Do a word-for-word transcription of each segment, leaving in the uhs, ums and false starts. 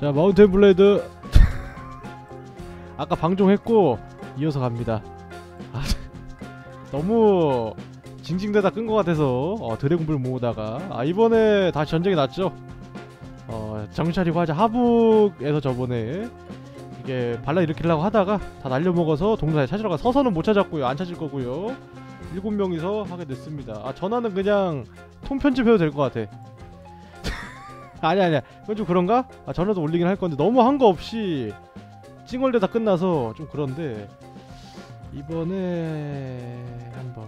자, 마운틴 블레이드 아까 방종했고 이어서 갑니다. 아, 너무 징징대다 끈 것 같아서 어, 드래곤볼 모으다가 아 이번에 다시 전쟁이 났죠. 어 정신 차리고 하자. 하북에서 저번에 이게 발라 일으키려고 하다가 다 날려먹어서 동사에 찾으러 가. 서서는 못 찾았고요. 안 찾을 거고요. 일곱 명이서 하게 됐습니다. 아 전화는 그냥 통편집해도 될 것 같아. 아니 아니야 그건 좀 그런가? 아 전화도 올리긴 할 건데 너무 한 거 없이 찡얼대다 끝나서 좀 그런데 이번에 한번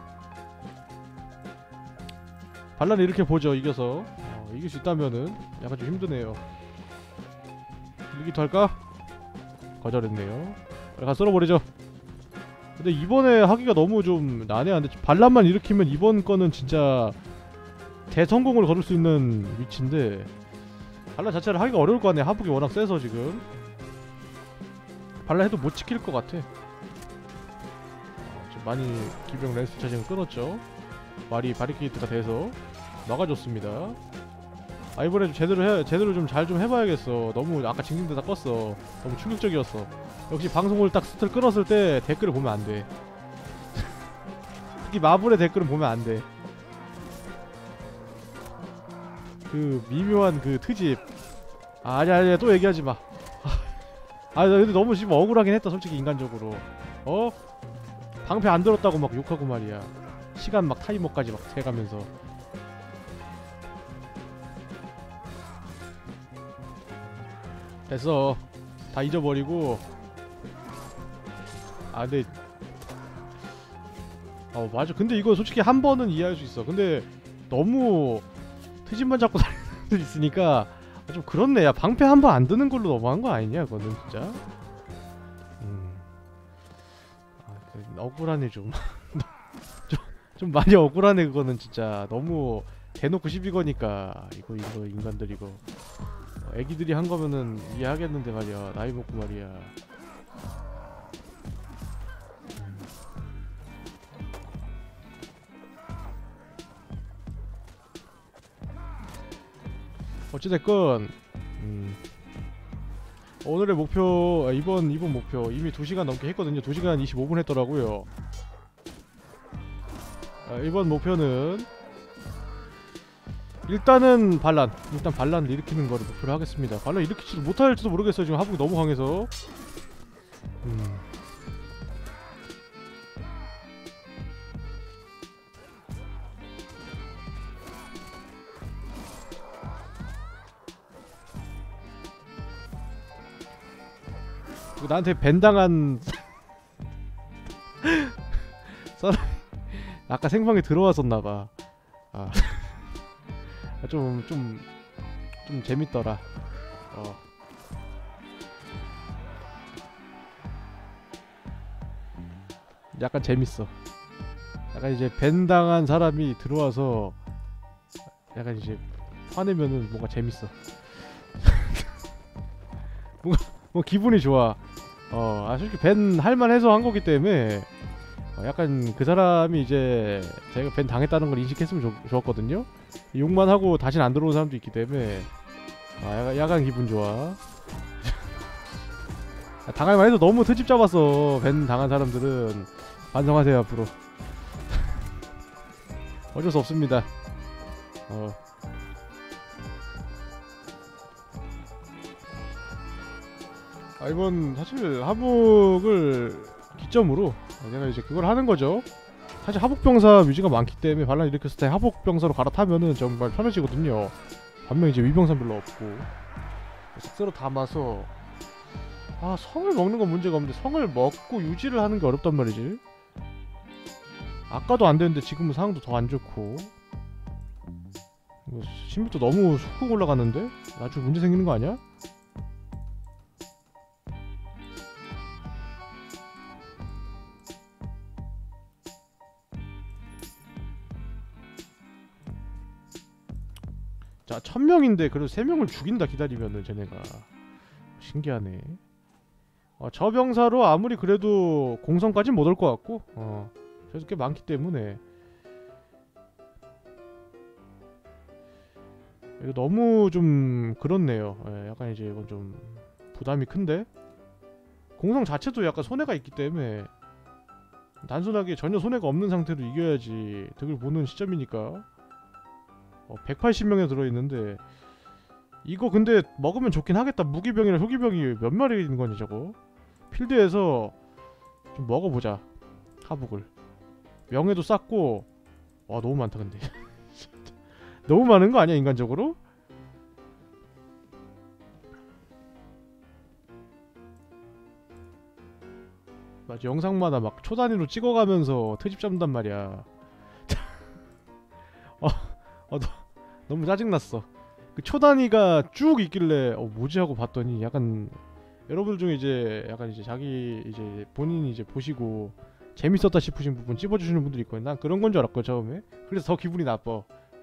반란을 이렇게 보죠. 이겨서 어, 이길 수 있다면은 약간 좀 힘드네요. 일기도 할까? 거절했네요. 가 쓸어버리죠. 근데 이번에 하기가 너무 좀 난해한데 반란만 일으키면 이번 거는 진짜 대성공을 거둘 수 있는 위치인데 반란 자체를 하기가 어려울 거 아니야. 하북이 워낙 세서 지금 반란 해도 못 지킬 것 같아. 어, 지금 많이 기병 렌스 차지는 끊었죠. 말이 바리케이트가 돼서 막아줬습니다. 아 이번에 좀 제대로 해 제대로 좀 잘 좀 해봐야겠어. 너무 아까 징징대다 껐어. 너무 충격적이었어. 역시 방송을 딱 스트를 끊었을 때 댓글을 보면 안 돼. 특히 마블의 댓글은 보면 안 돼. 그 미묘한 그 트집. 아, 아니 아니 또 얘기하지 마. 아 근데 너무 지금 억울하긴 했다 솔직히 인간적으로. 어? 방패 안 들었다고 막 욕하고 말이야. 시간 막 타이머까지 막 세가면서. 됐어. 다 잊어버리고. 아 근데 어 맞아. 근데 이거 솔직히 한 번은 이해할 수 있어. 근데 너무 트집만 잡고 다니는 사람들 있으니까 좀 그렇네. 야 방패 한 번 안 드는 걸로 너무한 거 아니냐 그거는 진짜. 음. 아, 억울하네 좀. 좀. 좀 많이 억울하네 그거는 진짜. 너무 대놓고 시비 거니까 이거 이거 인간들 이거 어, 애기들이 한 거면은 이해하겠는데 말이야. 나이 먹고 말이야. 어찌됐건 음. 오늘의 목표 아, 이번 이번 목표 이미 두 시간 넘게 했거든요. 두 시간 이십오 분 했더라고요. 아, 이번 목표는 일단은 반란 일단 반란을 일으키는 거를 목표로 하겠습니다. 반란 일으키지도 못할지도 모르겠어요. 지금 하북이 너무 강해서. 음. 나한테 밴당한 사람이 아까 생방에 들어왔었나봐. 아. 좀, 좀, 좀 재밌더라. 어. 약간 재밌어. 약간 이제 밴당한 사람이 들어와서 약간 이제 화내면은 뭔가 재밌어. 뭔가, 뭐 기분이 좋아. 어, 아, 솔직히 밴 할만해서 한 거기 때문에 어, 약간 그 사람이 이제 제가 밴 당했다는 걸 인식했으면 좋, 좋았거든요. 욕만 하고 다시는 안 들어오는 사람도 있기 때문에 아, 약간, 약간 기분 좋아. 당할만 해도 너무 트집 잡았어. 밴 당한 사람들은 반성하세요 앞으로. 어쩔 수 없습니다. 어. 아 이번 사실 하북을 기점으로 내가 이제 그걸 하는 거죠. 사실 하북병사 뮤지가 많기 때문에 반란 일으켰을 때 하북병사로 갈아타면은 정말 편해지거든요. 반면 이제 위병사 별로 없고 삭스로 담아서 아 성을 먹는 건 문제가 없는데 성을 먹고 유지를 하는 게 어렵단 말이지. 아까도 안 되는데 지금은 상황도 더 안 좋고 신비도 너무 훅 올라가는데 나중에 문제 생기는 거 아니야? 자, 천 명인데 그래도 세 명을 죽인다 기다리면은 쟤네가 신기하네. 어, 저 병사로 아무리 그래도 공성까진 못 올 것 같고 어, 그래서 꽤 많기 때문에 이거 너무 좀 그렇네요. 예, 약간 이제 이건 좀 부담이 큰데 공성 자체도 약간 손해가 있기 때문에 단순하게 전혀 손해가 없는 상태로 이겨야지 득을 보는 시점이니까. 어, 백팔십 명에 들어있는데 이거 근데 먹으면 좋긴 하겠다. 무기병이랑 효기병이 몇 마리 있는 거니 저거. 필드에서 좀 먹어보자. 하북을 명예도 쌓고. 와 너무 많다 근데. 너무 많은 거 아니야 인간적으로? 맞아, 영상마다 막 초단위로 찍어가면서 트집 잡는단 말이야. 어, 어 너, 너무 짜증났어. 그 초단위가 쭉 있길래 어 뭐지 하고 봤더니 약간 여러분들 중에 이제 약간 이제 자기 이제 본인이 이제 보시고 재밌었다 싶으신 부분 찝어주시는 분들이 있거든. 난 그런 건 줄 알았고 처음에. 그래서 더 기분이 나빠.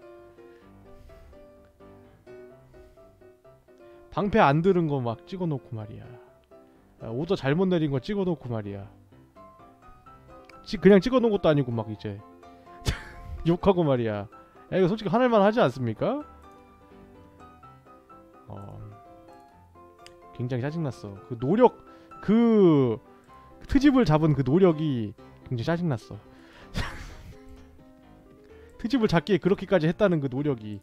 방패 안 들은 거 막 찍어놓고 말이야. 오더 잘못 내린 거 찍어놓고 말이야. 찌, 그냥 찍어놓은 것도 아니고 막 이제 욕하고 말이야. 야 이거 솔직히 화낼만 하지 않습니까? 어, 굉장히 짜증났어. 그 노력, 그 트집을 잡은 그 노력이 굉장히 짜증났어. 트집을 잡기에 그렇게까지 했다는 그 노력이.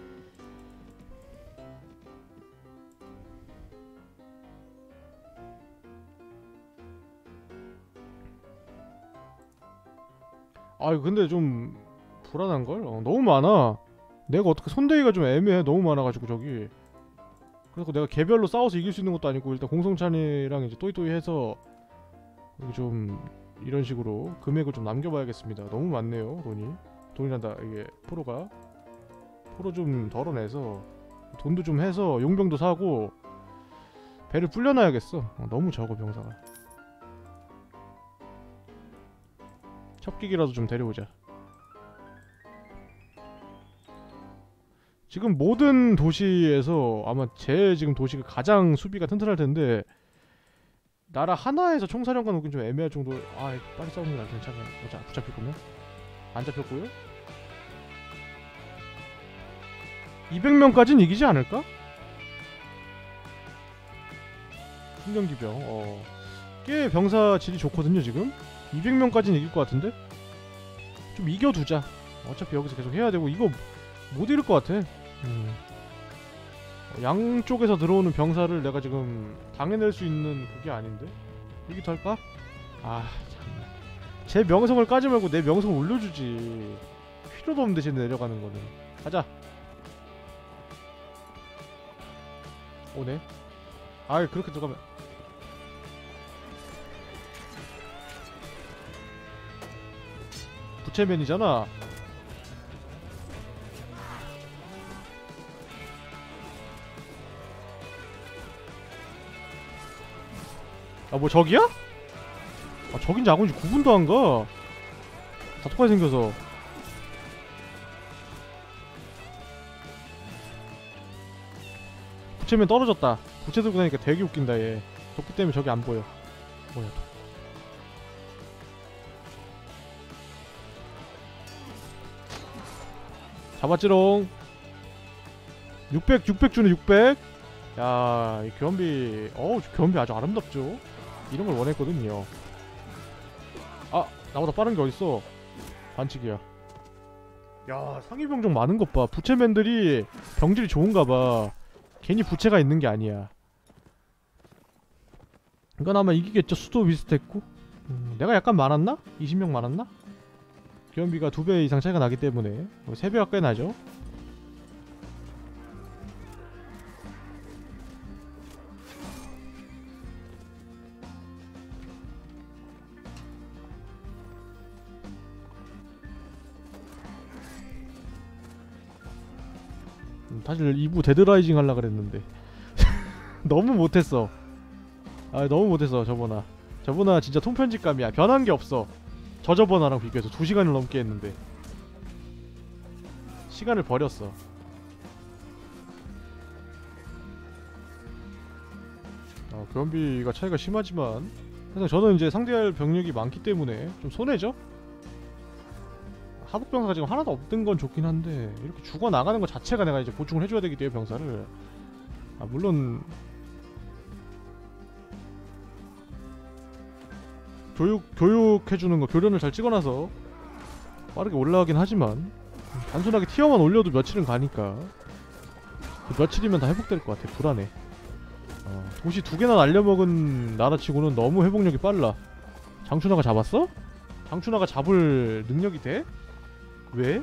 아 근데 좀 불안한걸? 어, 너무 많아. 내가 어떻게 손대기가 좀 애매해. 너무 많아가지고 저기. 그래서 내가 개별로 싸워서 이길 수 있는 것도 아니고 일단 공성찬이랑 이제 또이또이 해서 좀 이런 식으로 금액을 좀 남겨봐야겠습니다. 너무 많네요 돈이. 돈이란다 이게 프로가. 프로 좀 덜어내서 돈도 좀 해서 용병도 사고 배를 불려놔야겠어. 어, 너무 적어 병사가. 첩기기라도 좀 데려오자. 지금 모든 도시에서 아마 제 지금 도시가 가장 수비가 튼튼할 텐데 나라 하나에서 총사령관 오긴 좀 애매할 정도. 아 빨리 싸우는 게 낫지. 괜찮아. 어차 붙잡힐 거면 안 잡혔고요. 이백 명까지는 이기지 않을까? 풍경기병. 어. 꽤 병사 질이 좋거든요 지금. 이백 명까지는 이길 것 같은데? 좀 이겨두자. 어차피 여기서 계속 해야 되고 이거 못 이길 것 같아. 음. 어, 양쪽에서 들어오는 병사를 내가 지금 당해낼 수 있는 그게 아닌데? 이기도 할까? 아 참나. 제 명성을 까지 말고 내 명성을 올려주지. 필요도 없는데 쟤 내려가는 거는. 가자. 오네. 아 그렇게 들어가면 부채맨이잖아. 아 뭐 적이야? 아 적인지 아군인지 구분도 안 가. 다 똑같이 생겨서. 부채맨 떨어졌다. 부채 들고 다니까 되게 웃긴다 얘. 도끼 때문에 적이 안 보여. 뭐야 또. 잡았지롱. 육백 육백 주네 육백. 야, 이 교환비. 어우, 교환비 아주 아름답죠. 이런 걸 원했거든요. 아, 나보다 빠른 게 어딨어. 반칙이야. 야, 상위병종 많은 것 봐. 부채맨들이 병질이 좋은가 봐. 괜히 부채가 있는 게 아니야. 이건 아마 이기겠죠. 수도 비슷했고. 음, 내가 약간 많았나? 이십 명 많았나? 교환비가 두 배 이상 차이가 나기 때문에 세 배가 꽤 나죠. 음, 사실 이 부 데드라이징 하려고 그랬는데 너무 못했어. 아 너무 못했어. 저번화 저번화 진짜 통편집감이야. 변한 게 없어. 저저번화랑 비교해서 두 시간을 넘게 했는데 시간을 버렸어. 어, 교환비가 차이가 심하지만 항상 저는 이제 상대할 병력이 많기 때문에 좀 손해죠? 사국병사가 지금 하나도 없던 건 좋긴 한데 이렇게 죽어나가는 것 자체가 내가 이제 보충을 해줘야 되기 때문에 병사를 아 물론 교육, 교육해주는 거 교련을 잘 찍어놔서 빠르게 올라가긴 하지만 단순하게 티어만 올려도 며칠은 가니까 그 며칠이면 다 회복될 것 같아. 불안해. 어, 도시 두 개나 날려먹은 나라치고는 너무 회복력이 빨라. 장춘하가 잡았어? 장춘하가 잡을 능력이 돼? 왜?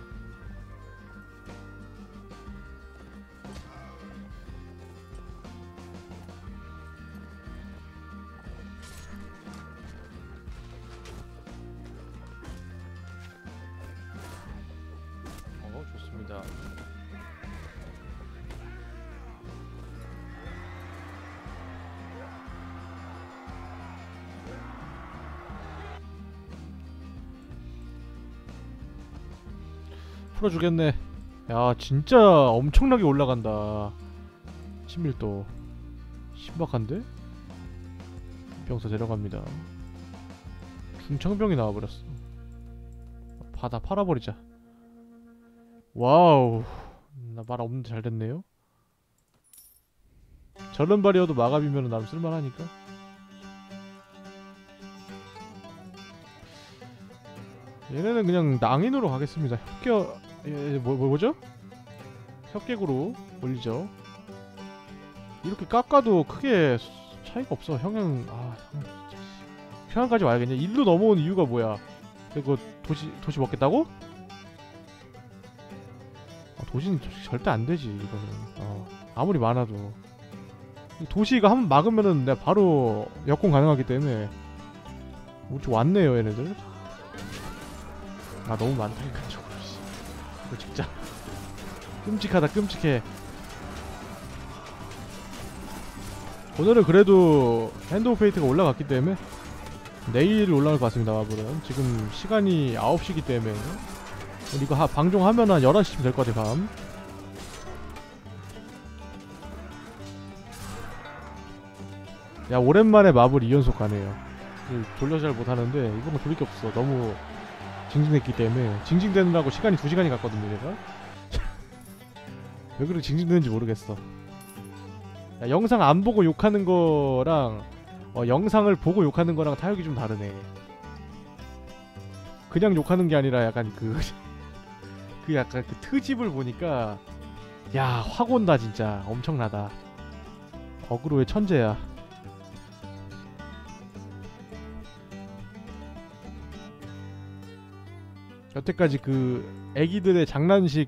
어, 좋습니다. 풀어주겠네. 야 진짜 엄청나게 올라간다. 친밀도 신박한데? 병사 데려갑니다. 중창병이 나와버렸어. 바다 팔아버리자. 와우, 나 말 없는데 잘 됐네요. 저런 발이어도 마갑이면 나름 쓸만하니까. 얘네는 그냥 낭인으로 가겠습니다. 협격... 예, 뭐, 뭐, 뭐죠? 협객으로 올리죠. 이렇게 깎아도 크게 차이가 없어. 형형... 아... 평양까지 와야겠냐? 일로 넘어온 이유가 뭐야? 이거 도시... 도시 먹겠다고? 아, 도시는 절대 안되지 이거는. 어, 아무리 많아도 도시가 한번 막으면은 내가 바로 역공 가능하기 때문에. 우리 쪽 왔네요 얘네들. 아 너무 많다 인간적으로. 이거 진짜 끔찍하다 끔찍해. 오늘은 그래도 핸드 오브 페이트가 올라갔기 때문에 내일 올라갈 것 같습니다. 마블은 지금 시간이 아홉 시기 때문에 이거 하, 방종하면 한 열한 시쯤 될 것 같아. 밤 야 오랜만에 마블 이 연속 가네요. 돌려서 잘 못하는데 이건 뭐 돌릴 게 없어. 너무 징징댔기 때문에. 징징대느라고 시간이 두 시간이 갔거든요 내가. 왜 그렇게 징징대는지 모르겠어. 야, 영상 안 보고 욕하는 거랑 어, 영상을 보고 욕하는 거랑 타격이 좀 다르네. 그냥 욕하는 게 아니라 약간 그 그 약간 그 트집을 보니까 야 확 온다 진짜. 엄청나다. 어그로의 천재야. 여태까지 그 애기들의 장난식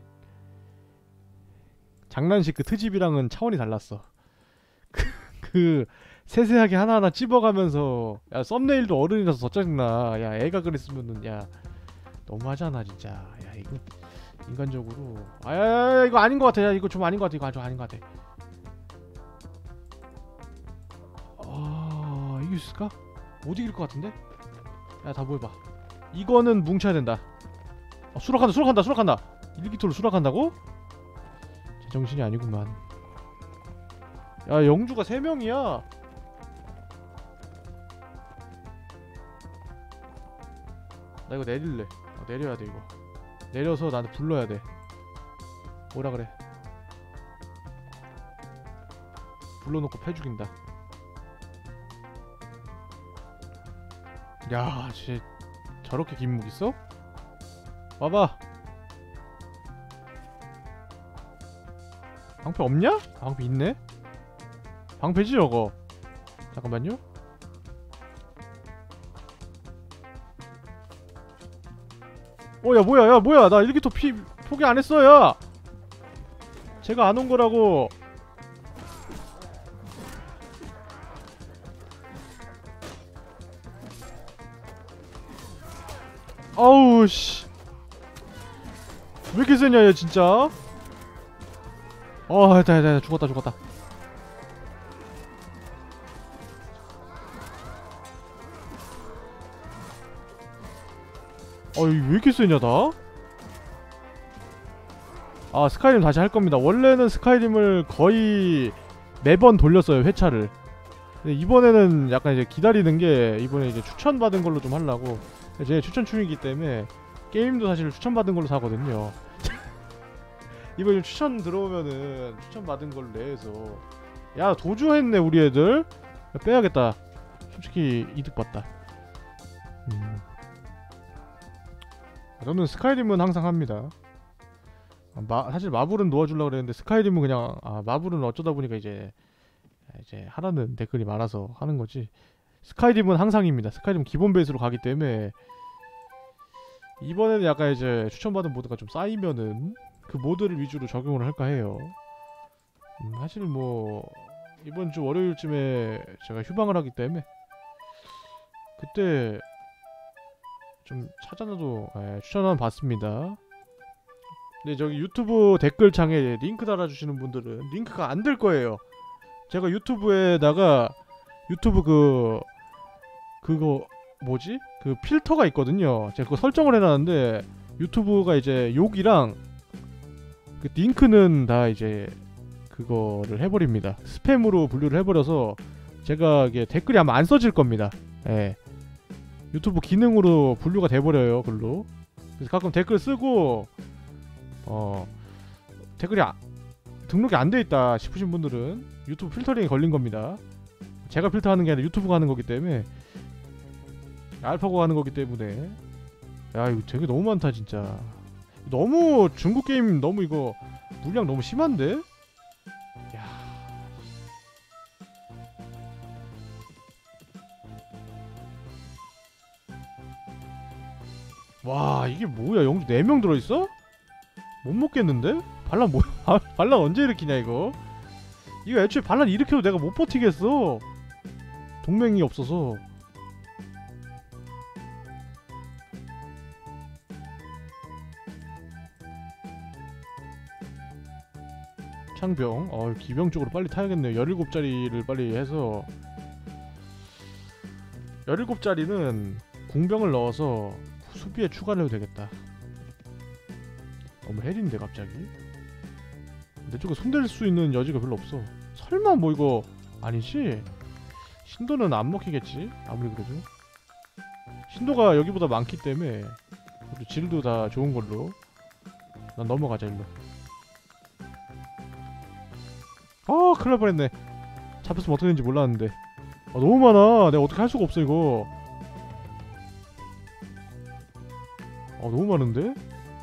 장난식 그 트집이랑은 차원이 달랐어. 그, 그 세세하게 하나하나 찝어가면서 야 썸네일도 어른이라서 더 짜증나. 야 애가 그랬으면은 야 너무하잖아 진짜. 야 이거 인간적으로 아야 이거 아닌 것 같아. 야 이거 좀 아닌 것 같아. 이거 좀 아닌 것 같아. 아 이길 수 있을까? 못 이길 것 같은데? 야 다 모여봐. 이거는 뭉쳐야 된다. 아, 수락한다 수락한다 수락한다. 일기토를 수락한다고? 제정신이 아니구만. 야 영주가 세 명이야. 나 이거 내릴래. 어, 내려야 돼 이거. 내려서 나한테 불러야 돼. 뭐라 그래. 불러놓고 패 죽인다. 야 진짜 저렇게 긴 목 있어? 와봐. 방패 없냐? 아, 방패 있네? 방패지 저거. 잠깐만요. 어 야 뭐야 야 뭐야 나 일기토 피 포기 안 했어. 야 제가 안 온 거라고. 아우 씨 왜 이렇게 세냐 얘 진짜. 어 됐다 됐다 죽었다 죽었다. 어이 왜 이렇게 세냐 다. 아 스카이림 다시 할 겁니다. 원래는 스카이림을 거의 매번 돌렸어요 회차를. 근데 이번에는 약간 이제 기다리는 게 이번에 이제 추천 받은 걸로 좀 하려고. 제 추천충이기 때문에 게임도 사실 추천받은 걸로 사거든요. 이번 추천 들어오면은 추천받은 걸로 내서 야 도주했네 우리 애들. 빼야겠다. 솔직히 이득 봤다. 음. 저는 스카이림은 항상 합니다. 마, 사실 마블은 놓아주려고 그랬는데 스카이림은 그냥 아 마블은 어쩌다 보니까 이제 이제 하라는 댓글이 많아서 하는 거지. 스카이림은 항상입니다. 스카이림 기본 베이스로 가기 때문에 이번에는 약간 이제 추천받은 모드가 좀 쌓이면은 그 모드를 위주로 적용을 할까 해요. 음, 사실 뭐 이번 주 월요일쯤에 제가 휴방을 하기 때문에 그때 좀 찾아놔도 예, 추천은 받습니다. 근데 저기 유튜브 댓글창에 링크 달아주시는 분들은 링크가 안 될 거예요. 제가 유튜브에다가 유튜브 그 그거 뭐지? 그 필터가 있거든요. 제가 그거 설정을 해놨는데 유튜브가 이제 욕이랑 그 링크는 다 이제 그거를 해버립니다. 스팸으로 분류를 해버려서 제가 이게 댓글이 아마 안 써질 겁니다. 예. 유튜브 기능으로 분류가 돼버려요 글로. 그래서 가끔 댓글 쓰고 어 댓글이 아, 등록이 안 돼있다 싶으신 분들은 유튜브 필터링이 걸린 겁니다. 제가 필터하는 게 아니라 유튜브가 하는 거기 때문에 알파고가 하는 거기 때문에. 야 이거 되게 너무 많다 진짜. 너무 중국 게임 너무 이거 물량 너무 심한데? 야. 와 이게 뭐야 영주 네 명 들어있어? 못 먹겠는데? 반란 뭐야? 반란 언제 일으키냐 이거? 이거 애초에 반란 일으켜도 내가 못 버티겠어. 동맹이 없어서. 창병. 어 기병 쪽으로 빨리 타야겠네요. 열일곱 짜리를 빨리 해서 열일곱 짜리는 궁병을 넣어서 수비에 추가를 해도 되겠다. 너무 헬인데 갑자기? 내 쪽에 손댈 수 있는 여지가 별로 없어. 설마 뭐 이거 아니지? 신도는 안 먹히겠지? 아무리 그래도 신도가 여기보다 많기 때문에 그리고 질도 다 좋은 걸로 난 넘어가자 일로. 아 큰일 날 뻔했네. 잡혔으면 어떻게 되는지 몰랐는데. 아 너무 많아. 내가 어떻게 할 수가 없어 이거. 아 너무 많은데?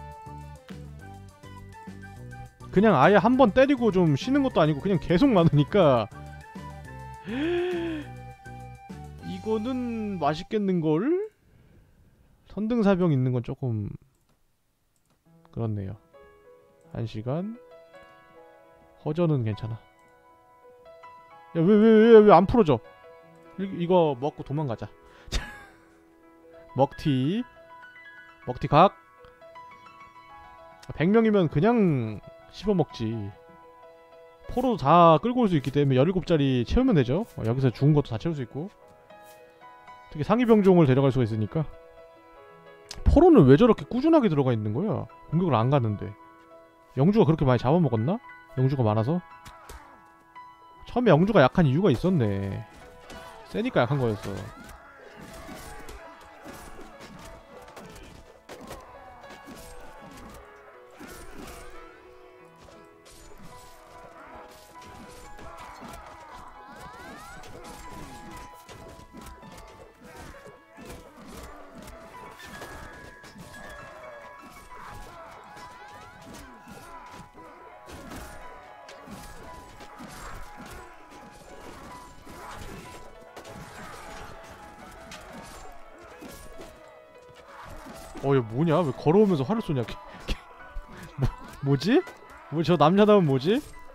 그냥 아예 한 번 때리고 좀 쉬는 것도 아니고 그냥 계속 많으니까 이거는 맛있겠는걸? 선등사병 있는 건 조금 그렇네요. 한 시간 허전은 괜찮아. 야 왜 왜 왜 왜 안 풀어져? 이, 이거 먹고 도망가자. 먹튀 먹튀 각. 백 명이면 그냥 씹어먹지. 포로도 다 끌고 올 수 있기 때문에 열일곱 짜리 채우면 되죠. 어, 여기서 죽은 것도 다 채울 수 있고. 특히 상위병종을 데려갈 수가 있으니까. 포로는 왜 저렇게 꾸준하게 들어가 있는 거야? 공격을 안 가는데. 영주가 그렇게 많이 잡아먹었나? 영주가 많아서? 처음에 영주가 약한 이유가 있었네. 세니까 약한 거였어. 어, 얘 뭐냐? 왜 걸어오면서 활을 쏘냐? 뭐, 뭐지? 뭐 저 남자다운 뭐지?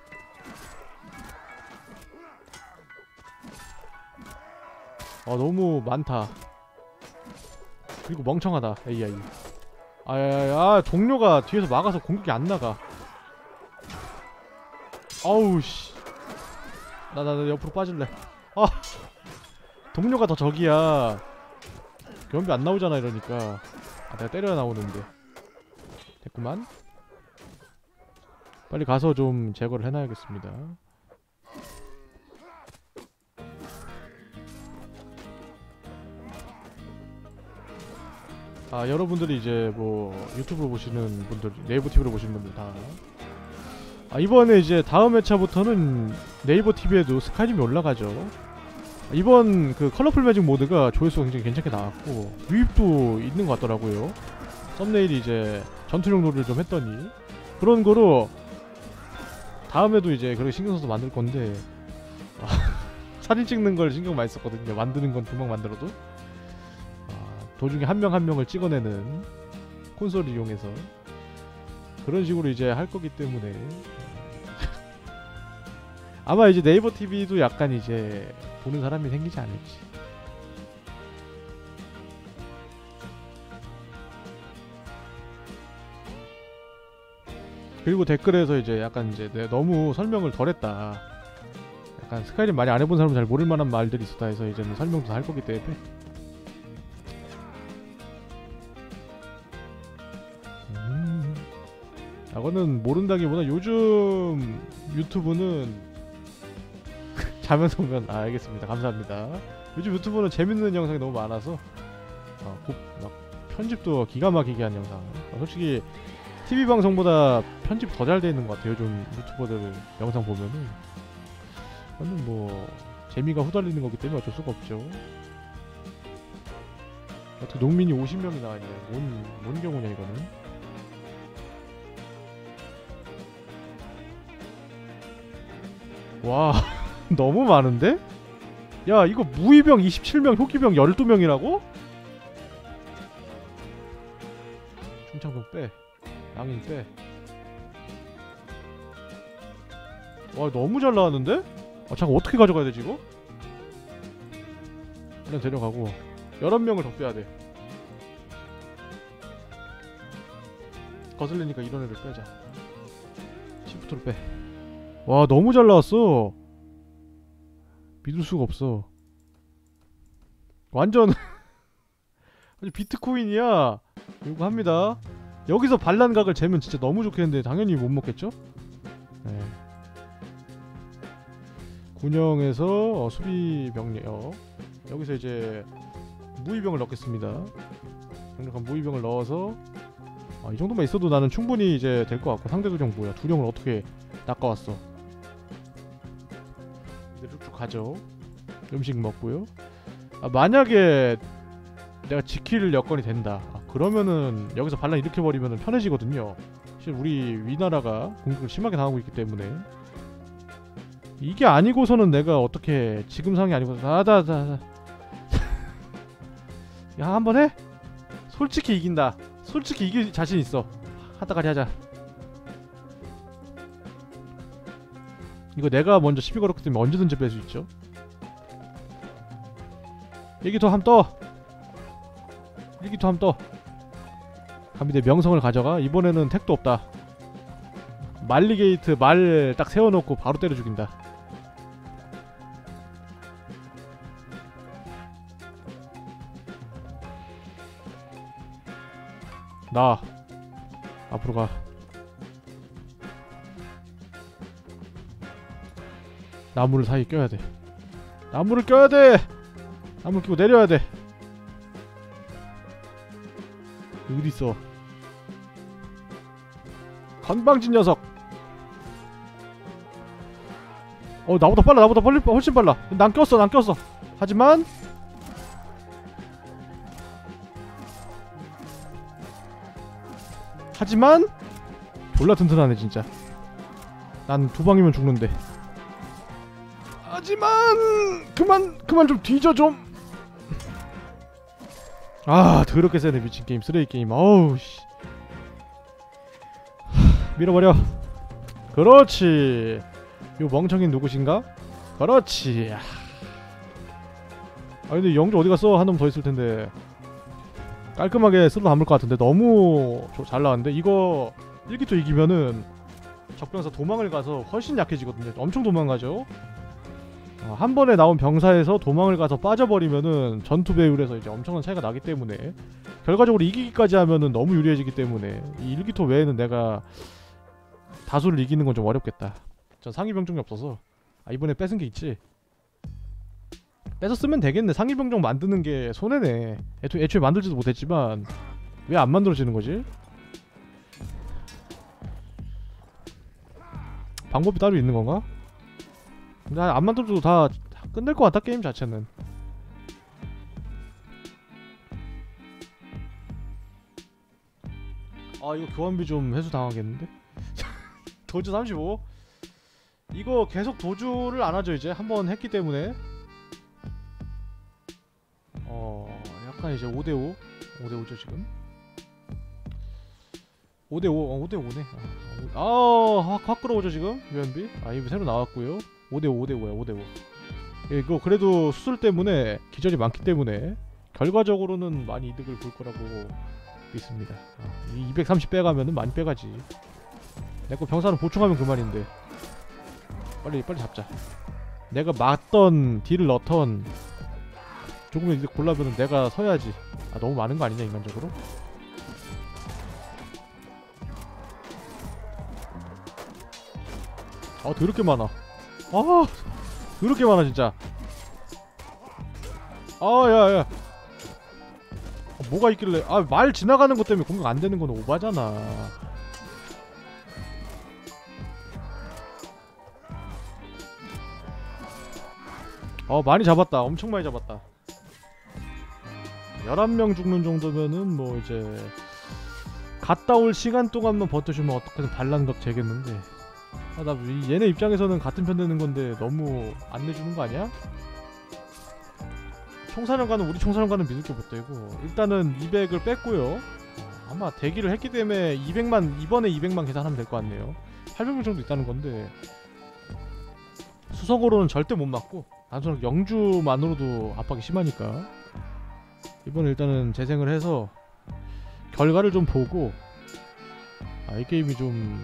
아 너무 많다. 그리고 멍청하다 에이아이. 아야야 아, 동료가 뒤에서 막아서 공격이 안 나가. 아우 씨. 나 나 나 옆으로 빠질래. 아 동료가 더 적이야. 경비 안 나오잖아 이러니까. 아 내가 때려야 나오는데. 됐구만. 빨리 가서 좀 제거를 해놔야겠습니다. 아 여러분들이 이제 뭐 유튜브로 보시는 분들, 네이버 티비로 보시는 분들 다 아, 이번에 이제 다음 회차부터는 네이버 티비에도 스카이림이 올라가죠. 이번 그 컬러풀 매직 모드가 조회수가 굉장히 괜찮게 나왔고 유입도 있는 것 같더라고요. 썸네일이 이제 전투용 롤을 좀 했더니 그런 거로 다음에도 이제 그렇게 신경 써서 만들 건데 아, 사진 찍는 걸 신경 많이 썼거든요. 만드는 건 금방 만들어도 아, 도중에 한 명 한 명을 찍어내는 콘솔을 이용해서 그런 식으로 이제 할 거기 때문에 아마 이제 네이버 티비도 약간 이제 보는 사람이 생기지 않을지. 그리고 댓글에서 이제 약간 이제 내가 너무 설명을 덜했다. 약간 스카이림 많이 안 해본 사람은 잘 모를 만한 말들이 있었다 해서 이제는 설명도 다 할 거기 때문에. 음. 이거는 모른다기보다 요즘 유튜브는 자면서 보면 아 알겠습니다. 감사합니다. 요즘 유튜브는 재밌는 영상이 너무 많아서 어, 곱, 막 편집도 기가 막히게 한 영상. 어, 솔직히 티비 방송보다 편집 더 잘 돼 있는 것 같아요. 요즘 유튜버들 영상 보면은. 저는 뭐 재미가 후달리는 거기 때문에 어쩔 수가 없죠. 어떻게 농민이 오십 명이 나왔냐? 뭔, 뭔 경우냐 이거는? 와 너무 많은데? 야 이거 무의병 이십칠 명, 효기병 열두 명이라고? 충창병 빼, 낭인 빼. 와 너무 잘 나왔는데? 아 잠깐 어떻게 가져가야 되지 이거? 그냥 데려가고 열한 명을 더 빼야 돼. 거슬리니까 이런 애를 빼자. 시프트로 빼. 와 너무 잘 나왔어. 믿을 수가 없어. 완전 비트코인이야. 이거 합니다. 여기서 반란각을 재면 진짜 너무 좋겠는데 당연히 못 먹겠죠? 네. 군영에서 어, 수비 병력 여기서 이제 무의병을 넣겠습니다. 강력한 무의병을 넣어서 아, 이 정도만 있어도 나는 충분히 이제 될 것 같고 상대 도령 뭐야? 두령을 어떻게 낚아왔어? 이제 쭉쭉 가죠. 음식 먹고요. 아, 만약에 내가 지킬 여건이 된다. 아, 그러면은 여기서 반란 일으켜버리면은 편해지거든요. 사실 우리 위나라가 공격을 심하게 당하고 있기 때문에 이게 아니고서는 내가 어떻게 지금 상이 아니고서 아다다다 야 한번 해? 솔직히 이긴다. 솔직히 이길 자신 있어. 하다가리 하자. 이거 내가 먼저 시비 걸었기 때문에 언제든지 뺄 수 있죠. 일기토 함 떠. 일기토 함 떠. 갑니다. 명성을 가져가. 이번에는 택도 없다. 말리게이트 말 딱 세워놓고 바로 때려 죽인다. 나 앞으로 가. 나무를 사이에 껴야 돼. 나무를 껴야 돼. 나무 끼고 내려야 돼. 어디 있어? 건방진 녀석. 어 나보다 빨라. 나보다 빨리 훨씬 빨라. 난 꼈어. 난 꼈어. 하지만 하지만 졸라 튼튼하네 진짜. 난 두 방이면 죽는데. 하지만 그만 그만 좀 뒤져 좀. 아 더럽게 세네 미친 게임. 쓰레기 게임. 어우 씨. 밀어버려. 그렇지. 요 멍청인 누구신가? 그렇지. 아 근데 영주 어디갔어? 한 놈 더 있을텐데. 깔끔하게 슬로 담을 것 같은데 너무 잘 나왔는데. 이거 일기토 이기면은 적병사 도망을 가서 훨씬 약해지거든요. 엄청 도망가죠. 어, 한 번에 나온 병사에서 도망을 가서 빠져버리면은 전투 배율에서 이제 엄청난 차이가 나기 때문에 결과적으로 이기기까지 하면은 너무 유리해지기 때문에 이 일기토 외에는 내가 다수를 이기는 건 좀 어렵겠다. 전 상위 병종이 없어서. 아 이번에 뺏은 게 있지. 뺏어 쓰면 되겠네. 상위 병종 만드는 게 손해네. 애초, 애초에 만들지도 못했지만 왜 안 만들어지는 거지? 방법이 따로 있는 건가? 근데 안 만들어도 다 끝낼 것 같다, 게임 자체는. 아, 이거 교환비 좀 해소 당하겠는데? 도주 삼십오? 이거 계속 도주를 안 하죠, 이제? 한번 했기 때문에. 어, 약간 이제 오 대 오? 오 대 오죠, 지금? 오 대 오, 어, 오 대 오네. 아, 아 확, 확 끌어오죠, 지금? 교환비? 아, 이거 새로 나왔고요. 오 대 오, 오 대 오야, 오 대 오. 예, 이거 그래도 수술 때문에 기절이 많기 때문에 결과적으로는 많이 이득을 볼 거라고 믿습니다. 아, 이 이백삼십 빼가면은 많이 빼가지. 내거 병사는 보충하면 그만인데. 빨리 빨리 잡자. 내가 맞던 딜을 넣던 조금의 이득 보려면은 내가 서야지. 아, 너무 많은 거 아니냐, 인간적으로? 아, 더럽게 많아. 아, 더럽게 많아 진짜. 아, 야야. 아, 뭐가 있길래? 아, 말 지나가는 것 때문에 공격 안 되는 건 오바잖아. 어, 많이 잡았다. 엄청 많이 잡았다. 열한 명 죽는 정도면은 뭐 이제 갔다 올 시간 동안만 버텨주면 어떻게든 반란각 되겠는데. 아, 나 얘네 입장에서는 같은 편 되는 건데 너무 안 내주는 거 아니야? 총사령관은 우리 총사령관은 믿을 게 못 되고, 일단은 이백을 뺐고요. 어, 아마 대기를 했기 때문에 이백만, 이번에 이백만 계산하면 될 것 같네요. 팔백 명 정도 있다는 건데 수성으로는 절대 못 맞고 단순하게 영주만으로도 압박이 심하니까 이번에 일단은 재생을 해서 결과를 좀 보고, 아, 이 게임이 좀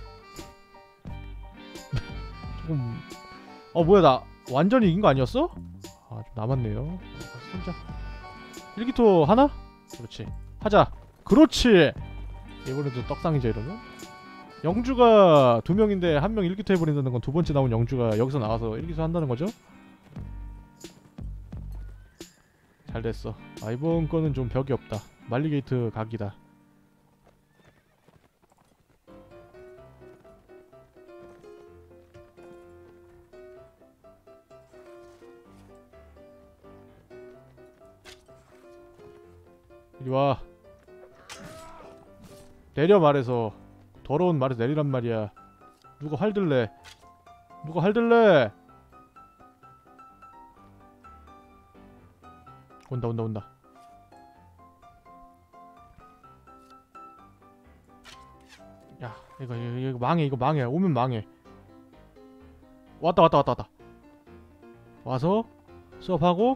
조금 어 뭐야, 나 완전히 이긴 거 아니었어? 아, 좀 남았네요. 진짜 일기토 하나? 그렇지, 하자. 그렇지. 이번에도 떡상이죠 이러면. 영주가 두 명인데 한 명 일기토 해버린다는 건 두 번째 나온 영주가 여기서 나와서 일기토 한다는 거죠? 잘 됐어. 아, 이번 거는 좀 벽이 없다. 말리게이트 각이다. 이리와. 내려 말해서. 더러운 말에서 내리란 말이야. 누가 활들래? 누가 활들래? 온다 온다 온다. 야, 이거 이거, 이거 망해. 이거 망해. 오면 망해. 왔다 왔다 왔다 왔다. 와서 수업하고.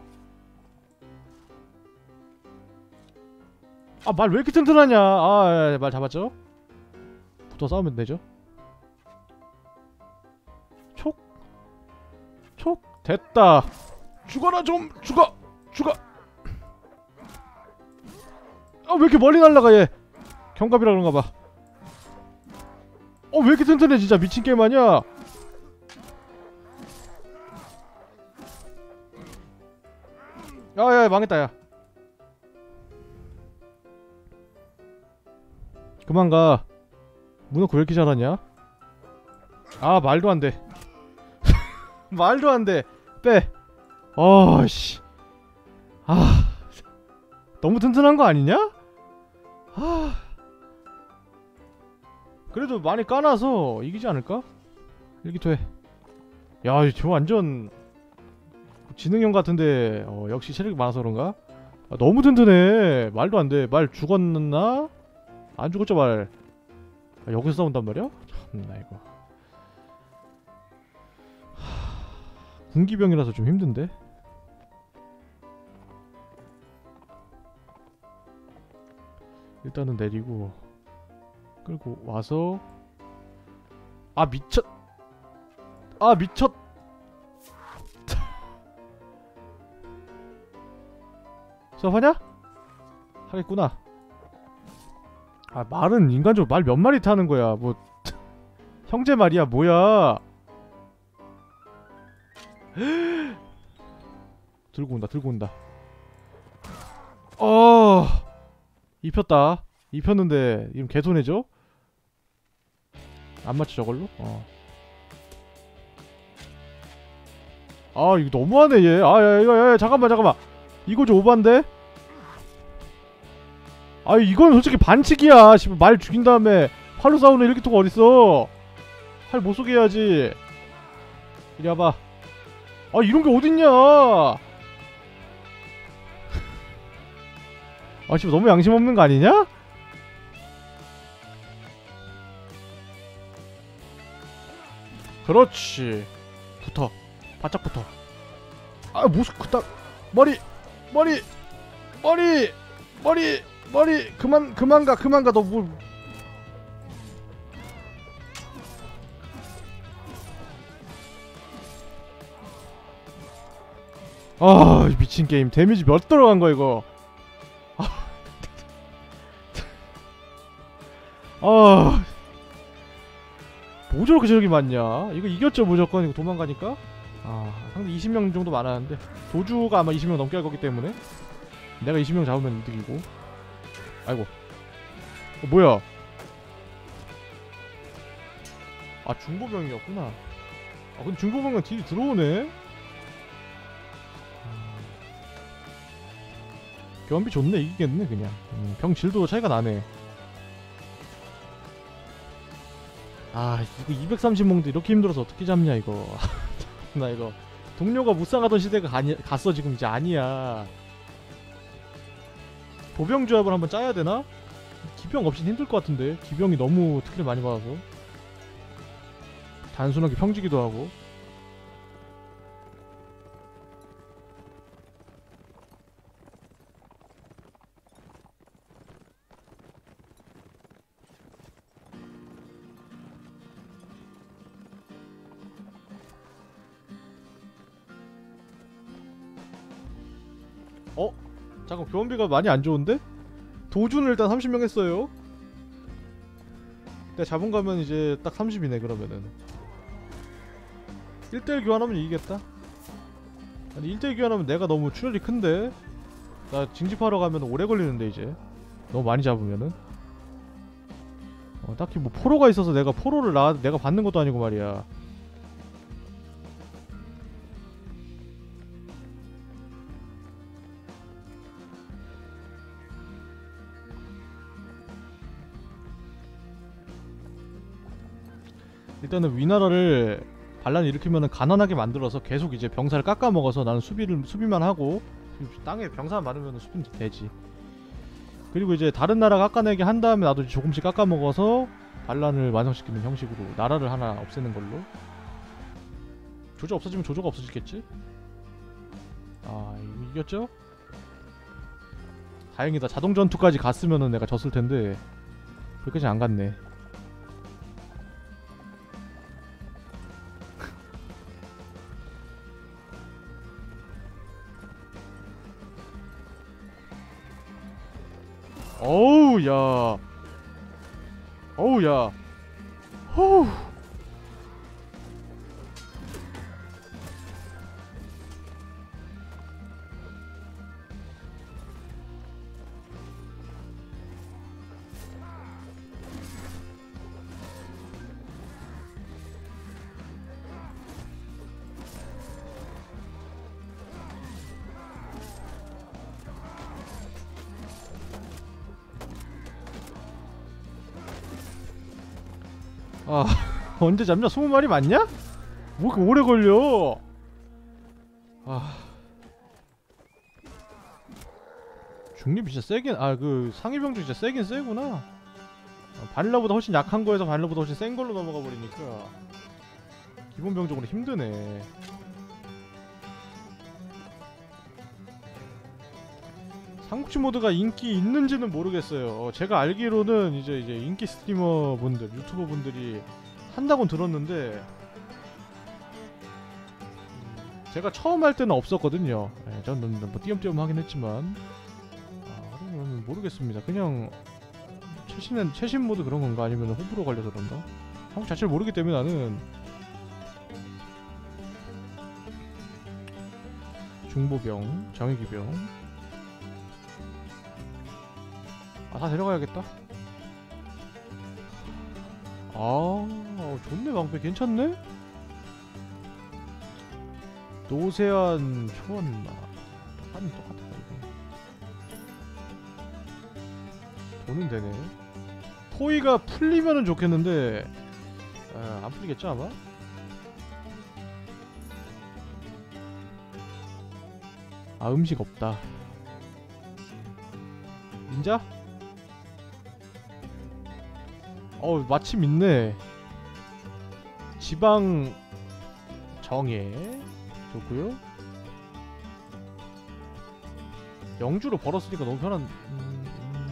아, 말 왜 이렇게 튼튼하냐. 아, 말 잡았죠? 붙어 싸우면 되죠. 촉. 촉. 됐다. 죽어라 좀. 죽어. 죽어. 아, 왜 이렇게 멀리 날라가 얘. 경갑이라 그런가 봐. 어, 왜 이렇게 튼튼해 진짜. 미친 게임 아니야. 야야, 망했다 야. 그만 가. 문어코 왜 이렇게 잘하냐? 아, 말도 안 돼. 말도 안 돼. 빼. 어씨. 아, 너무 튼튼한 거 아니냐? 아, 그래도 많이 까놔서 이기지 않을까? 일기토해. 야, 저 완전 지능형 같은데. 어, 역시 체력이 많아서 그런가? 아, 너무 튼튼해. 말도 안 돼. 말 죽었나? 안 죽었죠 말. 아, 여기서 싸운단 말이야? 참나 이거. 하... 군기병이라서 좀 힘든데? 일단은 내리고 끌고 와서. 아, 미쳤. 아, 미쳤. 수업하냐? 하겠구나. 아, 말은 인간적으로 말 몇 마리 타는 거야. 뭐 형제 말이야 뭐야. 들고 온다 들고 온다. 어, 입혔다. 입혔는데 지금 개손해죠? 안 맞지 저걸로? 어. 아 이거 너무하네 얘. 아야 이거 야, 야, 잠깐만 잠깐만. 이거 좀 오반데? 아 이건 솔직히 반칙이야. 씨발 말 죽인 다음에 활로 싸우는 일기토가 어딨어? 활 못 쏘게 해야지. 이리 와봐. 아 이런 게 어딨냐? 아 씨발 너무 양심 없는 거 아니냐? 그렇지. 붙어. 바짝 붙어. 아 모습 그딱 머리 머리 머리 머리 머리 그만 그만 가 그만 가 너 뭐. 아 미친 게임 데미지 몇 들어간 거야 이거. 아 뭐 저렇게 저렇게 많냐. 이거 이겼죠 무조건. 이거 도망가니까. 아 상대 이십 명 정도 많았는데 도주가 아마 이십 명 넘게 할 거기 때문에 내가 이십 명 잡으면 이득이고. 아이고 어, 뭐야. 아 중보병이었구나. 아 근데 중보병은 딜이 들어오네. 경비 좋네. 이기겠네 그냥. 음, 병 질도 차이가 나네. 아 이거 이백삼십 몽도 이렇게 힘들어서 어떻게 잡냐 이거. 나 이거 동료가 무쌍하던 시대가 가니, 갔어 지금. 이제 아니야. 보병 조합을 한번 짜야 되나? 기병 없인 힘들 것 같은데. 기병이 너무 특기를 많이 받아서 단순하게 평지기도 하고. 어? 잠깐 교원비가 많이 안 좋은데? 도주는 일단 삼십 명 했어요. 내가 잡은 거면 이제 딱 삼십이네 그러면은. 일 대 일 교환하면 이기겠다. 아니 일 대 일 교환하면 내가 너무 출혈이 큰데? 나 징집하러 가면 오래 걸리는데 이제 너무 많이 잡으면은. 어, 딱히 뭐 포로가 있어서 내가 포로를 나, 내가 받는 것도 아니고 말이야. 일단은 위나라를 반란 일으키면은 가난하게 만들어서 계속 이제 병사를 깎아먹어서 나는 수비를 수비만 하고 땅에 병사만 많으면 수비는 되지. 그리고 이제 다른 나라 깎아내게 한 다음에 나도 조금씩 깎아먹어서 반란을 완성시키는 형식으로 나라를 하나 없애는 걸로. 조조 없어지면 조조가 없어지겠지? 아 이거 이겼죠? 다행이다. 자동전투까지 갔으면은 내가 졌을텐데 거기까지 안 갔네. 어우 야 어우 야 호우. 아 언제 잡냐? 스무 마리 맞냐? 뭐 이렇게 오래 걸려? 아 중립이 진짜 세긴. 아 그 상위병중 진짜 세긴 세구나. 아, 바닐라보다 훨씬 약한 거에서 바닐라보다 훨씬 센 걸로 넘어가 버리니까 기본 병적으로 힘드네. 삼국지 모드가 인기 있는지는 모르겠어요. 어, 제가 알기로는 이제 이제 인기 스트리머 분들, 유튜버 분들이 한다곤 들었는데 음, 제가 처음 할 때는 없었거든요. 예, 저는 뭐 띄엄띄엄 하긴 했지만 아, 그러면 모르겠습니다. 그냥 최신 최신 모드 그런 건가 아니면 호불호 걸려서 그런가? 한국 자체를 모르기 때문에 나는. 중보병, 정예기병. 아 다 데려가야겠다. 아 좋네. 방패 괜찮네. 노세안 초원나 똑같네. 똑같아 이거. 돈은 되네. 토이가 풀리면은 좋겠는데 아, 안 풀리겠죠 아마? 아 음식 없다. 인자? 어우 마침 있네. 지방 정예 좋고요. 영주로 벌었으니까 너무 편한. 음...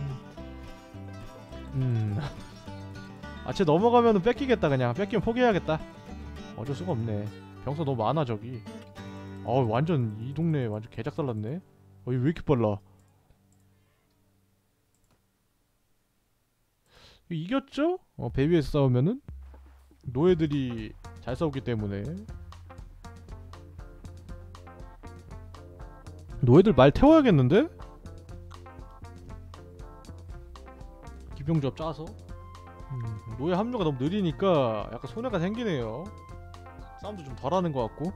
음... 아, 쟤 넘어가면은 뺏기겠다. 그냥 뺏기면 포기해야겠다. 어쩔 수가 없네. 병사 너무 많아 저기. 어우 완전 이 동네 완전 개작살났네. 어, 이왜 이렇게 빨라? 이겼죠? 어, 배 위에서 싸우면은 노예들이 잘 싸웠기 때문에. 노예들 말 태워야겠는데? 기병조합 짜서. 음, 노예 합류가 너무 느리니까 약간 손해가 생기네요. 싸움도 좀 덜하는 것 같고.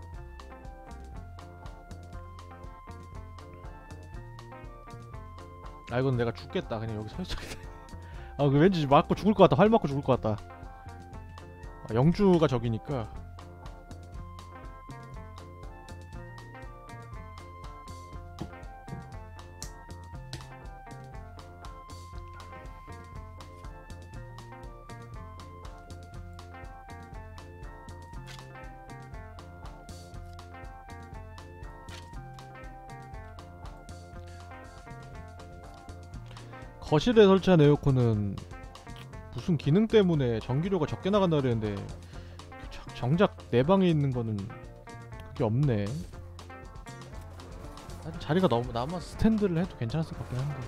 아 이건 내가 죽겠다. 그냥 여기 서있어야겠다. 아 그 왠지 맞고 죽을 것 같다. 활 맞고 죽을 것 같다. 아, 영주가 적이니까. 거실에 설치한 에어컨은 무슨 기능 때문에 전기료가 적게 나간다 그랬는데 정작 내 방에 있는 거는 그게 없네. 자리가 너무 남아서 스탠드를 해도 괜찮았을 것 같긴 한데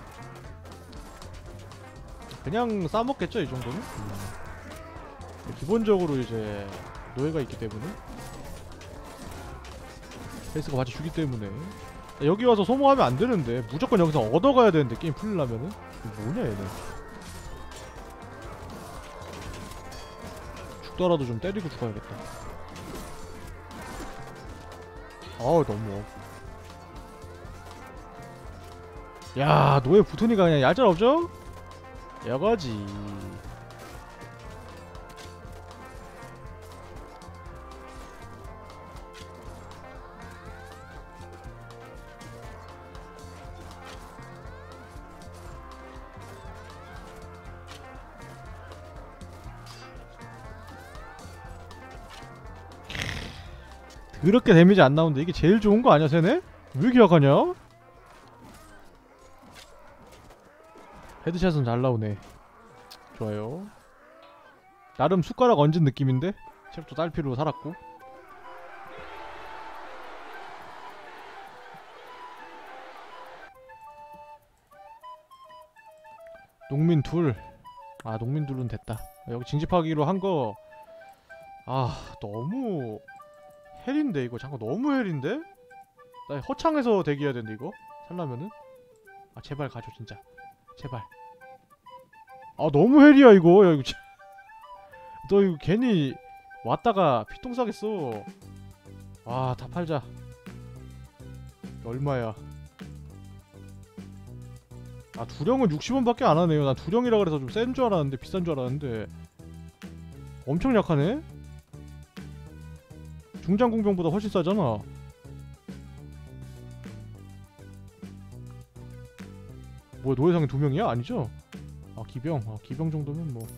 그냥 싸먹겠죠 이 정도는? 음. 기본적으로 이제 노예가 있기 때문에 페이스가 같이 주기 때문에 여기 와서 소모하면 안 되는데 무조건 여기서 얻어가야 되는데 게임 풀리려면은 뭐냐 얘네. 죽더라도 좀 때리고 죽어야겠다. 아우 너무 야 노예 붙으니까 그냥 얄짤없죠? 여거지. 그렇게 데미지 안 나오는데 이게 제일 좋은 거 아니야 쟤네? 왜 이렇게 약하냐? 헤드샷은 잘 나오네. 좋아요. 나름 숟가락 얹은 느낌인데? 체력도 딸피로 살았고. 농민 둘. 아 농민 둘은 됐다. 여기 징집하기로 한거 아 너무 헬인데 이거 잠깐 너무 헬인데? 나 허창에서 대기해야 되는데 이거? 살라면은? 아 제발 가줘 진짜 제발. 아 너무 헬이야 이거. 야 이거 진... 너 이거 괜히 왔다가 피똥 싸겠어. 와 다 팔자. 얼마야? 아 두령은 육십 원밖에 안 하네요. 난 두령이라 그래서 좀 센 줄 알았는데 비싼 줄 알았는데 엄청 약하네? 중장공병보다 훨씬 싸잖아. 뭐야 노예상이 두 명이야? 아니죠? 아 기병. 아 기병 정도면 뭐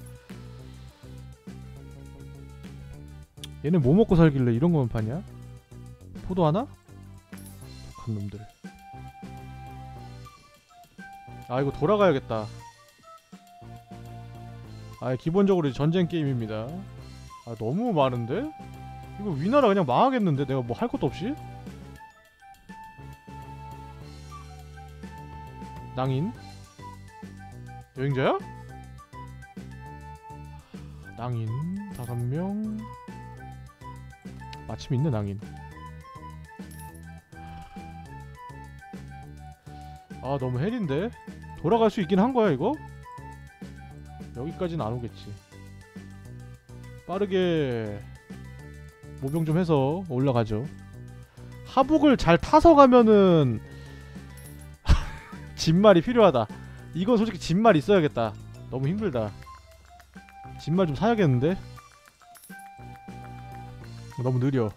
얘네 뭐 먹고 살길래 이런 거만 파냐? 포도 하나? 독한 놈들. 아 이거 돌아가야겠다. 아 기본적으로 전쟁 게임입니다. 아 너무 많은데? 이거 위나라 그냥 망하겠는데 내가 뭐 할 것도 없이? 낭인? 여행자야? 낭인 다섯 명. 마침 있네 낭인. 아 너무 헬인데? 돌아갈 수 있긴 한 거야 이거? 여기까지는 안 오겠지. 빠르게 모병 좀 해서 올라가죠. 하북을 잘 타서 가면은 진말이 필요하다. 이건 솔직히 진말 있어야겠다. 너무 힘들다. 진말 좀 사야겠는데? 너무 느려.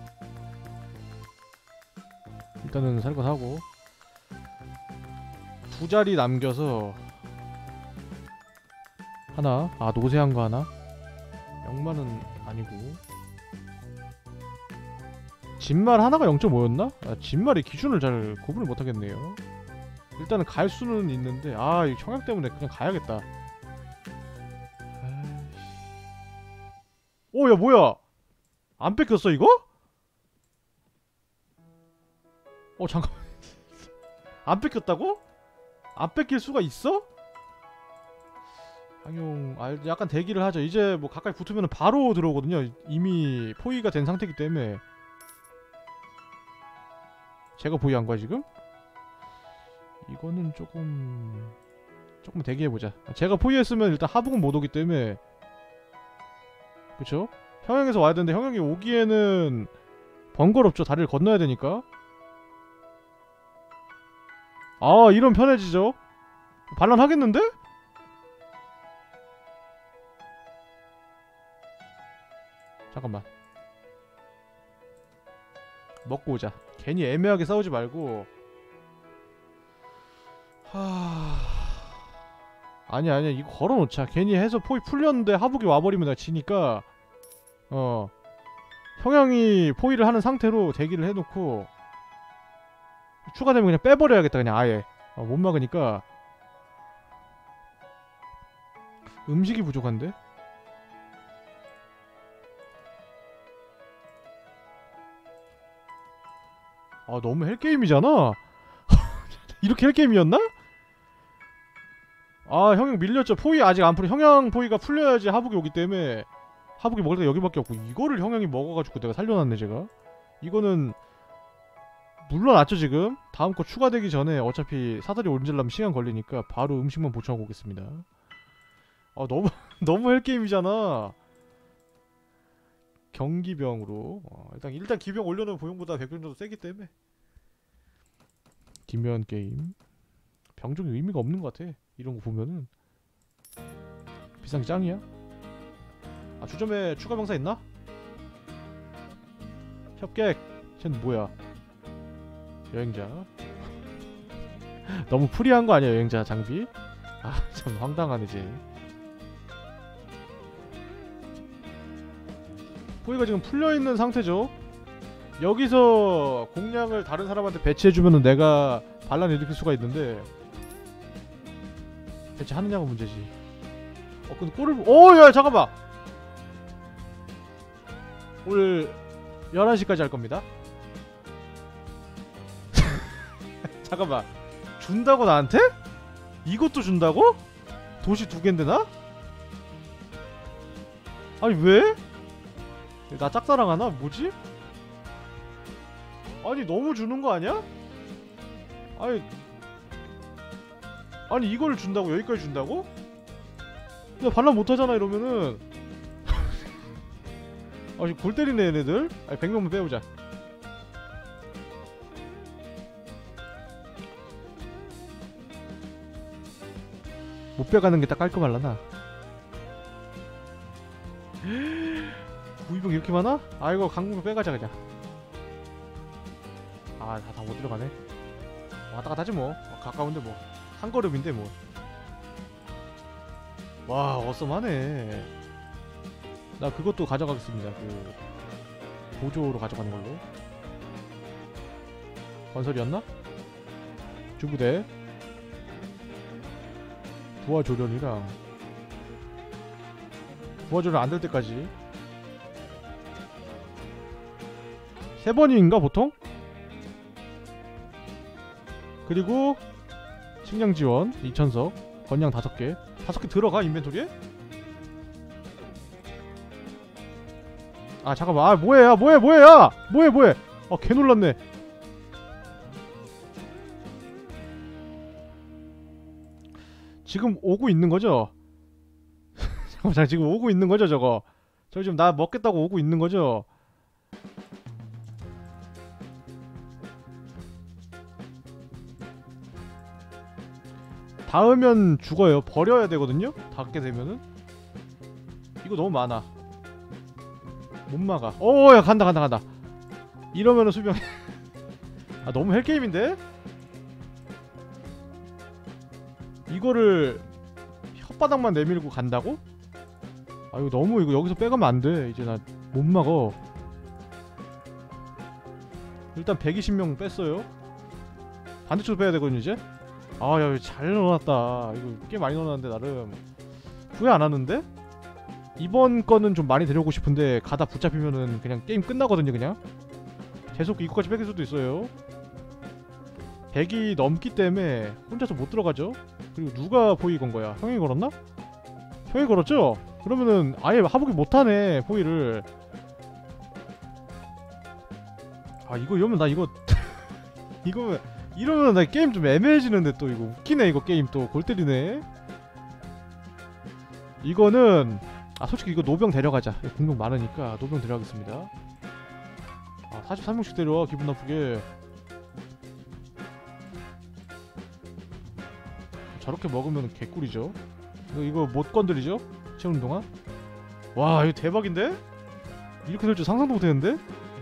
일단은 살 거 사고 두 자리 남겨서 하나, 아 노세한 거 하나? 영만은 아니고 진말 하나가 영 점 오였나? 아, 진말의 기준을 잘 구분을 못하겠네요. 일단은 갈 수는 있는데 아 이 청약 때문에 그냥 가야겠다. 오 야 뭐야 안 뺏겼어 이거? 어 잠깐만 안 뺏겼다고? 안 뺏길 수가 있어? 항용 아 약간 대기를 하죠. 이제 뭐 가까이 붙으면 바로 들어오거든요. 이미 포위가 된 상태이기 때문에. 제가 포위한 거야 지금? 이거는 조금 조금 대기해보자. 제가 포위했으면 일단 하북은 못 오기 때문에 그쵸? 평양에서 와야 되는데 형형이 오기에는 번거롭죠. 다리를 건너야 되니까. 아 이러면 편해지죠. 반란하겠는데? 잠깐만 먹고 오자. 괜히 애매하게 싸우지 말고. 하... 아니야 아니야 이거 걸어놓자. 괜히 해서 포위 풀렸는데 하북이 와버리면 내가 지니까 어 형형이 포위를 하는 상태로 대기를 해놓고 추가되면 그냥 빼버려야겠다. 그냥 아예 어, 못 막으니까. 음식이 부족한데? 아 너무 헬게임이잖아. 이렇게 헬게임이었나? 아 형형 밀렸죠. 포위 아직 안 풀려. 형형 포위가 풀려야지 하북이 오기 때문에 하북이 먹을 데가 여기밖에 없고 이거를 형형이 먹어가지고 내가 살려놨네 제가. 이거는 물러났죠 지금. 다음 거 추가되기 전에 어차피 사다리 온질라면 시간 걸리니까 바로 음식만 보충하고 오겠습니다. 아 너무 너무 헬게임이잖아. 경기병으로 어, 일단 일단 기병 올려놓은 보용보다 백병 정도 세기 때문에 기묘한 게임. 병종이 의미가 없는 것 같아. 이런 거 보면은 비싼 게 짱이야. 아 주점에 추가 병사 있나? 협객. 쟤는 뭐야? 여행자. 너무 프리한 거 아니야 여행자 장비? 아 참 황당하네 쟤. 포위가 지금 풀려있는 상태죠. 여기서 공략을 다른 사람한테 배치해주면은 내가 반란 일으킬 수가 있는데 배치하느냐가 문제지. 어 근데 골을 오 야 잠깐만 오늘 열한 시까지 할 겁니다. 잠깐만 준다고 나한테? 이것도 준다고? 도시 두 갠데 나? 아니 왜? 나 짝사랑하나? 뭐지? 아니 너무 주는 거 아니야? 아니 아니 이걸 준다고? 여기까지 준다고? 나 반란 못하잖아 이러면은. 아니 골 때리네 얘네들. 아니 백 명만 빼보자. 못 빼가는 게 딱 깔끔할라나. 구이병 이렇게 많아? 아이고 강국을 빼가자 그냥. 아 다 다 못 들어가네. 왔다갔다 하지 뭐. 어, 가까운데 뭐 한 걸음인데 뭐. 와 어썸하네. 나 그것도 가져가겠습니다. 그 보조로 가져가는 걸로. 건설이었나? 주부대 부하조련이랑 부하조련 안 될 때까지 세 번인가 보통? 그리고 식량 지원 이천석 건양 다섯 개 다섯 개 들어가 인벤토리에? 아 잠깐만 아 뭐해 야 뭐해 뭐해 야 뭐해 뭐해 아 개놀랐네. 지금 오고 있는 거죠? 자 지금 오고 있는 거죠 저거. 저 지금 나 먹겠다고 오고 있는 거죠. 닿으면 죽어요. 버려야 되거든요. 닿게 되면은. 이거 너무 많아. 못 막아. 오야 간다 간다 간다. 이러면은 수병. 아 너무 헬게임인데? 이거를 혓바닥만 내밀고 간다고? 아 이거 너무 이거 여기서 빼가면 안돼. 이제 나 못 막어. 일단 백이십 명 뺐어요. 반대쪽도 빼야 되거든요 이제. 아야 잘 넣어놨다. 이거 꽤 많이 넣어놨는데 나름 후회 안 하는데? 이번 거는 좀 많이 데려오고 싶은데 가다 붙잡히면은 그냥 게임 끝나거든요 그냥. 계속 이거까지 뺏길 수도 있어요. 백이 넘기 때문에 혼자서 못 들어가죠. 그리고 누가 포위 건 거야? 형이 걸었나? 형이 걸었죠? 그러면은 아예 하복이 못하네 포위를. 아 이거 이러면 나 이거 이거 이러면 나 게임 좀 애매해지는데 또 이거 웃기네 이거 게임 또 골 때리네. 이거는 아 솔직히 이거 노병 데려가자. 공병 많으니까 노병 데려가겠습니다. 아 사십삼 명씩 데려와 기분 나쁘게. 저렇게 먹으면 개꿀이죠. 이거, 이거 못 건드리죠? 채우는 동안. 와 이거 대박인데? 이렇게 될 줄 상상도 못했는데?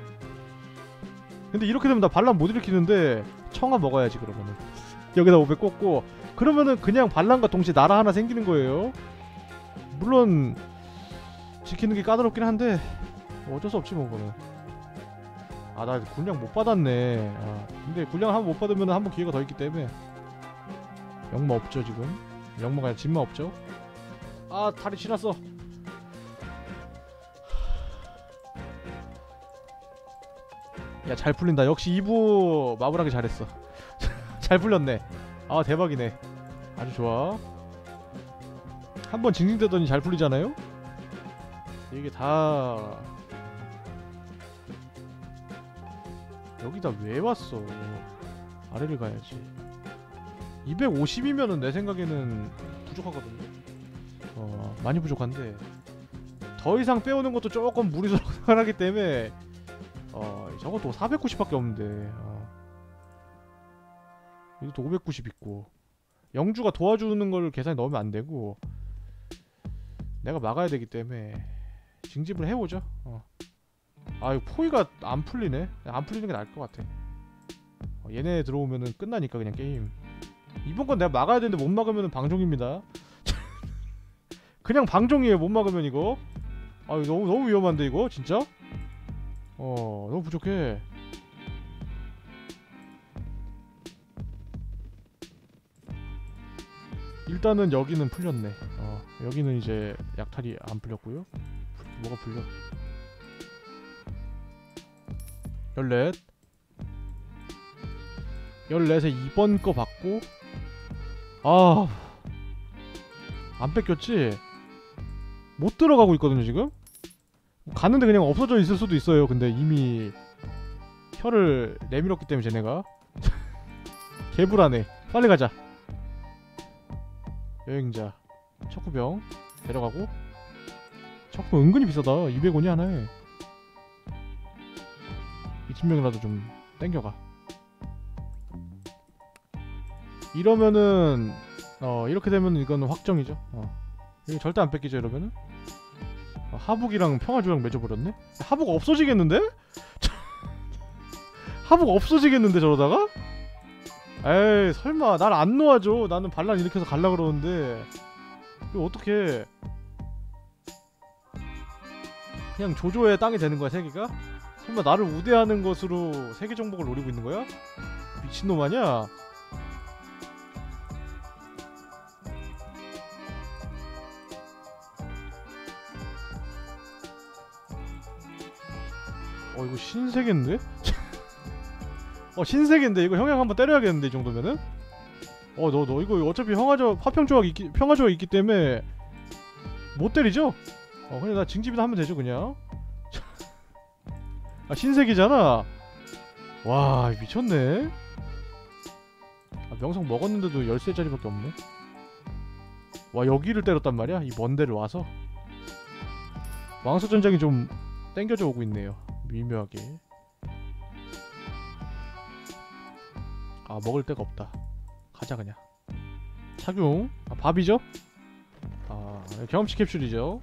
근데 이렇게 되면 나 반란 못 일으키는데 청아 먹어야지 그러면은. 여기다 오백 꽂고 그러면은 그냥 반란과 동시에 나라 하나 생기는 거예요. 물론 지키는 게 까다롭긴 한데 어쩔 수 없지 뭐 그거는. 아 나 군량 못 받았네. 아, 근데 군량 한번 못 받으면 한 번 기회가 더 있기 때문에 영마 없죠 지금. 영마가 아니라 진마 없죠. 아 다리 지났어. 야 잘 풀린다. 역시 이 부 마무리하기 잘했어. 잘 풀렸네. 아 대박이네. 아주 좋아. 한번 징징대더니 잘 풀리잖아요. 이게 다 여기다 왜 왔어. 아래를 가야지. 이백오십이면은 내 생각에는 부족하거든요. 어 많이 부족한데 더 이상 빼오는 것도 조금 무리수하기 때문에 어 저것도 사백구십밖에 없는데 어. 이것도 오백구십 있고 영주가 도와주는 걸 계산에 넣으면 안 되고 내가 막아야 되기 때문에 징집을 해보죠. 어. 아 이거 포위가 안 풀리네. 안 풀리는 게 나을 것 같아. 어, 얘네 들어오면은 끝나니까 그냥 게임. 이번 건 내가 막아야 되는데 못 막으면 방종입니다. 그냥 방종이에요 못 막으면 이거. 아 이거 너무 너무 위험한데 이거 진짜. 어 너무 부족해. 일단은 여기는 풀렸네. 어 여기는 이제 약탈이 안 풀렸고요. 뭐가 풀려? 열넷 열넷에 이번 거 받고 아 안 뺏겼지? 못 들어가고 있거든요 지금? 갔는데 그냥 없어져 있을 수도 있어요. 근데 이미 혀를 내밀었기 때문에 쟤네가 개불하네. 빨리 가자. 여행자 척구병 데려가고. 척구병 은근히 비싸다. 이백 원이 하나에. 이천 명이라도 좀 땡겨가. 이러면은 어 이렇게 되면 이거는 확정이죠. 어 이거 절대 안 뺏기죠 이러면은. 어, 하북이랑 평화조약 맺어버렸네? 하북 없어지겠는데? 하북 없어지겠는데 저러다가? 에이 설마 날 안 놓아줘. 나는 반란 일으켜서 갈라 그러는데 이거 어떡해. 그냥 조조의 땅이 되는 거야 세계가? 설마 나를 우대하는 것으로 세계 정복을 노리고 있는 거야? 미친놈 아냐? 어 이거 신세계인데? 어 신세계인데 이거 형형 한번 때려야겠는데 이 정도면은? 어 너 너 이거 어차피 형아조 화평조약 있기 평화조약 있기 때문에 못 때리죠? 어 그냥 나 징집이나 하면 되죠 그냥. 아 신세계잖아. 와 미쳤네. 아, 명성 먹었는데도 열세짜리밖에 없네. 와 여기를 때렸단 말이야? 이 먼 데를 와서? 왕수 전쟁이 좀 땡겨져 오고 있네요. 미묘하게. 아 먹을 데가 없다. 가자 그냥. 착용. 아 밥이죠? 아 경험치 캡슐이죠.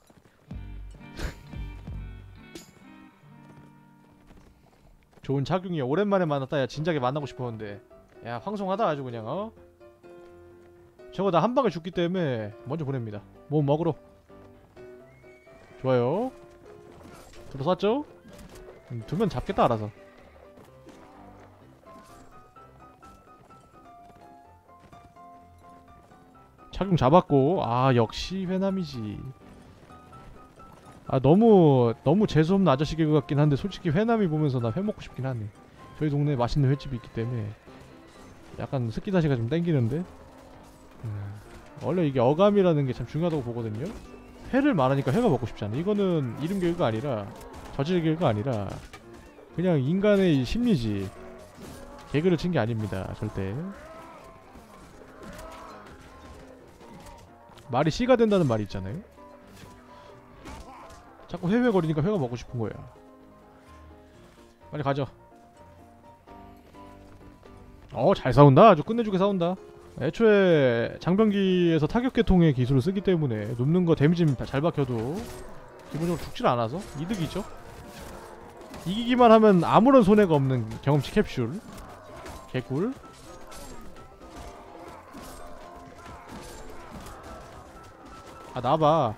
좋은 착용이야. 오랜만에 만났다. 야 진작에 만나고 싶었는데. 야 황송하다 아주 그냥. 어? 저거 나 한방에 죽기 때문에 먼저 보냅니다. 뭐 먹으러. 좋아요. 들어섰죠? 음, 두면 잡겠다 알아서. 착용 잡았고. 아 역시 회남이지. 아 너무 너무 재수없는 아저씨 개그 같긴 한데 솔직히 회남이 보면서 나 회 먹고 싶긴 하네. 저희 동네에 맛있는 횟집이 있기 때문에 약간 스키다시가 좀 땡기는데. 음, 원래 이게 어감이라는 게 참 중요하다고 보거든요. 회를 말하니까 회가 먹고 싶잖아. 이거는 이름 개그가 아니라 저질 개그가 아니라 그냥 인간의 심리지. 개그를 친 게 아닙니다 절대. 말이 씨가 된다는 말이 있잖아요. 자꾸 회회거리니까 회가 먹고 싶은 거야. 빨리 가자. 어 잘 싸운다. 아주 끝내주게 싸운다. 애초에 장병기에서 타격계통의 기술을 쓰기 때문에 눕는 거 데미지 잘 박혀도 기본적으로 죽질 않아서 이득이죠. 이기기만 하면 아무런 손해가 없는 경험치 캡슐. 개꿀. 아 나봐.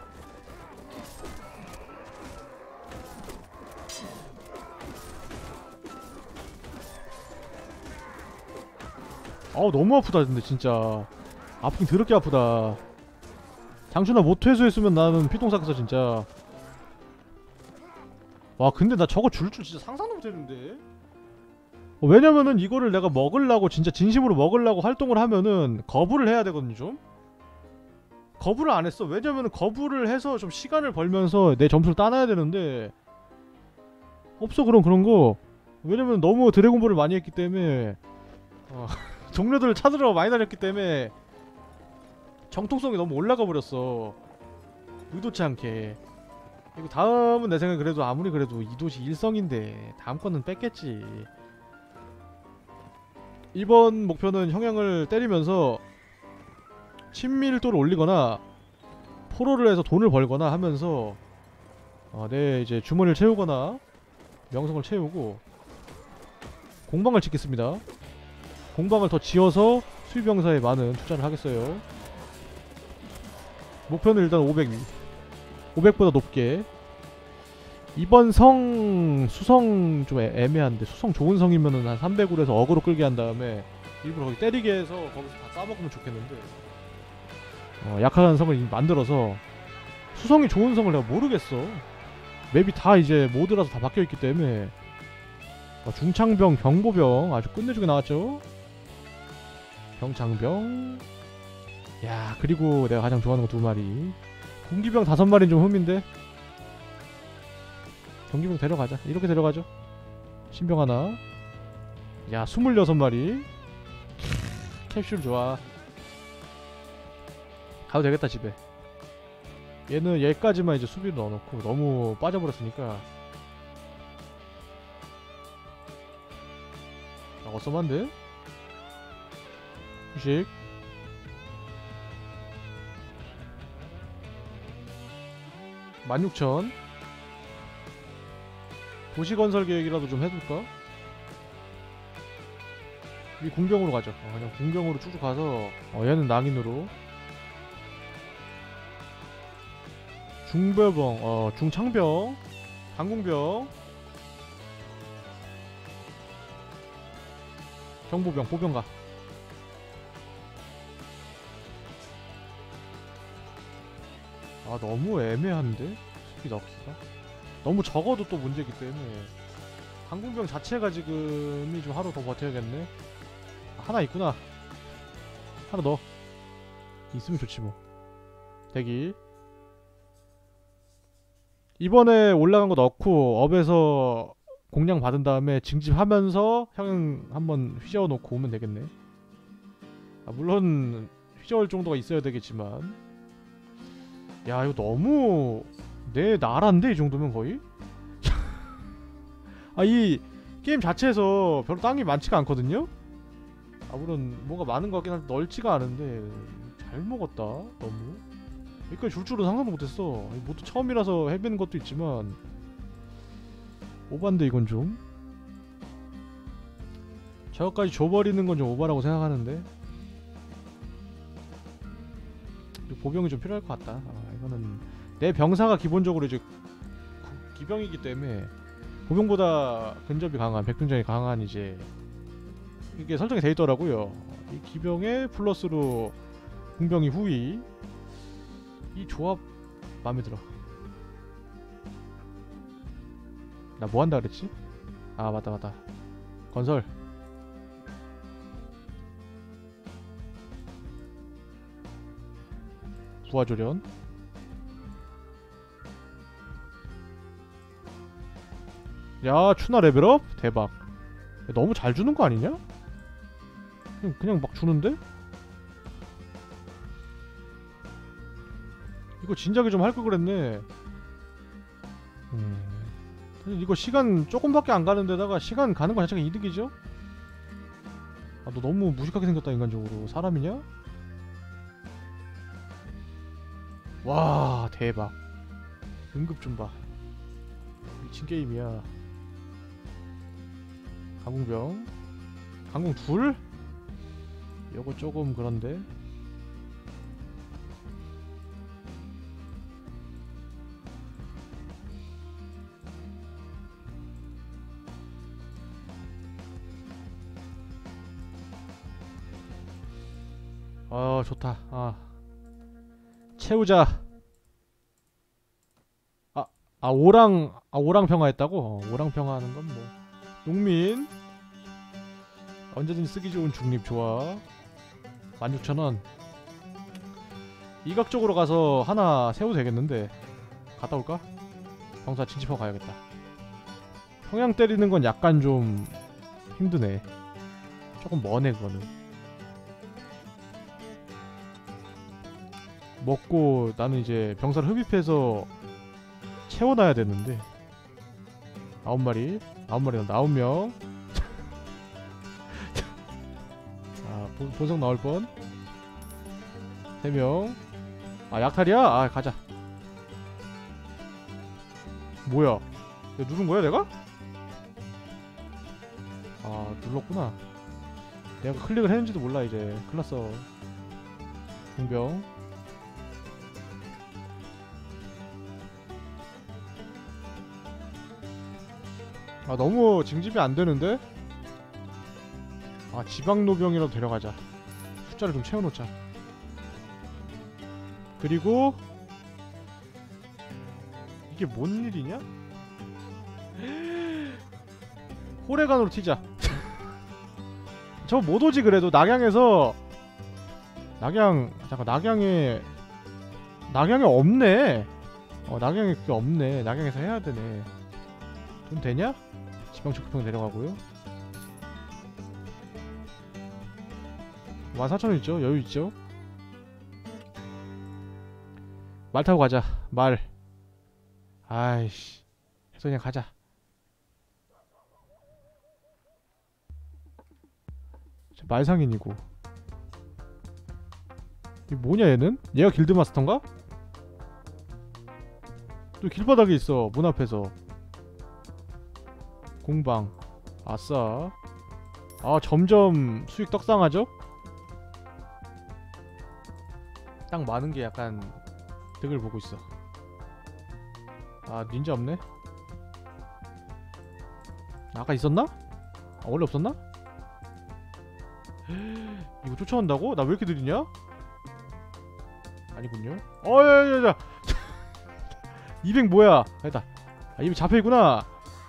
어우 너무 아프다 근데 진짜. 아프긴 더럽게 아프다. 장춘아 못 퇴수했으면 나는 피똥 쌌어 진짜. 와 근데 나 저거 줄 줄 진짜 상상도 못했는데. 어, 왜냐면은 이거를 내가 먹으려고 진짜 진심으로 먹으려고 활동을 하면은 거부를 해야 되거든요 좀. 거부를 안 했어. 왜냐면은 거부를 해서 좀 시간을 벌면서 내 점수를 따놔야 되는데 없어 그런 그런 거. 왜냐면 너무 드래곤볼을 많이 했기 때문에 어, 종료들을 찾으러 많이 다녔기 때문에 정통성이 너무 올라가 버렸어. 의도치 않게. 이거 다음은 내 생각에 그래도 아무리 그래도 이 도시 일성인데 다음 거는 뺐겠지. 이번 목표는 형향을 때리면서 친밀도를 올리거나 포로를 해서 돈을 벌거나 하면서 어, 내 이제 주머니를 채우거나 명성을 채우고 공방을 짓겠습니다. 공방을 더 지어서 수비병사에 많은 투자를 하겠어요. 목표는 일단 오백, 오백보다 높게. 이번 성 수성 좀 애, 애매한데 수성 좋은 성이면은 한 삼백으로 해서 어그로 끌게 한 다음에 일부러 거기 때리게 해서 거기서 다 싸먹으면 좋겠는데 어, 약한 성을 만들어서 수성이 좋은 성을 내가 모르겠어. 맵이 다 이제 모드라서 다 바뀌어있기 때문에. 어, 중창병, 경보병 아주 끝내주게 나왔죠. 병장병. 야 그리고 내가 가장 좋아하는 거 두 마리. 군기병 다섯 마리는 좀 흠인데 경기병 데려가자. 이렇게 데려가죠. 신병 하나. 야 스물여섯 마리. 캡슐 좋아. 가도 되겠다 집에. 얘는 얘까지만 이제 수비를 넣어놓고 너무 빠져버렸으니까. 아, 어썸한데? 휴식. 만 육천. 도시건설 계획이라도 좀 해둘까? 이 궁병으로 가죠. 어, 그냥 궁병으로 쭉쭉 가서 어, 얘는 낭인으로. 중별병, 어 중창병, 강궁병, 경보병, 보병가. 아 너무 애매한데? 수비 넣기가? 너무 적어도 또 문제이기 때문에 강궁병 자체가 지금이 좀 하루 더 버텨야겠네. 아, 하나 있구나. 하나 넣어. 있으면 좋지 뭐. 대기. 이번에 올라간 거 넣고 업에서 공량 받은 다음에 징집하면서 형 한번 휘저어 놓고 오면 되겠네. 아, 물론 휘저을 정도가 있어야 되겠지만. 야 이거 너무 내 나라인데 이 정도면 거의? 아 이 게임 자체에서 별로 땅이 많지가 않거든요? 아 물론 뭔가 많은 것 같긴 한데 넓지가 않은데 잘 먹었다 너무. 여기까지 줄 줄은 상상도 못했어. 모두 처음이라서 해보는 것도 있지만 오반데 이건 좀 저거까지 줘버리는 건 좀 오바라고 생각하는데 보병이 좀 필요할 것 같다. 아, 이거는 내 병사가 기본적으로 이제 기병이기 때문에 보병보다 근접이 강한 백병장이 강한 이제 이게 설정이 돼 있더라고요. 이 기병에 플러스로 공병이 후위 이 조합 마음에 들어. 나 뭐 한다 그랬지? 아 맞다 맞다 건설. 부하조련. 야 추나 레벨업? 대박. 야, 너무 잘 주는 거 아니냐? 그냥, 그냥 막 주는데? 이거 진작에 좀 할 걸 그랬네. 음. 이거 시간 조금밖에 안 가는 데다가 시간 가는 거 자체가 이득이죠? 아 너 너무 무식하게 생겼다 인간적으로. 사람이냐? 와 대박. 응급 좀 봐. 미친 게임이야. 강공병 강공 둘? 요거 조금 그런데. 아 좋다. 아 채우자. 아, 아 오랑 아 오랑 평화했다고? 어, 오랑 평화하는 건 뭐 농민 언제든지 쓰기 좋은 중립 좋아. 만 육천 원. 이각적으로 가서 하나 세워도 되겠는데 갔다 올까? 병사 진집하고 가야겠다. 평양 때리는 건 약간 좀 힘드네. 조금 머네 그거는. 먹고 나는 이제 병사를 흡입해서 채워놔야 되는데. 아홉 마리 아홉 마리 아홉 명. 아 보, 본성 나올 뻔. 세 명. 아 약탈이야? 아 가자. 뭐야 내가 누른 거야 내가? 아 눌렀구나. 내가 클릭을 했는지도 몰라 이제. 큰일났어. 공병. 아 너무 징집이 안되는데? 아 지방노병이라도 데려가자. 숫자를 좀 채워놓자. 그리고 이게 뭔 일이냐? 호레간으로 튀자. 저 못오지 그래도. 낙양에서 낙양 잠깐 낙양에 낙양에 없네. 어 낙양에 그게 없네. 낙양에서 해야 되네. 돈 되냐? 지방 축구평 내려가고요. 만 사천 원 있죠? 여유 있죠? 말 타고 가자. 말. 아이씨. 해서 그냥 가자. 말상인이고. 이게 뭐냐 얘는? 얘가 길드마스터인가? 또 길바닥에 있어. 문 앞에서. 공방. 아싸. 아 점점 수익 떡상하죠? 딱 많은게 약간 득을 보고 있어. 아 닌자 없네? 아까 있었나? 아 원래 없었나? 이거 쫓아온다고? 나 왜 이렇게 느리냐? 아니군요. 어야야야. 이백 뭐야? 아니다. 아 이백 잡혀있구나.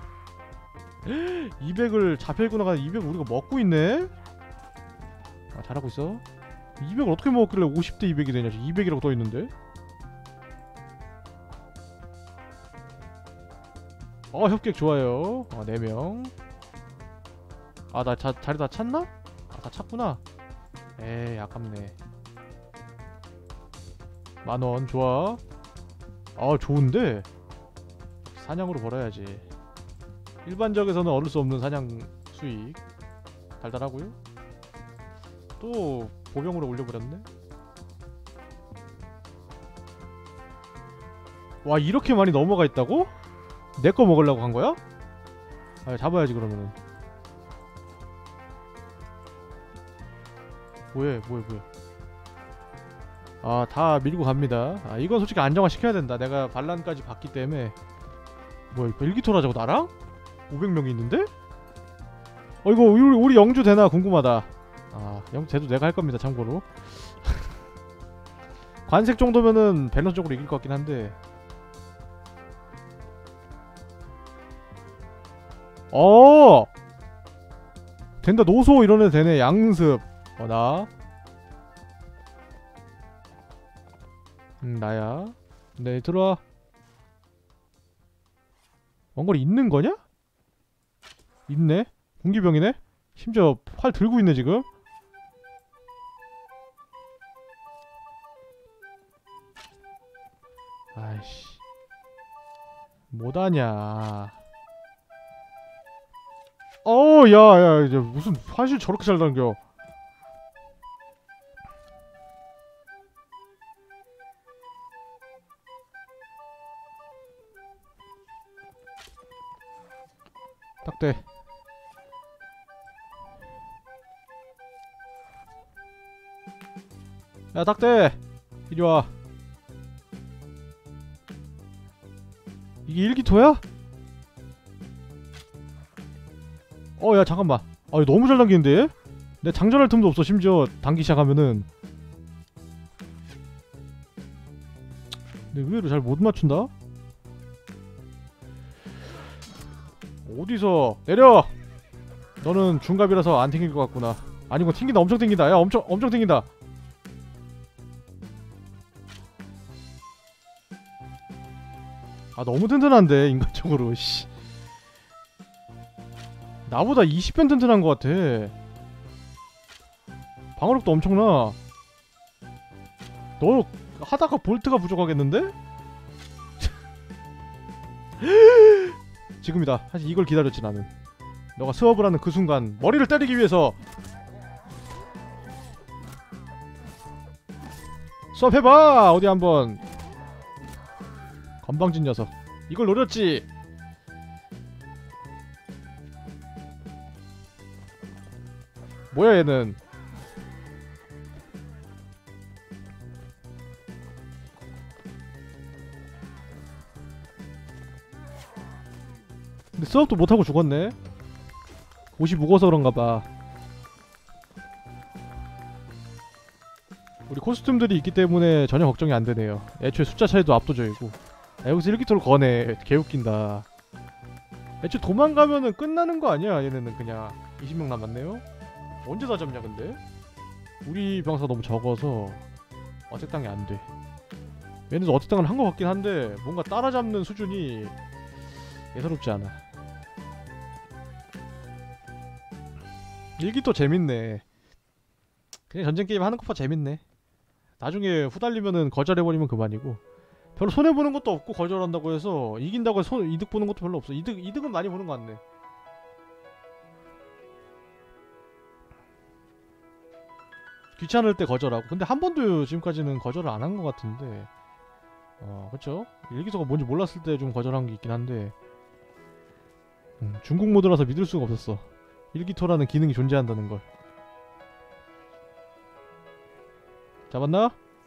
이백을 잡혀있구나. 이백 우리가 먹고 있네? 아 잘하고 있어. 이백을 어떻게 먹었길래 오십 대 이백이 되냐. 이백이라고 떠있는데. 어 협객 좋아요. 아 네 명. 아 나 자리 다 찼나? 아 다 찼구나. 에이 아깝네. 만원 좋아. 아 좋은데? 사냥으로 벌어야지. 일반적에서는 얻을 수 없는 사냥 수익. 달달하고요. 또 보병으로 올려버렸네. 와 이렇게 많이 넘어가 있다고? 내 거 먹으려고 한 거야? 아 잡아야지 그러면은. 뭐해 뭐해 뭐해. 아 다 밀고 갑니다. 아 이건 솔직히 안정화 시켜야 된다. 내가 반란까지 봤기 때문에. 뭐야 이거 일기토라자고 나랑? 오백 명이 있는데? 어 이거 우리, 우리 영주 되나 궁금하다. 아 영주 돼도 내가 할 겁니다 참고로. 관색 정도면은 밸런스적으로 이길 것 같긴 한데. 어 된다. 노소 이런 애도 되네. 양습. 어 나. 음 나야. 네 들어와. 원거리 있는 거냐? 있네. 공기병이네. 심지어 활 들고 있네 지금. 아이씨 못하냐. 어우 야야 이제 무슨 화실 저렇게 잘 당겨. 딱대. 야 딱대 이리와. 이게 일기토야? 어 야 잠깐만. 아 이거 너무 잘 당기는데? 내 장전할 틈도 없어. 심지어 당기 시작하면은. 근데 의외로 잘 못 맞춘다? 어디서 내려! 너는 중갑이라서 안 튕길 것 같구나. 아니고 튕긴다. 엄청 튕긴다. 야 엄청 엄청 튕긴다. 아 너무 튼튼한데 인간적으로. 씨 나보다 이십 배 튼튼한 것 같아. 방어력도 엄청나. 너 하다가 볼트가 부족하겠는데? 지금이다. 사실 이걸 기다렸지 나는. 너가 수업을 하는 그 순간 머리를 때리기 위해서. 수업해봐! 어디 한번. 건방진 녀석. 이걸 노렸지. 뭐야 얘는. 근데 수업도 못하고 죽었네. 옷이 무거워서 그런가봐. 우리 코스튬들이 있기 때문에 전혀 걱정이 안되네요. 애초에 숫자 차이도 압도적이고. 아, 여기서 일기토를 거네. 개웃긴다. 애초에 도망가면은 끝나는 거 아니야. 얘네는 그냥 이십 명 남았네요. 언제 다 잡냐 근데? 우리 병사가 너무 적어서 어택당이 안돼. 얘네도 어택당을 한 것 같긴 한데 뭔가 따라잡는 수준이 예사롭지 않아. 일기토 재밌네. 그냥 전쟁게임 하는 것보다 재밌네. 나중에 후달리면은 거절해버리면 그만이고, 별로 손해보는 것도 없고 거절한다고 해서 이긴다고 해서 손, 이득 보는 것도 별로 없어. 이득, 이득은 많이 보는 것 같네. 귀찮을 때 거절하고. 근데 한 번도 지금까지는 거절을 안 한 것 같은데. 어 그쵸? 일기토가 뭔지 몰랐을 때 좀 거절한 게 있긴 한데. 음, 중국 모드라서 믿을 수가 없었어. 일기토라는 기능이 존재한다는 걸. 잡았나?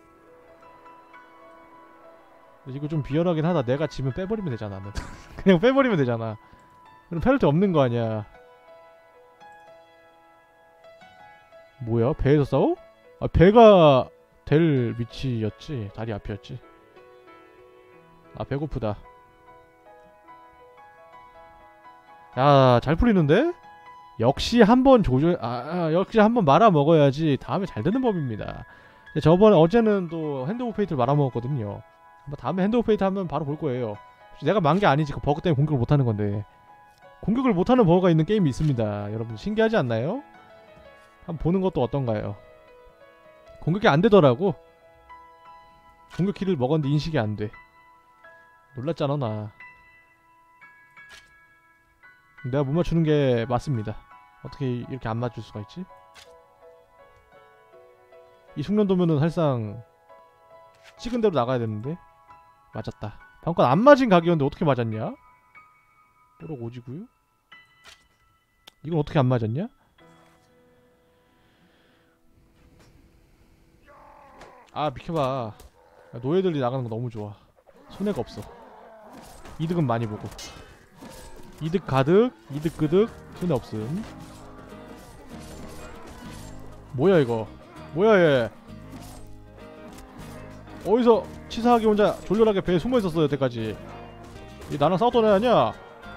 이거 좀 비열하긴 하다. 내가 지면 빼버리면 되잖아. 그냥 빼버리면 되잖아. 그럼 페널티 없는 거 아니야. 뭐야? 배에서 싸워? 아 배가 될 위치였지. 다리 앞이었지. 아 배고프다. 야 잘 풀리는데? 역시 한번 조절 아, 아 역시 한번 말아 먹어야지 다음에 잘 되는 법입니다. 저번에 어제는 또 핸드 오브 페이트를 말아 먹었거든요. 다음에 핸드 오브 페이트 하면 바로 볼 거예요. 내가 만 게 아니지. 그 버그 때문에 공격을 못 하는 건데. 공격을 못 하는 버그가 있는 게임이 있습니다. 여러분 신기하지 않나요? 한번 보는 것도 어떤가요? 공격이 안 되더라고. 공격 키를 먹었는데 인식이 안 돼. 놀랐잖아 나. 내가 못 맞추는 게 맞습니다. 어떻게 이렇게 안 맞출 수가 있지? 이 숙련도면은 사실상 찍은 대로 나가야 되는데. 맞았다. 방금 건 안 맞은 각이었는데 어떻게 맞았냐? 뽀록 오지구요? 이건 어떻게 안 맞았냐? 아 비켜봐. 노예들이 나가는 거 너무 좋아. 손해가 없어. 이득은 많이 보고. 이득 가득, 이득 그득, 손해 없음. 뭐야 이거? 뭐야 얘? 어디서 치사하게 혼자 졸렬하게 배에 숨어 있었어 여태까지. 이 나랑 싸웠던 애 아니야?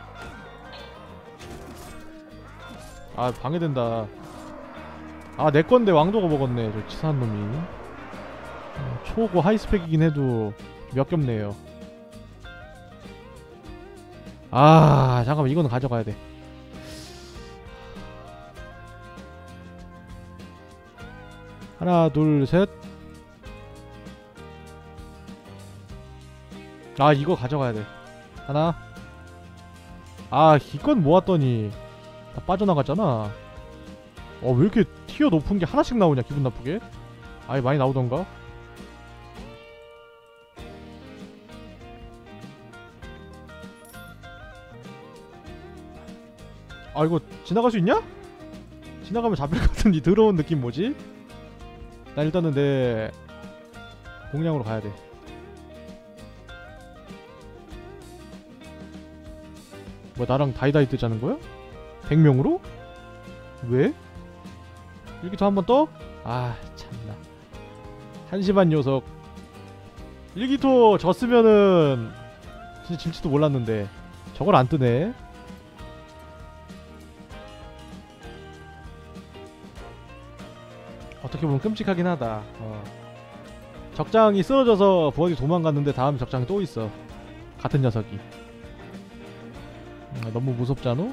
아 방해된다. 아 내 건데 왕도가 먹었네 저 치사한 놈이. 어, 초고 하이스펙이긴 해도 몇 겹네요. 아 잠깐만 이거는 가져가야 돼. 하나 둘 셋. 아 이거 가져가야 돼. 하나. 아 이건 모았더니 다 빠져나갔잖아. 어 왜 이렇게 티어 높은 게 하나씩 나오냐 기분 나쁘게. 아예 많이 나오던가. 아 이거 지나갈 수 있냐? 지나가면 잡힐 것 같은 이 더러운 느낌 뭐지? 나 일단은 내 공략으로 가야 돼. 뭐 나랑 다이다이 뜨자는 거야? 백 명으로? 왜? 일기토 한 번 떠? 아 참나 한심한 녀석. 일기토 졌으면은 진짜 질지도 몰랐는데 저걸 안 뜨네. 어떻게 보면 끔찍하긴 하다. 어. 적장이 쓰러져서 부하기 도망갔는데 다음 적장이 또 있어. 같은 녀석이. 음, 너무 무섭잖아?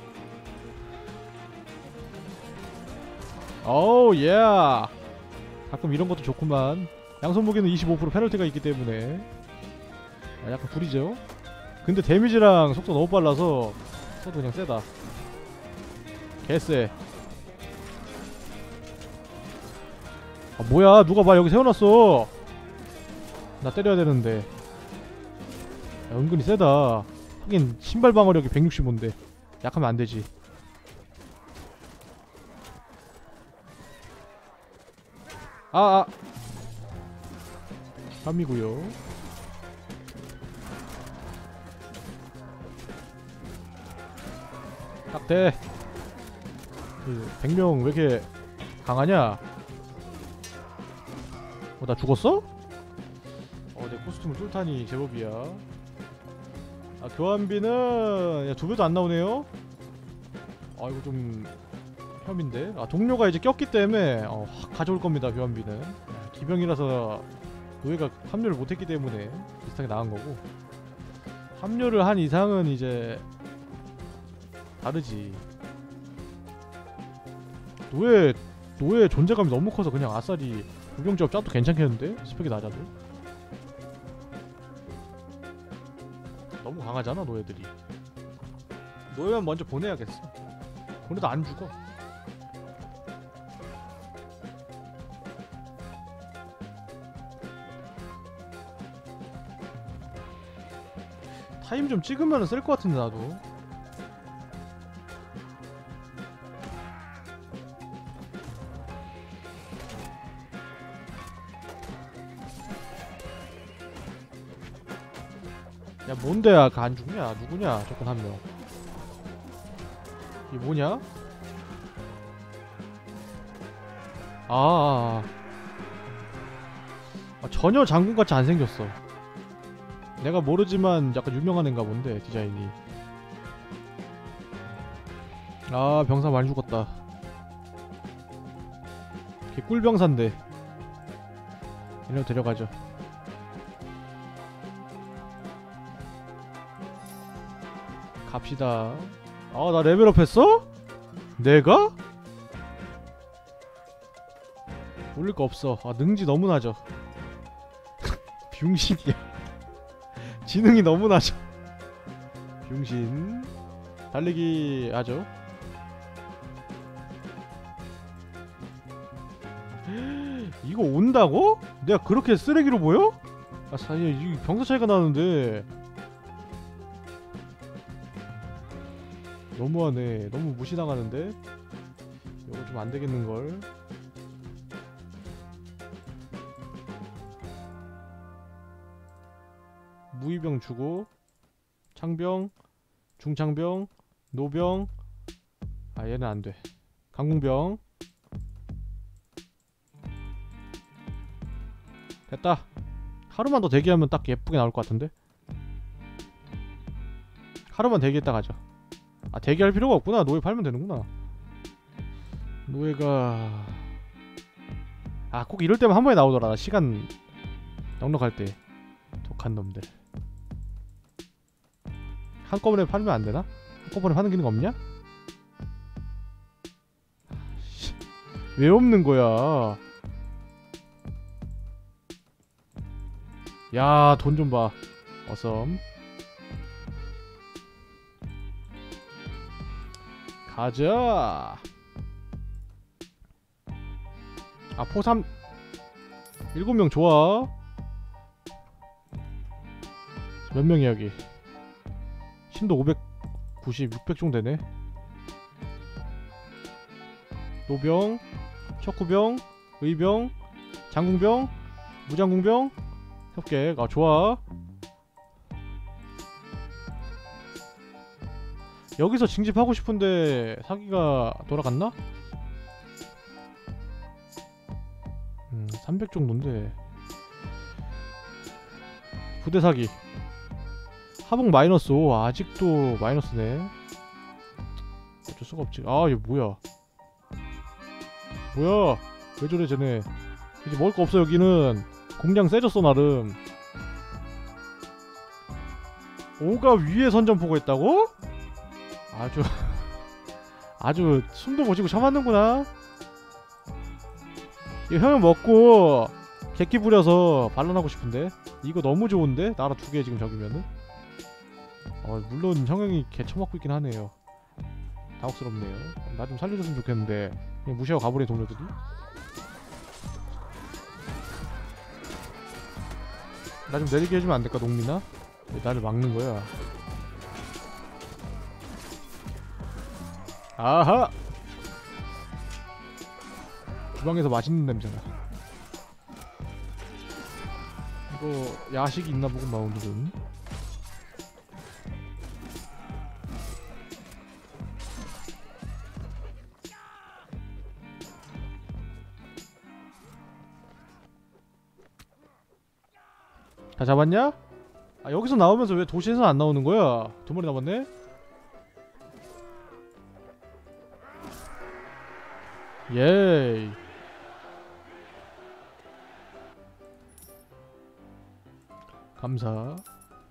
오우 예. 가끔 이런 것도 좋구만. 양손 무기는 이십오 퍼센트 페널티가 있기 때문에 아, 약간 구리죠? 근데 데미지랑 속도 너무 빨라서 써도 그냥 세다. 개쎄. 아 뭐야 누가 막 여기 세워놨어. 나 때려야 되는데. 야, 은근히 세다. 하긴 신발 방어력이 백육십오인데 약하면 안되지. 아아 함이구요. 딱대. 백 명 왜 이렇게 강하냐? 어, 나 죽었어? 어, 내 코스튬을 뚫다니 제법이야. 아, 교환비는 야, 두 배도 안 나오네요? 아, 이거 좀 혐인데? 아, 동료가 이제 꼈기 때문에 어, 확 가져올 겁니다, 교환비는. 야, 기병이라서 노예가 합류를 못했기 때문에 비슷하게 나간 거고. 합류를 한 이상은 이제 다르지. 노예, 노예 존재감이 너무 커서 그냥 아싸리 구경조합 짜도 괜찮겠는데? 스펙이 낮아도? 너무 강하잖아 노예들이. 노예만 먼저 보내야겠어. 보내도 안 죽어. 타임 좀 찍으면 쓸 것 같은데 나도. 야 뭔데 야 안 죽냐? 누구냐? 저건 한 명. 이게 뭐냐? 아, 아, 아. 전혀 장군같이 안 생겼어. 내가 모르지만 약간 유명한 애인가 본데 디자인이. 아 병사 많이 죽었다. 걔 꿀병사인데 얘네 데려가죠. 갑시다. 아 나 레벨업 했어? 내가? 올릴 거 없어. 아 능지 너무 낮아. 병신이야. 지능이 너무 낮아. 병신. 달리기 하죠. 이거 온다고? 내가 그렇게 쓰레기로 보여? 아 사실 이 병사 차이가 나는데 너무하네. 너무 무시당하는데 이거 좀 안되겠는걸. 무의병 주고 창병 중창병 노병. 아 얘는 안돼. 강공병 됐다. 하루만 더 대기하면 딱 예쁘게 나올 것 같은데. 하루만 대기했다 가자. 아 대기할 필요가 없구나. 노예 팔면 되는구나. 노예가 아 꼭 이럴 때만 한 번에 나오더라. 나 시간 넉넉할 때. 독한 놈들. 한꺼번에 팔면 안 되나? 한꺼번에 파는 기능 없냐? 왜 없는 거야? 야, 돈 좀 봐. 어썸. 가자. 아, 포삼 일곱 명 좋아. 몇 명이야 여기? 신도 오백구십, 육백 정도 되네. 노병, 척구병, 의병, 장궁병, 무장궁병, 협객. 아 좋아. 여기서 징집하고 싶은데 사기가 돌아갔나? 음, 삼백 정도인데. 부대 사기. 하복 마이너스 오. 아직도 마이너스네. 어쩔 수가 없지. 아 이거 뭐야. 뭐야 왜 저래 쟤네. 이제 먹을 거 없어. 여기는 공장 세졌어 나름. 오가 위에 선전포고 했다고? 아주 아주 숨도 못 쉬고 처맞는구나. 이거 형은 먹고 객기 부려서 반론하고 싶은데. 이거 너무 좋은데? 나라 두 개 지금 저기면은. 어 물론 형형이 개 처먹고 있긴 하네요. 당혹스럽네요. 나 좀 살려줬으면 좋겠는데 그냥 무시하고 가버리네 동료들이. 나 좀 내리게 해주면 안될까 농민아? 왜 나를 막는 거야? 아하! 주방에서 맛있는 냄새나. 이거 야식이 있나 보구만 오늘은. 다 잡았냐? 아 여기서 나오면서 왜 도시에서 안 나오는 거야? 두 마리 남았네? 예이. 감사.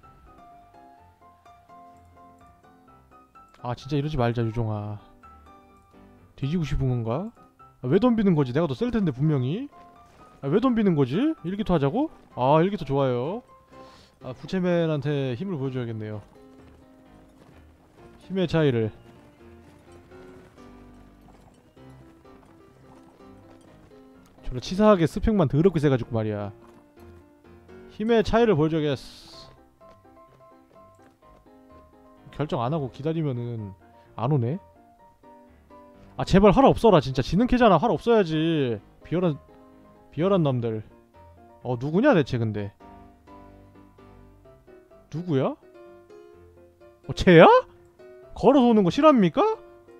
아 진짜 이러지 말자 유종아. 뒤지고 싶은 건가? 아, 왜 덤비는 거지? 내가 더 셀 텐데 분명히. 아, 왜 덤비는 거지? 일기토 하자고? 아 일기토 좋아요. 아 부채맨한테 힘을 보여줘야겠네요. 힘의 차이를. 저런 치사하게 스펙만 더럽게 세가지고 말이야. 힘의 차이를 보여줘야겠어. 결정 안하고 기다리면은 안오네. 아 제발 활 없어라 진짜. 지능 캐잖아. 활 없어야지. 비열한 비열한 놈들. 어 누구냐 대체 근데. 누구야? 어 쟤야? 걸어서 오는 거 싫어합니까?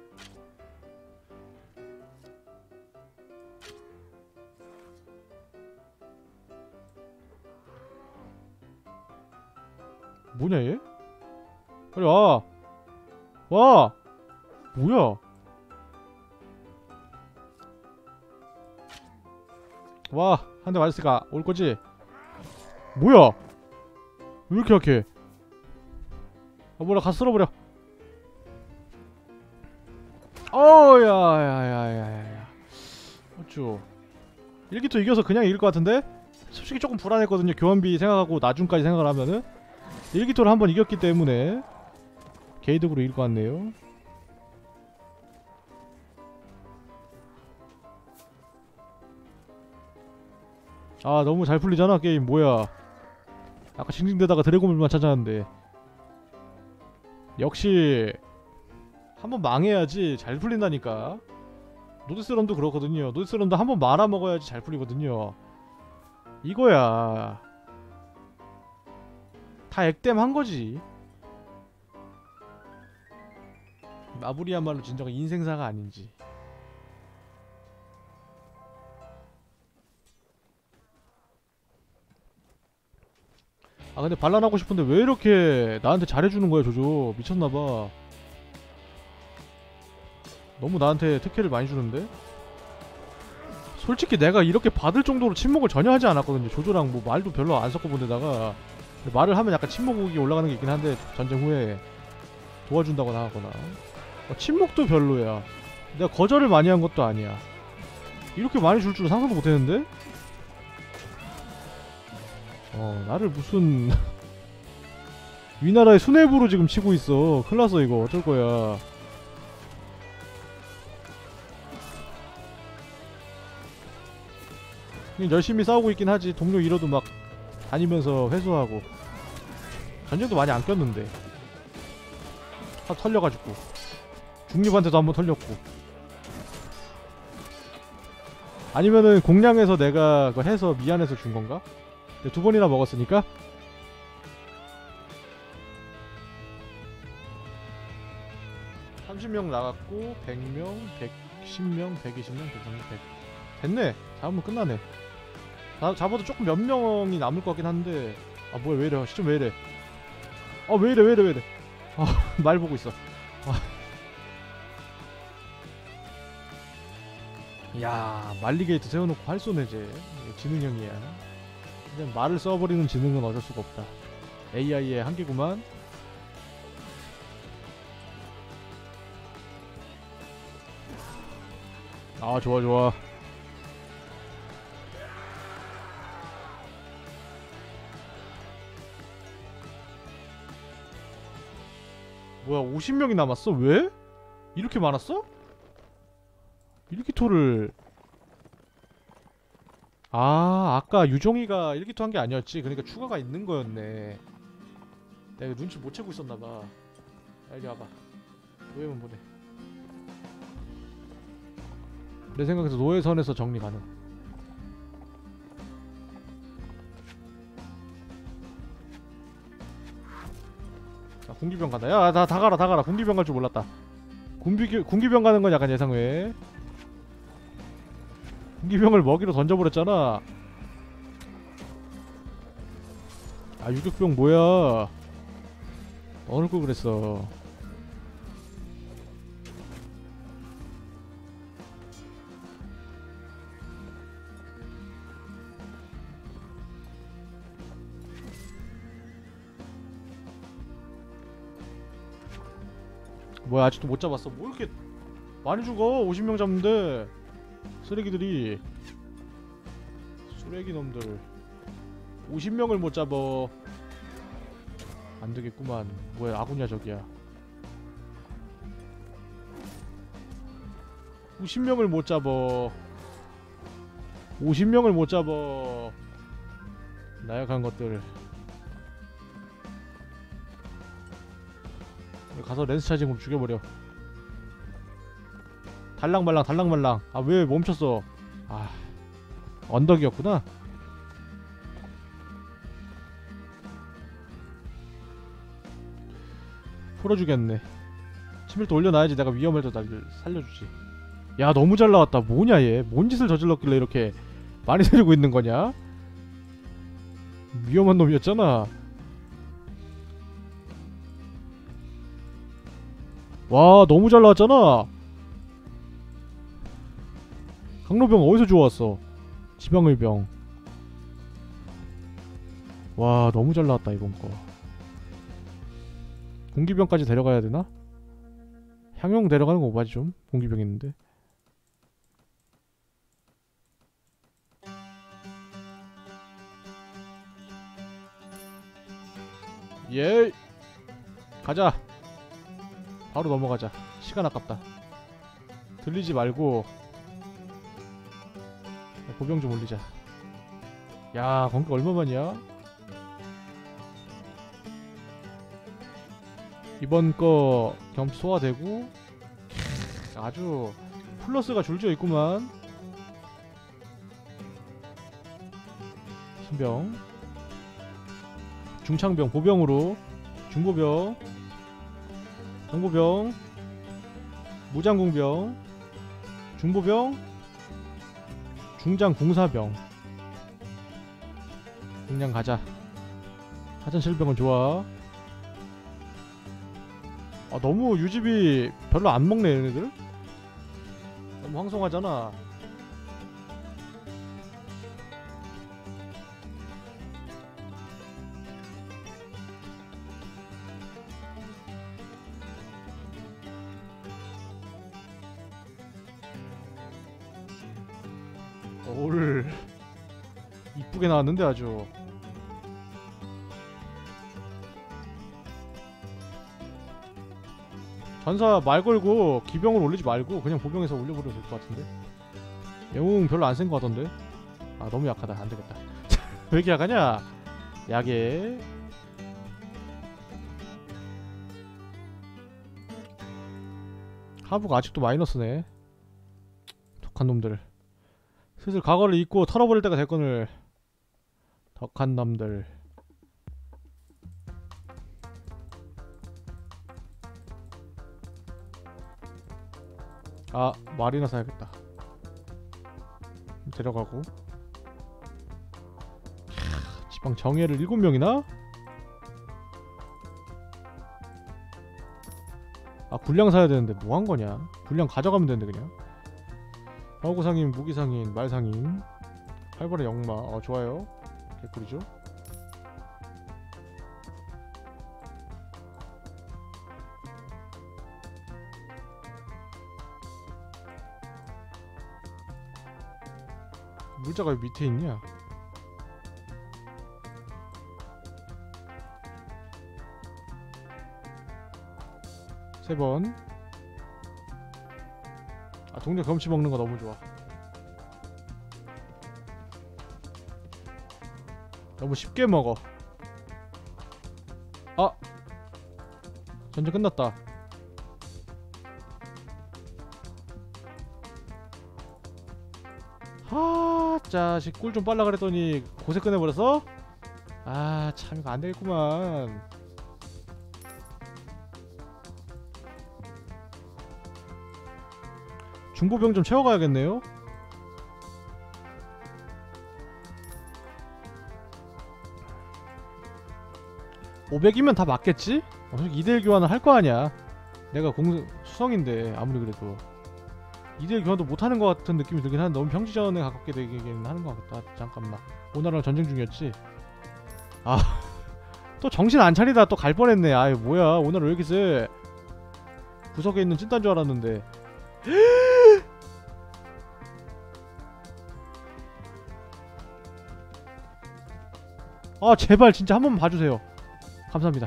뭐냐 얘? 빨리 와. 와. 뭐야? 와. 한 대 맞았으니까 올 거지? 뭐야? 왜 이렇게 약해? 아 뭐라 가서 쓸어버려. 어야야야야야. 어쭈. 일기토 이겨서 그냥 이길 것 같은데? 솔직히 조금 불안했거든요. 교환비 생각하고 나중까지 생각을 하면은. 일기토를 한번 이겼기 때문에 게이득으로 이길 것 같네요. 아 너무 잘 풀리잖아 게임. 뭐야 아까 징징대다가 드래곤볼만 찾았는데. 역시 한번 망해야지 잘 풀린다니까. 노드스런도 그렇거든요. 노드스런도 한번 말아먹어야지 잘 풀리거든요. 이거야. 다 액땜 한거지. 마블이야말로 진정한 인생사가 아닌지. 아 근데 반란하고 싶은데 왜 이렇게 나한테 잘해주는 거야 조조. 미쳤나봐. 너무 나한테 특혜를 많이 주는데? 솔직히 내가 이렇게 받을 정도로 침묵을 전혀 하지 않았거든요. 조조랑 뭐 말도 별로 안 섞어본 데다가 말을 하면 약간 침묵이 올라가는 게 있긴 한데 전쟁 후에 도와준다거나 하거나 어, 침묵도 별로야. 내가 거절을 많이 한 것도 아니야. 이렇게 많이 줄 줄은 상상도 못했는데? 어 나를 무슨 위나라의 수뇌부로 지금 치고 있어. 큰일났어 이거. 어쩔거야. 열심히 싸우고 있긴 하지. 동료 잃어도 막 다니면서 회수하고. 전쟁도 많이 안 꼈는데 다 털려가지고. 중립한테도 한번 털렸고. 아니면은 공량에서 내가 그거 해서 미안해서 준건가? 두 번이나 먹었으니까? 삼십 명 나갔고 백 명, 백십 명, 백이십 명, 백삼십 명, 백 됐네. 잡으면 끝나네. 자, 잡아도 조금 몇 명이 남을 것 같긴 한데. 아 뭐야 왜이래. 시점 왜이래. 아 왜이래 왜이래 왜이래. 아 말 보고 있어. 아. 야 말리게이트 세워놓고 활 쏘네 쟤. 지능형이야. 그냥 말을 써버리는 지능은 어쩔 수가 없다. 에이아이의 한계구만. 아 좋아 좋아. 뭐야 오십 명이 남았어? 왜? 이렇게 많았어? 일기토를. 아 아까 유종이가 일기토 한 게 아니었지. 그러니까 추가가 있는 거였네. 내가 눈치 못 채고 있었나봐. 이리 와봐. 노예문 보내. 내 생각에서 노예선에서 정리 가능. 자 군기병 간다. 야 나 다 가라 다 가라. 군기병 갈 줄 몰랐다. 군비, 군기병 가는 건 약간 예상외. 군기병을 먹이로 던져버렸잖아. 아 유격병 뭐야. 넣어놓을 걸 그랬어. 뭐야 아직도 못 잡았어. 뭐 이렇게 많이 죽어. 오십 명 잡는데. 쓰레기들이. 쓰레기 놈들. 오십 명을 못 잡어. 안되겠구만. 뭐야 아군이야 저기야. 오십 명을 못 잡어. 오십 명을 못 잡어. 나약한 것들. 가서 렌스 차징으로 죽여버려. 달랑말랑 달랑말랑. 아 왜 멈췄어. 아 언덕이었구나. 풀어주겠네. 치밀도 올려놔야지 내가 위험할 때 날 살려주지. 야 너무 잘 나왔다. 뭐냐 얘. 뭔 짓을 저질렀길래 이렇게 많이 데리고 있는 거냐. 위험한 놈이었잖아. 와 너무 잘 나왔잖아. 강로병 어디서 주워왔어. 지방의병. 와 너무 잘 나왔다 이번 거. 공기병까지 데려가야 되나? 향용 데려가는 거 오바지 좀. 공기병 있는데. 예. 가자. 바로 넘어가자. 시간 아깝다. 들리지 말고 보병 좀 올리자. 야, 건기 얼마만이야? 이번 거 경험치 소화되고 아주 플러스가 줄지어 있구만. 신병, 중창병, 보병으로 중보병, 정보병, 무장공병, 중보병, 중장 궁사병. 그냥 가자. 하전실병은 좋아. 아, 너무 유지비 별로 안 먹네 얘네들. 너무 황송하잖아. 올 이쁘게 나왔는데 아주. 전사 말 걸고 기병을 올리지 말고 그냥 보병에서 올려버려도 될 것 같은데. 영웅 별로 안 센 것 같던데. 아, 너무 약하다. 안되겠다. 왜 이렇게 약하냐. 약해. 하부가 아직도 마이너스네. 독한 놈들. 슬슬 과거를 잊고 털어버릴 때가 됐거늘. 덕한 놈들. 아, 말이나 사야겠다. 데려가고. 지방 정예를 일곱 명이나? 아, 군량 사야 되는데 뭐 한 거냐? 군량 가져가면 되는데 그냥. 방어구상인, 무기상인, 말상인, 활발의 역마. 어, 좋아요. 개꿀이죠. 물자가 왜 밑에 있냐? 세 번. 아, 동료 경험치 먹는 거 너무 좋아. 너무 쉽게 먹어. 아! 전쟁 끝났다. 하, 자식 꿀 좀 빨라 그랬더니 고세 꺼내버렸어? 아, 참 이거 안되겠구만. 중보병 좀 채워가야겠네요. 오백이면 다 맞겠지? 어, 이 대 일 교환을 할 거 아니야. 내가 공 수성인데 아무리 그래도 이 대 일 교환도 못하는 것 같은 느낌이 들긴 하는데 너무 평지전에 가깝게 되긴 하는 것 같다. 잠깐만, 오나라랑 전쟁 중이었지? 아, 또 정신 안 차리다 또 갈 뻔했네. 아이 뭐야, 오나라 왜 이렇게 세? 구석에 있는 찐딴 줄 알았는데. 아, 제발 진짜 한 번만 봐주세요. 감사합니다.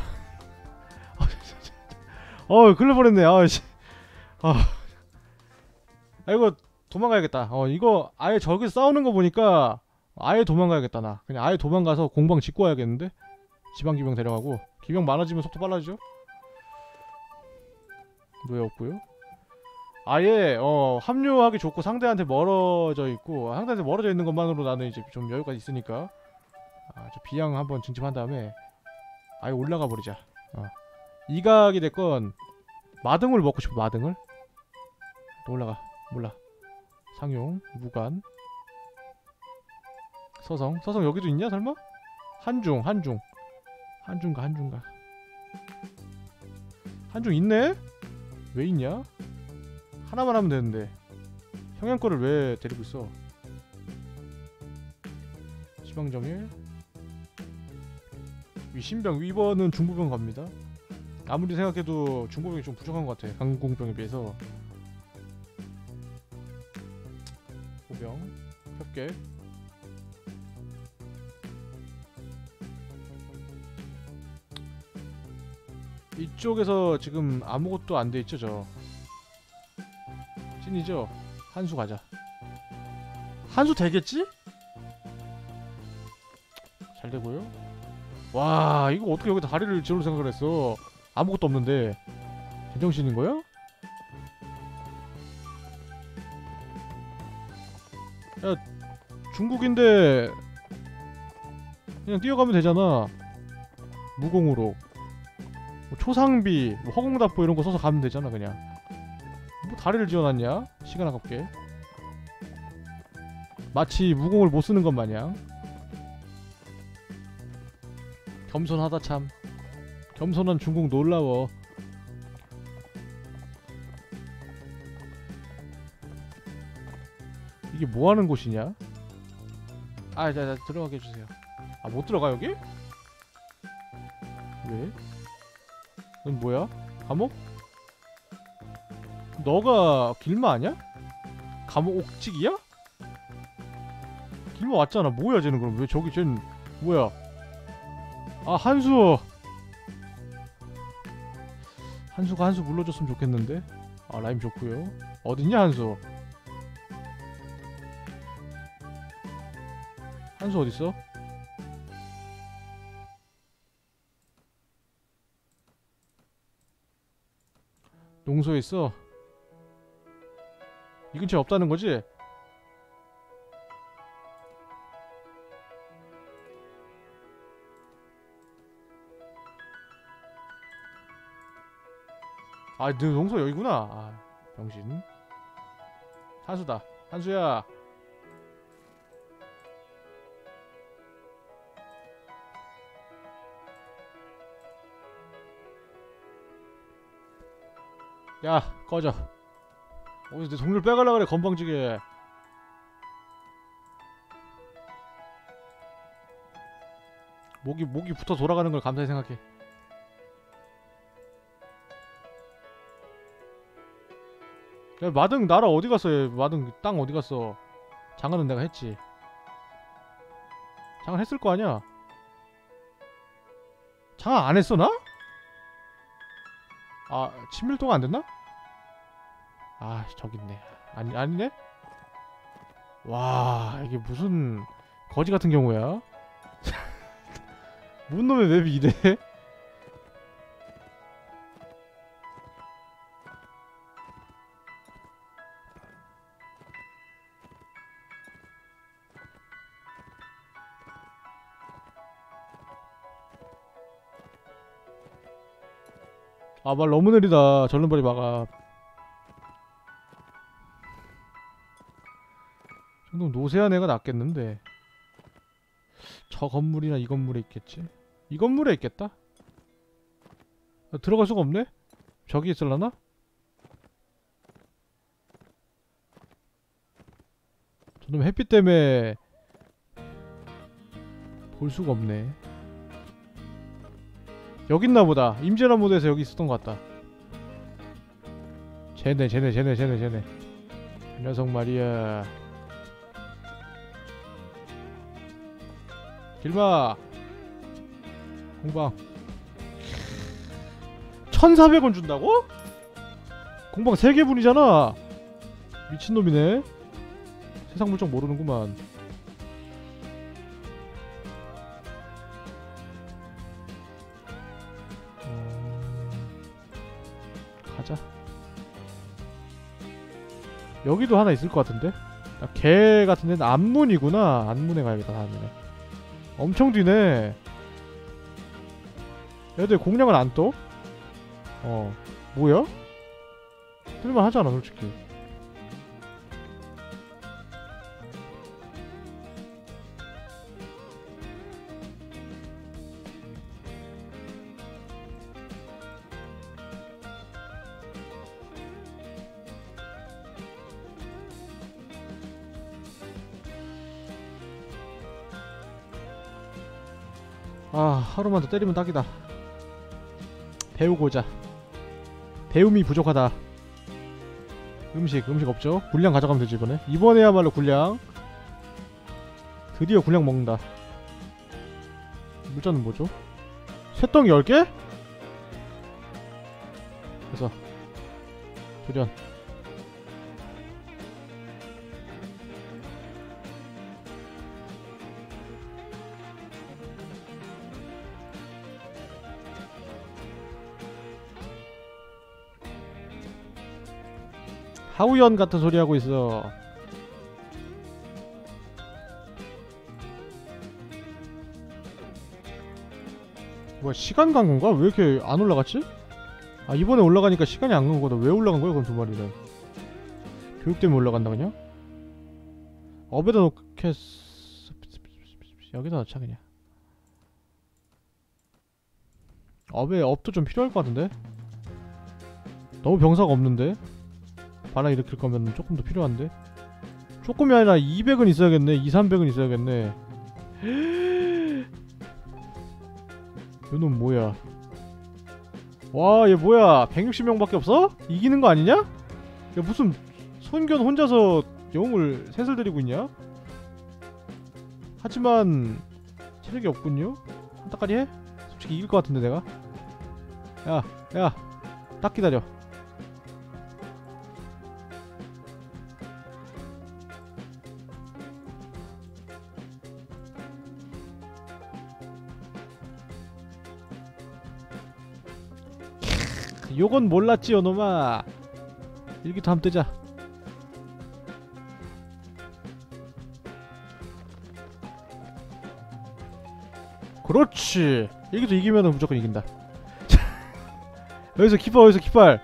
어, 큰일 뻔했네. 아, 씨. 아. 아, 이거 도망가야겠다. 어, 이거 아예 저기서 싸우는 거 보니까 아예 도망가야겠다. 나 그냥 아예 도망가서 공방 짓고 와야겠는데. 지방기병 데려가고. 기병 많아지면 속도 빨라지죠. 왜 없고요? 아예 어 합류하기 좋고 상대한테 멀어져 있고, 상대한테 멀어져 있는 것만으로 나는 이제 좀 여유가 있으니까 아, 저 비양 한번 증집한 다음에 아예 올라가 버리자. 어. 이각이 됐건 마등을 먹고 싶어. 마등을 또 올라가. 몰라. 상용, 무관, 서성. 서성 여기도 있냐 설마? 한중, 한중, 한중가, 한중가. 한중 있네? 왜 있냐? 하나만 하면 되는데 형양 거를 왜 데리고 있어? 지방정일, 위신병, 위번은 중보병 갑니다. 아무리 생각해도 중보병이 좀 부족한 것 같아. 강공병에 비해서. 보병, 협계. 이쪽에서 지금 아무것도 안 돼 있죠, 저. 찐이죠? 한수 가자. 한수 되겠지? 잘 되고요. 와, 이거 어떻게 여기다 다리를 지을 생각을 했어? 아무것도 없는데. 제정신인 거야? 야, 중국인데 그냥 뛰어가면 되잖아. 무공으로. 뭐 초상비, 뭐 허공답보 이런 거 써서 가면 되잖아, 그냥. 뭐 다리를 지어놨냐? 시간 아깝게. 마치 무공을 못 쓰는 것 마냥. 겸손하다 참. 겸손한 중국 놀라워. 이게 뭐하는 곳이냐? 아, 자, 자, 들어가게 해주세요. 아, 못 들어가 여기? 왜? 넌 뭐야? 감옥? 너가 길마 아니야? 감옥 옥직이야? 길마 왔잖아. 뭐야 쟤는 그럼? 왜 저기 쟤는 뭐야? 아, 한수! 한수가 한수 불러줬으면 좋겠는데? 아, 라임 좋구요. 어딨냐 한수? 한수 어딨어? 농소에 있어? 이 근처에 없다는 거지? 아, 너 농소 여기구나. 아, 병신. 한수다. 한수야. 야, 꺼져. 어디서 내 동료를 빼갈라 그래, 건방지게. 목이 목이 붙어 돌아가는 걸 감사히 생각해. 야, 마등 나라 어디 갔어? 얘. 마등 땅 어디 갔어? 장안은 내가 했지. 장안 했을 거 아니야? 장안 안 했어 나? 아, 친밀 동안 안 됐나? 아, 저기 있네. 아니, 아니네? 와, 이게 무슨 거지 같은 경우야? 뭔 놈의 맵이 이래? 아, 말 너무 느리다. 절름발이 막아. 정도 노세한 애가 낫겠는데. 저 건물이나 이 건물에 있겠지? 이 건물에 있겠다? 아, 들어갈 수가 없네? 저기 있을라나? 저놈 햇빛 때문에 볼 수가 없네. 여기 있나보다. 임진왜란 모드에서 여기 있었던 것 같다. 쟤네 쟤네 쟤네 쟤네 쟤네 이 녀석 말이야. 길마 공방 천사백 원 준다고? 공방 세 개분이잖아. 미친놈이네. 세상 물정 모르는구만. 가자. 여기도 하나 있을 것 같은데? 아, 개 같은 데는 안문이구나. 안문에 가야겠다. 다음에는. 엄청 뒤네. 얘들 공략을 안 떠? 어, 뭐야? 뜰만 하잖아 솔직히. 아, 하루만 더 때리면 딱이다. 배우고자. 배움이 부족하다. 음식, 음식 없죠? 군량 가져가면 되지 이번에. 이번에야말로 군량. 드디어 군량 먹는다. 물자는 뭐죠? 쇠덩이 열 개? 수련. 하우연 같은 소리 하고 있어. 뭐야, 시간 간 건가? 왜 이렇게 안 올라갔지? 아, 이번에 올라가니까 시간이 안 간 거다. 왜 올라간 거야, 그럼 두 마리는? 교육 때문에 올라간다, 그냥? 업에다 놓겠... 여기다 넣자, 그냥. 업에, 업도 좀 필요할 것 같은데? 너무 병사가 없는데? 바람 일으킬 거면 조금 더 필요한데? 조금이 아니라 이백은 있어야겠네. 이삼백은 있어야겠네. 요놈 뭐야? 와, 얘 뭐야? 백육십 명밖에 없어? 이기는 거 아니냐? 야, 무슨 손견 혼자서 영웅을 셋을 데리고 있냐? 하지만 체력이 없군요? 한타까지 해? 솔직히 이길 것 같은데 내가? 야, 야, 딱 기다려. 요건 몰랐지, 요놈아. 일기토 한번 뜨자. 그렇지. 일기토 이기면은 무조건 이긴다. 여기서 깃발, 여기서 깃발.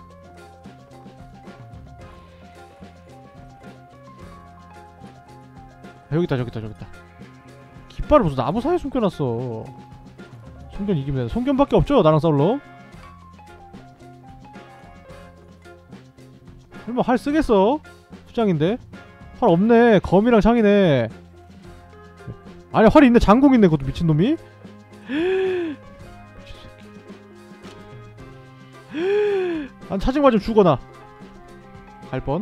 여기있다, 저기있다, 저기있다. 깃발을 무슨 나무 사이에 숨겨놨어. 송견 이기면 된다. 송견밖에 없죠, 나랑 싸울러. 설마 활 쓰겠어? 수장인데? 활 없네. 검이랑 창이네. 아니, 활이 있네. 장공 있네. 그것도 미친놈이. 난 차징 맞으면 죽어나. 갈뻔.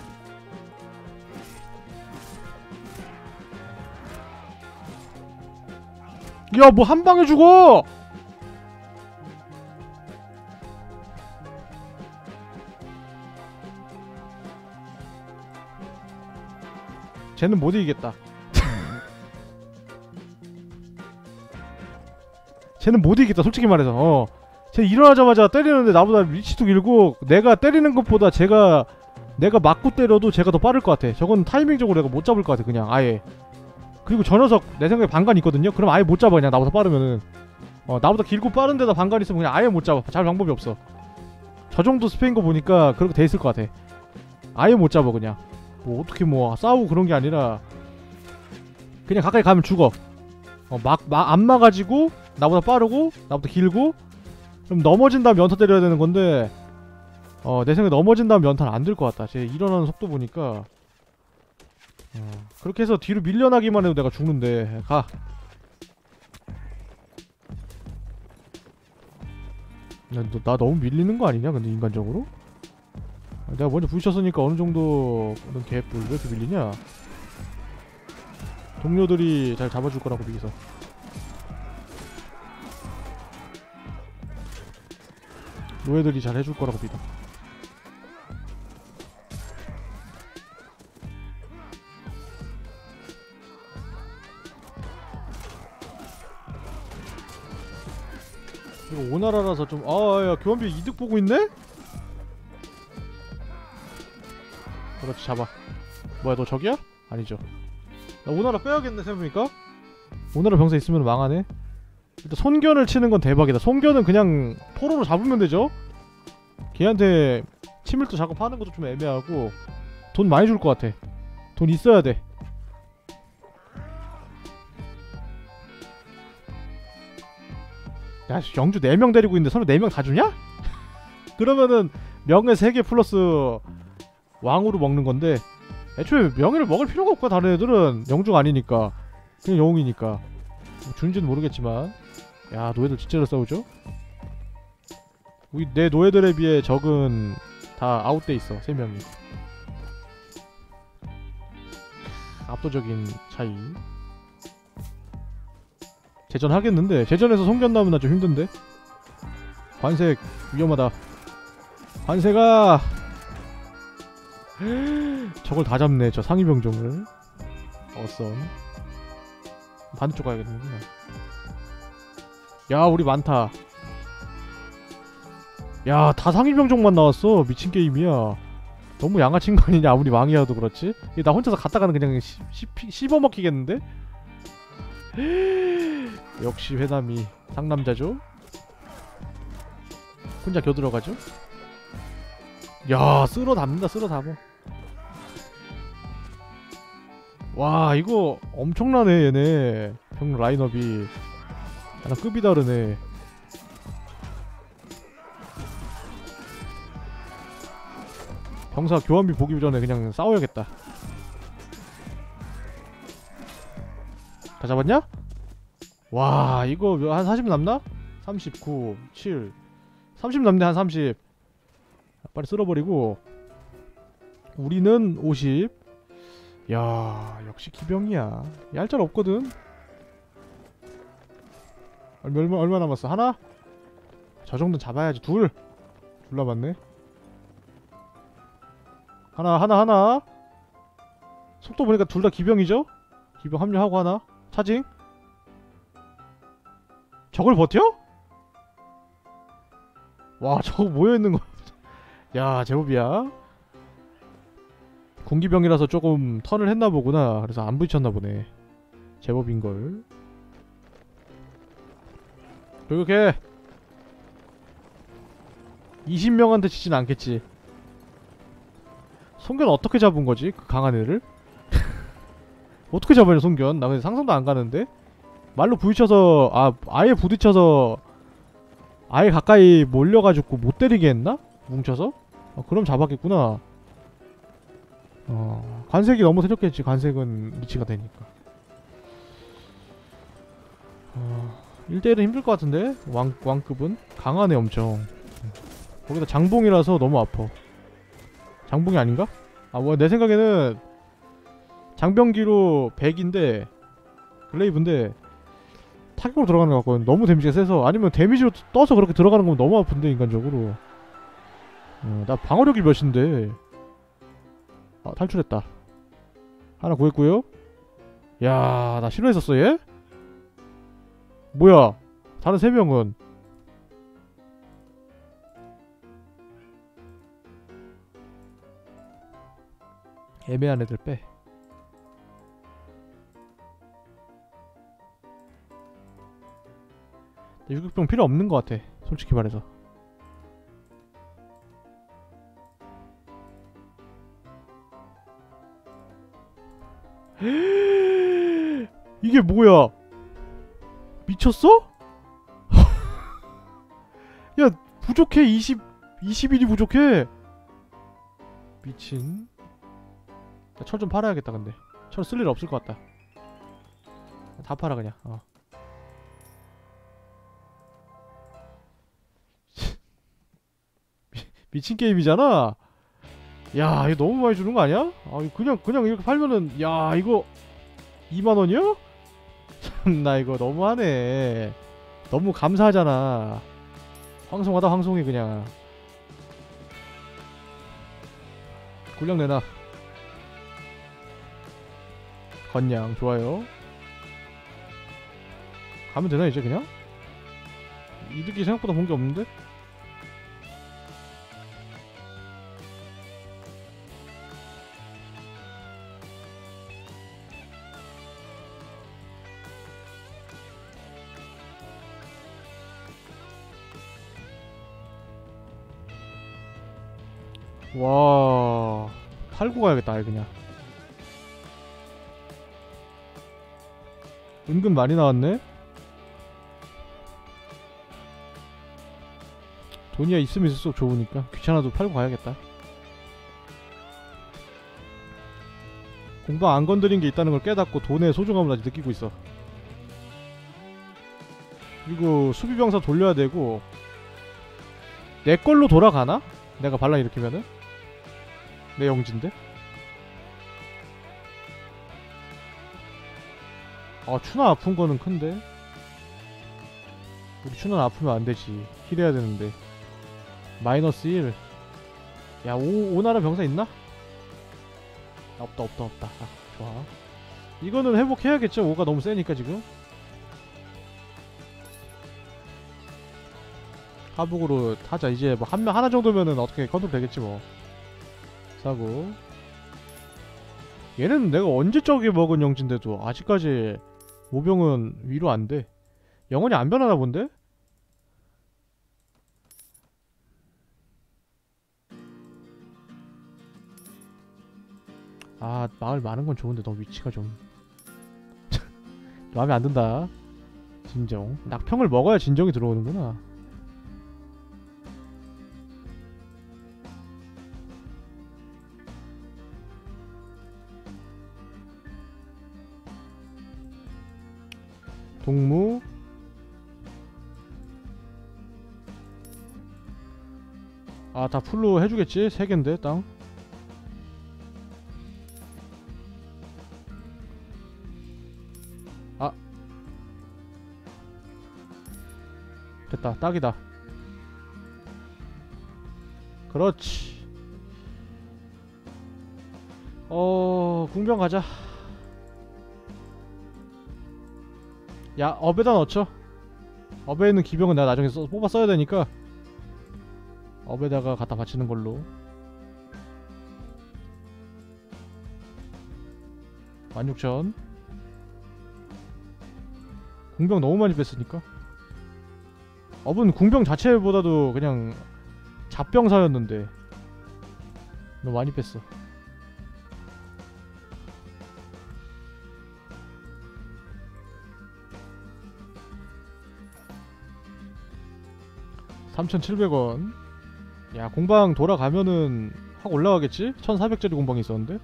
야, 뭐 한방에 죽어! 쟤는 못 이기겠다. 쟤는 못 이기겠다, 솔직히 말해서. 어. 쟤 일어나자마자 때리는데 나보다 리치도 길고, 내가 때리는 것보다 제가 내가 맞고 때려도 제가 더 빠를 것 같아. 저건 타이밍적으로 내가 못 잡을 것 같아, 그냥 아예. 그리고 저 녀석 내 생각에 반간 있거든요? 그럼 아예 못 잡아, 그냥 나보다 빠르면은. 어, 나보다 길고 빠른 데다 반간 있으면 그냥 아예 못 잡아. 잡을 방법이 없어. 저 정도 스페인 거 보니까 그렇게 돼 있을 것 같아. 아예 못 잡아, 그냥. 뭐 어떻게 뭐 싸우고 그런 게 아니라 그냥 가까이 가면 죽어. 어, 막, 막 안 막아지고 나보다 빠르고 나보다 길고 그럼 넘어진 다음 연타 때려야 되는 건데 어, 내 생각에 넘어진 다음 연타는 안 될 것 같다. 쟤 일어나는 속도 보니까 어, 그렇게 해서 뒤로 밀려나기만 해도 내가 죽는데. 가. 야, 너, 나 너무 밀리는 거 아니냐 근데 인간적으로? 내가 먼저 부딪혔으니까 어느정도는 개뿔. 왜 이렇게 밀리냐? 동료들이 잘 잡아줄 거라고 믿어서. 노예들이 잘 해줄 거라고 믿어. 이거 오나라라서 좀... 아, 야, 교환비 이득 보고 있네? 그렇지, 잡아. 뭐야, 너 저기야? 아니죠. 나 오나라 빼야겠네, 생각해보니까. 오나라 병사 있으면 망하네. 일단 손견을 치는 건 대박이다. 손견은 그냥 포로로 잡으면 되죠? 걔한테 치밀도 작업하는 것도 좀 애매하고 돈 많이 줄 것 같아. 돈 있어야 돼. 야, 영주 네 명 데리고 있는데 서로 네 명 다 주냐? 그러면은 명예 세 개 플러스 왕으로 먹는 건데 애초에 명예를 먹을 필요가 없고 다른 애들은 영주가 아니니까 그냥 영웅이니까 뭐 준지는 모르겠지만. 야, 노예들 진짜 잘 싸우죠? 우리 내 노예들에 비해 적은 다 아웃돼 있어. 세 명이 압도적인 차이. 제전 하겠는데 제전에서 송견 나오면 나 좀 힘든데. 관색 위험하다. 관색아 저걸 다 잡네 저 상위병종을. 어썸. 반대쪽 가야겠는구나. 야 우리 많다. 야 다 상위병종만 나왔어. 미친 게임이야. 너무 양아친 거 아니냐. 아무리 왕이어도 그렇지. 나 혼자서 갔다가는 그냥 씹, 씹, 씹어먹히겠는데? 역시 회담이 상남자죠? 혼자 겨들어가죠? 야 쓸어 담는다. 쓸어 담어. 와 이거 엄청나네 얘네. 병 라인업이 나랑 급이 다르네. 병사 교환비 보기 전에 그냥 싸워야겠다. 다 잡았냐? 와 이거 한 사십 남나? 삼십구, 칠 삼십 남네. 한 삼십. 빨리 쓸어버리고 우리는 오십. 야 역시 기병이야. 얄짤 없거든. 얼마, 얼마 남았어? 하나? 저 정도는 잡아야지. 둘! 둘 남았네. 하나 하나 하나. 속도 보니까 둘 다 기병이죠? 기병 합류하고 하나 차징. 저걸 버텨? 와 저거 모여있는 거 야 제법이야. 군기병이라서 조금 턴을 했나 보구나. 그래서 안 부딪혔나 보네. 제법인걸. 이렇게 이십 명한테 지진 않겠지. 송견 어떻게 잡은 거지? 그 강한 애를? 어떻게 잡아냐 송견. 나 근데 상상도 안 가는데? 말로 부딪혀서 아 아예 부딪혀서 아예 가까이 몰려가지고 못 때리게 했나? 뭉쳐서? 어, 그럼 잡았겠구나. 어 관색이 너무 세졌겠지. 관색은 리치가 되니까. 어, 일 대 일은 힘들 것 같은데? 왕, 왕급은? 강하네 엄청. 거기다 장봉이라서 너무 아파. 장봉이 아닌가? 아 뭐 내 생각에는 장병기로 백인데 글레이브인데 타격으로 들어가는 것 같거든. 너무 데미지가 세서. 아니면 데미지로 떠서 그렇게 들어가는 건 너무 아픈데 인간적으로. 어, 나 방어력이 몇인데. 아 탈출했다. 하나 구했고요. 야 나 싫어했었어 얘? 뭐야 다른 세 명은 애매한 애들 빼. 유격병 필요 없는 것 같아 솔직히 말해서. 이게 뭐야 미쳤어? 야 부족해. 이십 이십일이 부족해. 미친. 철 좀 팔아야겠다. 근데 철 쓸 일 없을 것 같다. 다 팔아 그냥. 어. 미, 미친 게임이잖아. 야 이거 너무 많이 주는 거 아니야? 아 그냥 그냥 이렇게 팔면은 야 이거 이만 원이야? 참나 이거 너무하네. 너무 감사하잖아. 황송하다 황송해 그냥. 군량 내놔. 건양 좋아요. 가면 되나 이제 그냥? 이득이 생각보다 본 게 없는데? 와 팔고 가야겠다 아예 그냥. 은근 많이 나왔네. 돈이야 있으면 있을수록 좋으니까 귀찮아도 팔고 가야겠다. 공방 안 건드린 게 있다는 걸 깨닫고 돈의 소중함을 아직 느끼고 있어. 그리고 수비병사 돌려야 되고. 내 걸로 돌아가나? 내가 반란 일으키면은? 내 영지인데? 아 추나 아픈 거는 큰데? 우리 추나 아프면 안 되지. 힐해야 되는데. 마이너스 일. 야 오, 오나라 병사 있나? 없다 없다 없다. 아, 좋아. 이거는 회복해야겠죠. 오가 너무 세니까 지금. 하복으로 타자. 이제 뭐 한 명 하나 정도면은 어떻게 컨트롤 되겠지 뭐. 사고. 얘는 내가 언제 저기 먹은 영진데도 아직까지 모병은 위로 안 돼. 영혼이 안 변하나 본데? 아, 마을 많은 건 좋은데 너무 위치가 좀 마음에 안 든다. 진정. 낙평을 먹어야 진정이 들어오는구나. 동무. 아, 다 풀로 해주겠지? 세 갠데 땅. 아, 됐다. 딱이다. 그렇지. 어... 궁병 가자. 야, 업에다 넣죠. 업에 있는 기병은 내가 나중에 써, 뽑아 써야 되니까 업에다가 갖다 바치는 걸로. 만 육천. 궁병 너무 많이 뺐으니까. 업은 궁병 자체보다도 그냥 잡병사였는데 너무 많이 뺐어. 삼천칠백 원. 야, 공방 돌아가면은 확 올라가겠지? 천사백 짜리 공방이 있었는데.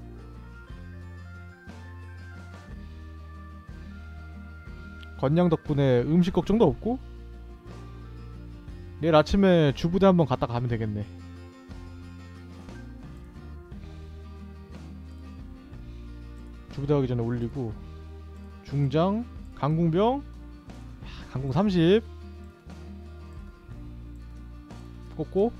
건양 덕분에 음식 걱정도 없고 내일 아침에 주부대 한번 갔다 가면 되겠네. 주부대 가기 전에 올리고. 중장 강궁병. 강궁 삼십 꽂고.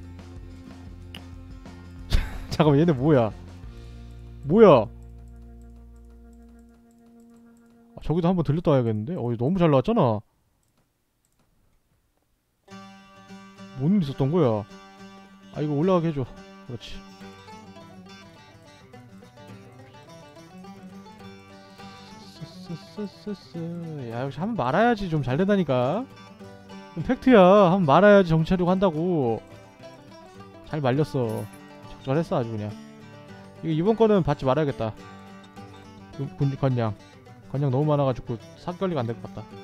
잠깐만, 얘네 뭐야? 뭐야? 아, 저기도 한번 들렸다 와야겠는데? 어, 너무 잘 나왔잖아. 뭔 일 있었던 거야? 아, 이거 올라가게 해줘. 그렇지. 쓰쓰쓰쓰. 야, 역시 한번 말아야지 좀 잘 된다니까. 팩트야. 한번 말아야지 정치 하려고 한다고. 잘 말렸어. 적절했어 아주 그냥. 이거 이번 거는 받지 말아야겠다. 군, 건양 건양 너무 많아가지고 사기 관리가 안 될 것 같다.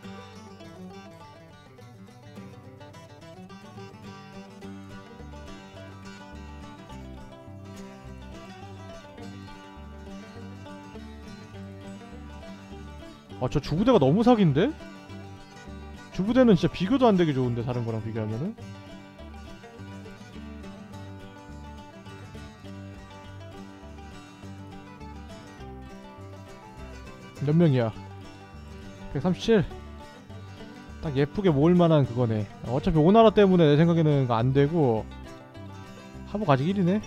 아, 저 주부대가 너무 사기인데? 주부대는 진짜 비교도 안 되게 좋은데, 다른 거랑 비교하면은. 몇 명이야? 백삼십칠. 딱 예쁘게 모을만한 그거네. 어차피 오나라 때문에 내 생각에는 안 되고. 하복 아직 일이네.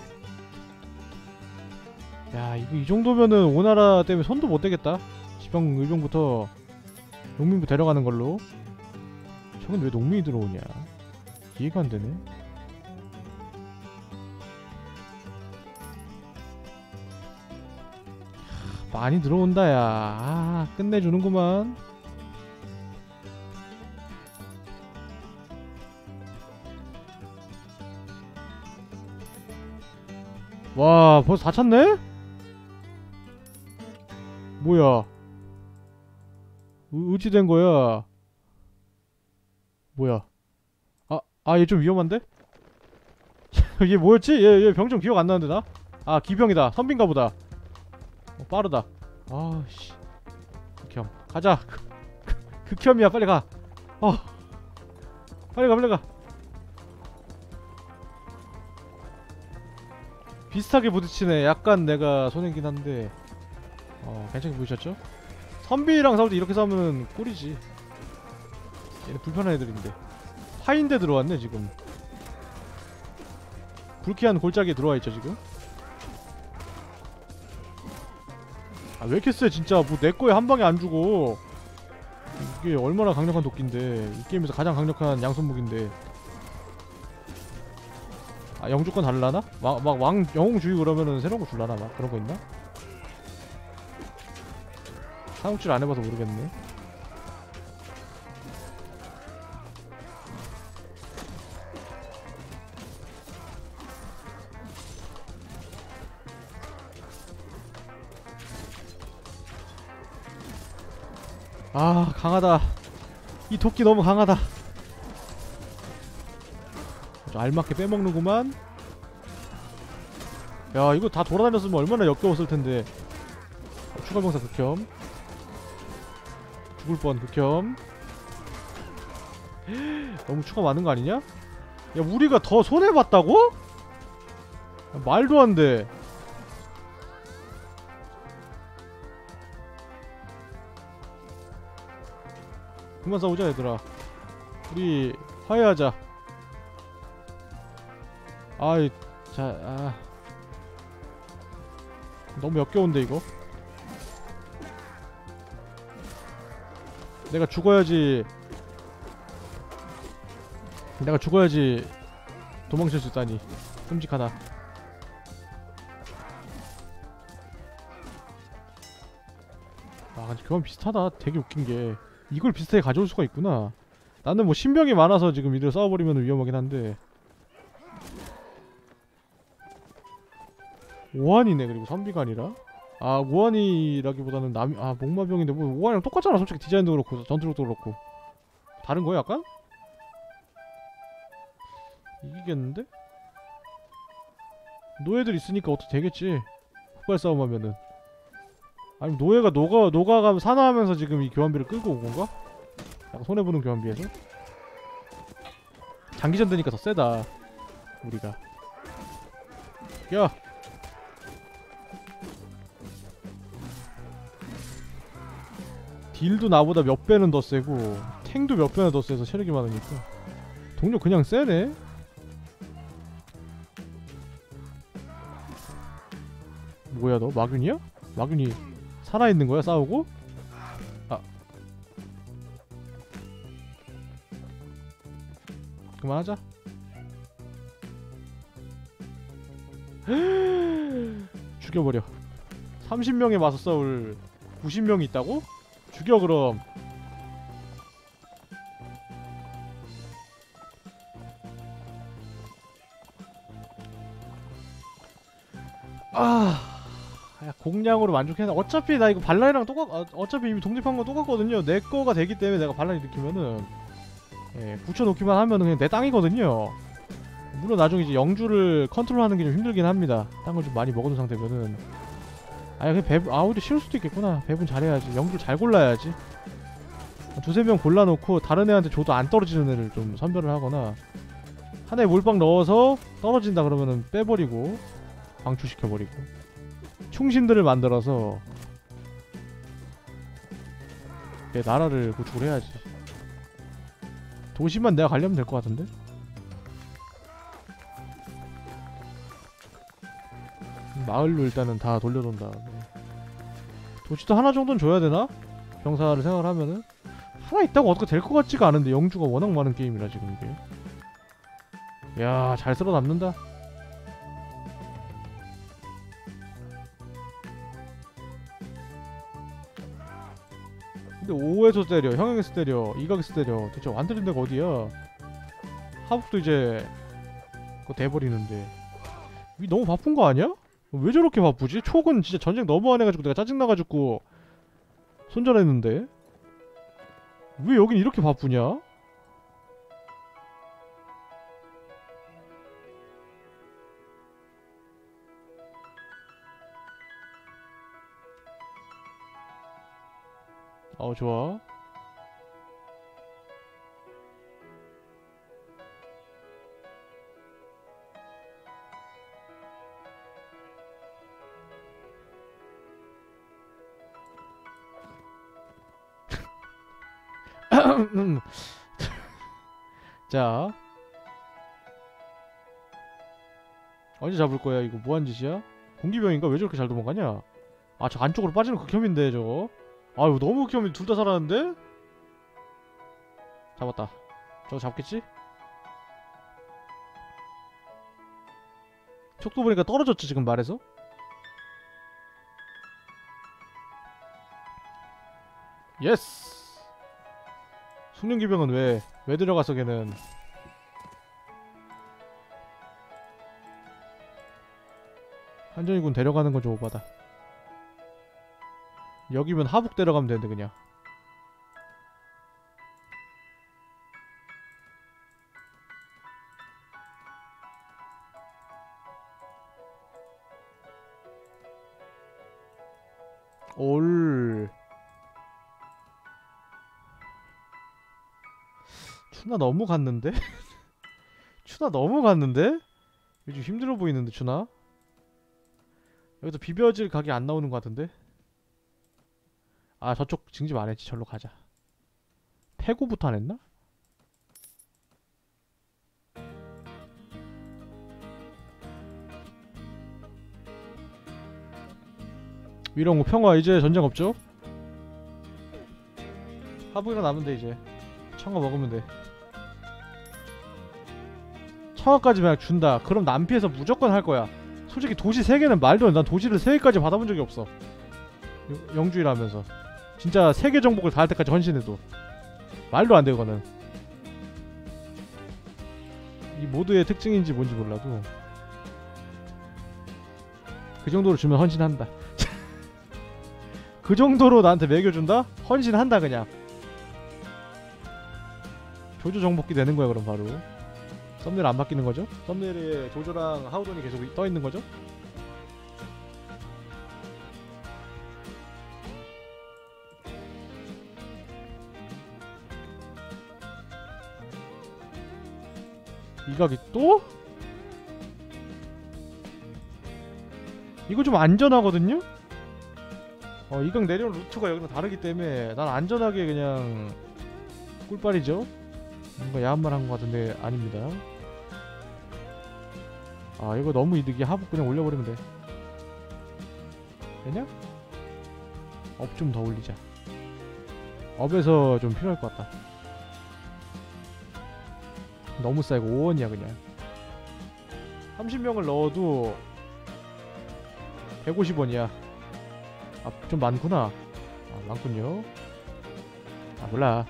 야, 이거 이 정도면은 오나라 때문에 손도 못 대겠다. 지방 의병부터 농민부 데려가는 걸로. 저건 왜 농민이 들어오냐? 이해가 안 되네. 많이 들어온다 야. 아, 끝내주는구만. 와, 벌써 다 찼네? 뭐야? 의, 의지된 거야. 뭐야? 아, 아, 얘 좀 위험한데? 얘 뭐였지? 얘, 얘 병 좀 기억 안 나는데 나? 아, 기병이다. 선비인가 보다. 어, 빠르다. 아씨. 극혐. 가자. 극혐이야. 빨리 가. 어. 빨리 가, 빨리 가. 비슷하게 부딪히네. 약간 내가 손해긴 한데. 어, 괜찮게 보이셨죠? 선비랑 싸울 때 이렇게 싸우면 꿀이지. 얘는 불편한 애들인데. 파인데 들어왔네 지금. 불쾌한 골짜기에 들어와 있죠 지금. 아 왜 이렇게 쎄 진짜. 뭐 내 거에 한 방에 안 죽어. 이게 얼마나 강력한 도끼인데. 이 게임에서 가장 강력한 양손 무기인데. 아 영주권 달라나? 막 막 왕 영웅 주의 그러면은 새로운 거 줄라나 막 그런 거 있나? 삼국지를 안 해봐서 모르겠네. 아 강하다. 이 도끼 너무 강하다. 아주 알맞게 빼먹는구만. 야 이거 다 돌아다녔으면 얼마나 역겨웠을 텐데. 추가 병사 극혐. 죽을 뻔 극혐. 너무 추가 많은 거 아니냐? 야 우리가 더 손해봤다고? 야, 말도 안 돼. 그만 싸우자 얘들아. 우리 화해하자. 아이 자 아. 너무 역겨운데 이거. 내가 죽어야지. 내가 죽어야지 도망칠 수 있다니 끔찍하다. 아 근데 그건 비슷하다. 되게 웃긴게 이걸 비슷하게 가져올 수가 있구나. 나는 뭐 신병이 많아서 지금 이대로 싸워버리면 위험하긴 한데. 오한이네. 그리고 선비가 아니라. 아 오한이라기보다는 남.. 아 목마병인데 뭐 오한이랑 똑같잖아 솔직히. 디자인도 그렇고 전투력도 그렇고. 다른 거야 약간? 이기겠는데? 노예들 있으니까 어떻게 되겠지. 흑발 싸움 하면은. 아니 노예가 녹아 녹아가면 산화하면서 지금 이 교환비를 끌고 온 건가? 약간 손해보는 교환비에서? 장기전 되니까 더 세다 우리가. 야! 딜도 나보다 몇 배는 더 세고 탱도 몇 배나 더 세서 체력이 많으니까 동료 그냥 세네? 뭐야 너? 마균이야? 마균이 살아있는 거야 싸우고? 아 그만하자. 죽여버려. 삼십 명에 맞서 싸울 구십 명이 있다고? 죽여 그럼. 아, 야, 공량으로 만족해서 어차피 나 이거 반란이랑 똑같.. 어, 어차피 이미 독립한 건 똑같거든요. 내 거가 되기 때문에 내가 반란이 느끼면은 예, 붙여놓기만 하면은 그냥 내 땅이거든요. 물론 나중에 이제 영주를 컨트롤하는 게 좀 힘들긴 합니다. 딴 걸 좀 많이 먹어둔 상태면은. 아니 그 배분.. 아 오히려 쉬울 수도 있겠구나. 배분 잘해야지. 영주를 잘 골라야지. 두세 명 골라놓고 다른 애한테 줘도 안 떨어지는 애를 좀 선별을 하거나 하나에 몰빵 넣어서 떨어진다 그러면은 빼버리고 방출시켜버리고 충신들을 만들어서 내 나라를 구축을 해야지. 도시만 내가 가려면 될 것 같은데? 마을로 일단은 다 돌려놓은 다음에 도시도 하나 정도는 줘야 되나? 병사를 생각을 하면은 하나 있다고 어떻게 될 것 같지가 않은데 영주가 워낙 많은 게임이라 지금 이게. 야, 잘 쓸어 담는다. 근데 오에서 때려, 형형에서 때려, 이각에서 때려. 대체 안 되는 데가 어디야? 하북도 이제 그거 돼버리는데 이 너무 바쁜 거 아니야? 왜 저렇게 바쁘지? 촉은 진짜 전쟁 너무 안 해가지고 내가 짜증나가지고 손절했는데 왜 여긴 이렇게 바쁘냐? 어 좋아. 자 언제 잡을 거야? 이거 뭐한 짓이야? 공기병인가? 왜 저렇게 잘 도망가냐? 아 저 안쪽으로 빠지는 극혐인데 저거. 아유 너무 극혐이. 둘 다 살았는데? 잡았다. 저거 잡겠지? 속도 보니까 떨어졌죠 지금 말에서? 예스! 숙련기병은 왜? 왜 들어가서 걔는. 한전이군 데려가는 건 좀 오바다. 여기면 하북 데려가면 되는데 그냥. 올. 추나 너무 갔는데? 추나 너무 갔는데? 요즘 힘들어 보이는데 추나? 여기서 비벼질 각이 안 나오는 것 같은데? 아 저쪽 징집 안 했지. 절로 가자. 태고부터 안 했나? 위령우 평화 이제 전쟁 없죠? 하북이랑 남으면 돼 이제. 청아 먹으면 돼. 청아까지 그냥 준다. 그럼 남피해서 무조건 할 거야. 솔직히 도시 세 개는 말도 안 돼. 난 도시를 세 개까지 받아본 적이 없어. 영주일하면서 진짜 세계 정복을 다 할 때까지 헌신해도 말도 안 돼. 그거는 이 모드의 특징인지 뭔지 몰라도 그 정도로 주면 헌신한다. 그 정도로 나한테 매겨준다? 헌신한다 그냥. 조조 정복기 되는 거야 그럼 바로. 썸네일 안 바뀌는 거죠? 썸네일에 조조랑 하우돈이 계속 떠 있는 거죠? 이 각이 또? 이거 좀 안전하거든요? 어, 이 각 내려오는 루트가 여기랑 다르기 때문에 난 안전하게 그냥 꿀빨이죠? 뭔가 야한 말 한 것 같은데 아닙니다. 아 이거 너무 이득이. 하북 그냥 올려버리면 돼. 되냐? 업 좀 더 올리자. 업에서 좀 필요할 것 같다. 너무 싸이고 오 원이야 그냥. 삼십 명을 넣어도 백오십 원이야. 아 좀 많구나. 아 많군요. 아 몰라.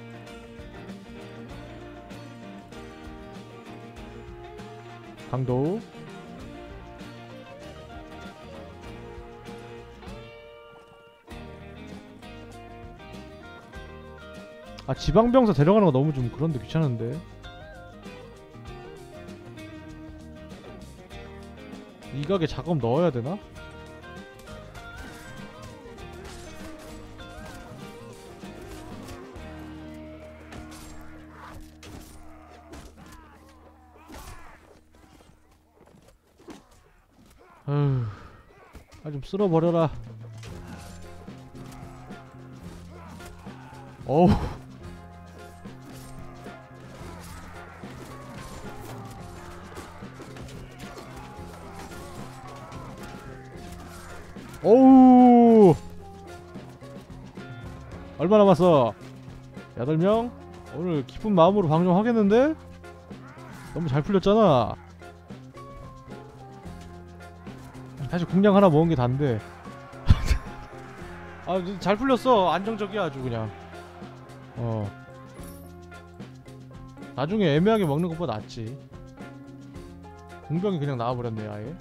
강도 아 지방병사 데려가는 거 너무 좀 그런데 귀찮은데. 이 각에 작업 넣어야 되나? 아휴, 아 좀 쓸어버려라. 어우. 어우. 얼마 남았어? 여덟 명? 오늘 기쁜 마음으로 방송하겠는데? 너무 잘 풀렸잖아. 사실 공략 하나 모은 게 단데. 아 잘 풀렸어. 안정적이야 아주 그냥. 어 나중에 애매하게 먹는 것보다 낫지. 공병이 그냥 나와버렸네 아예.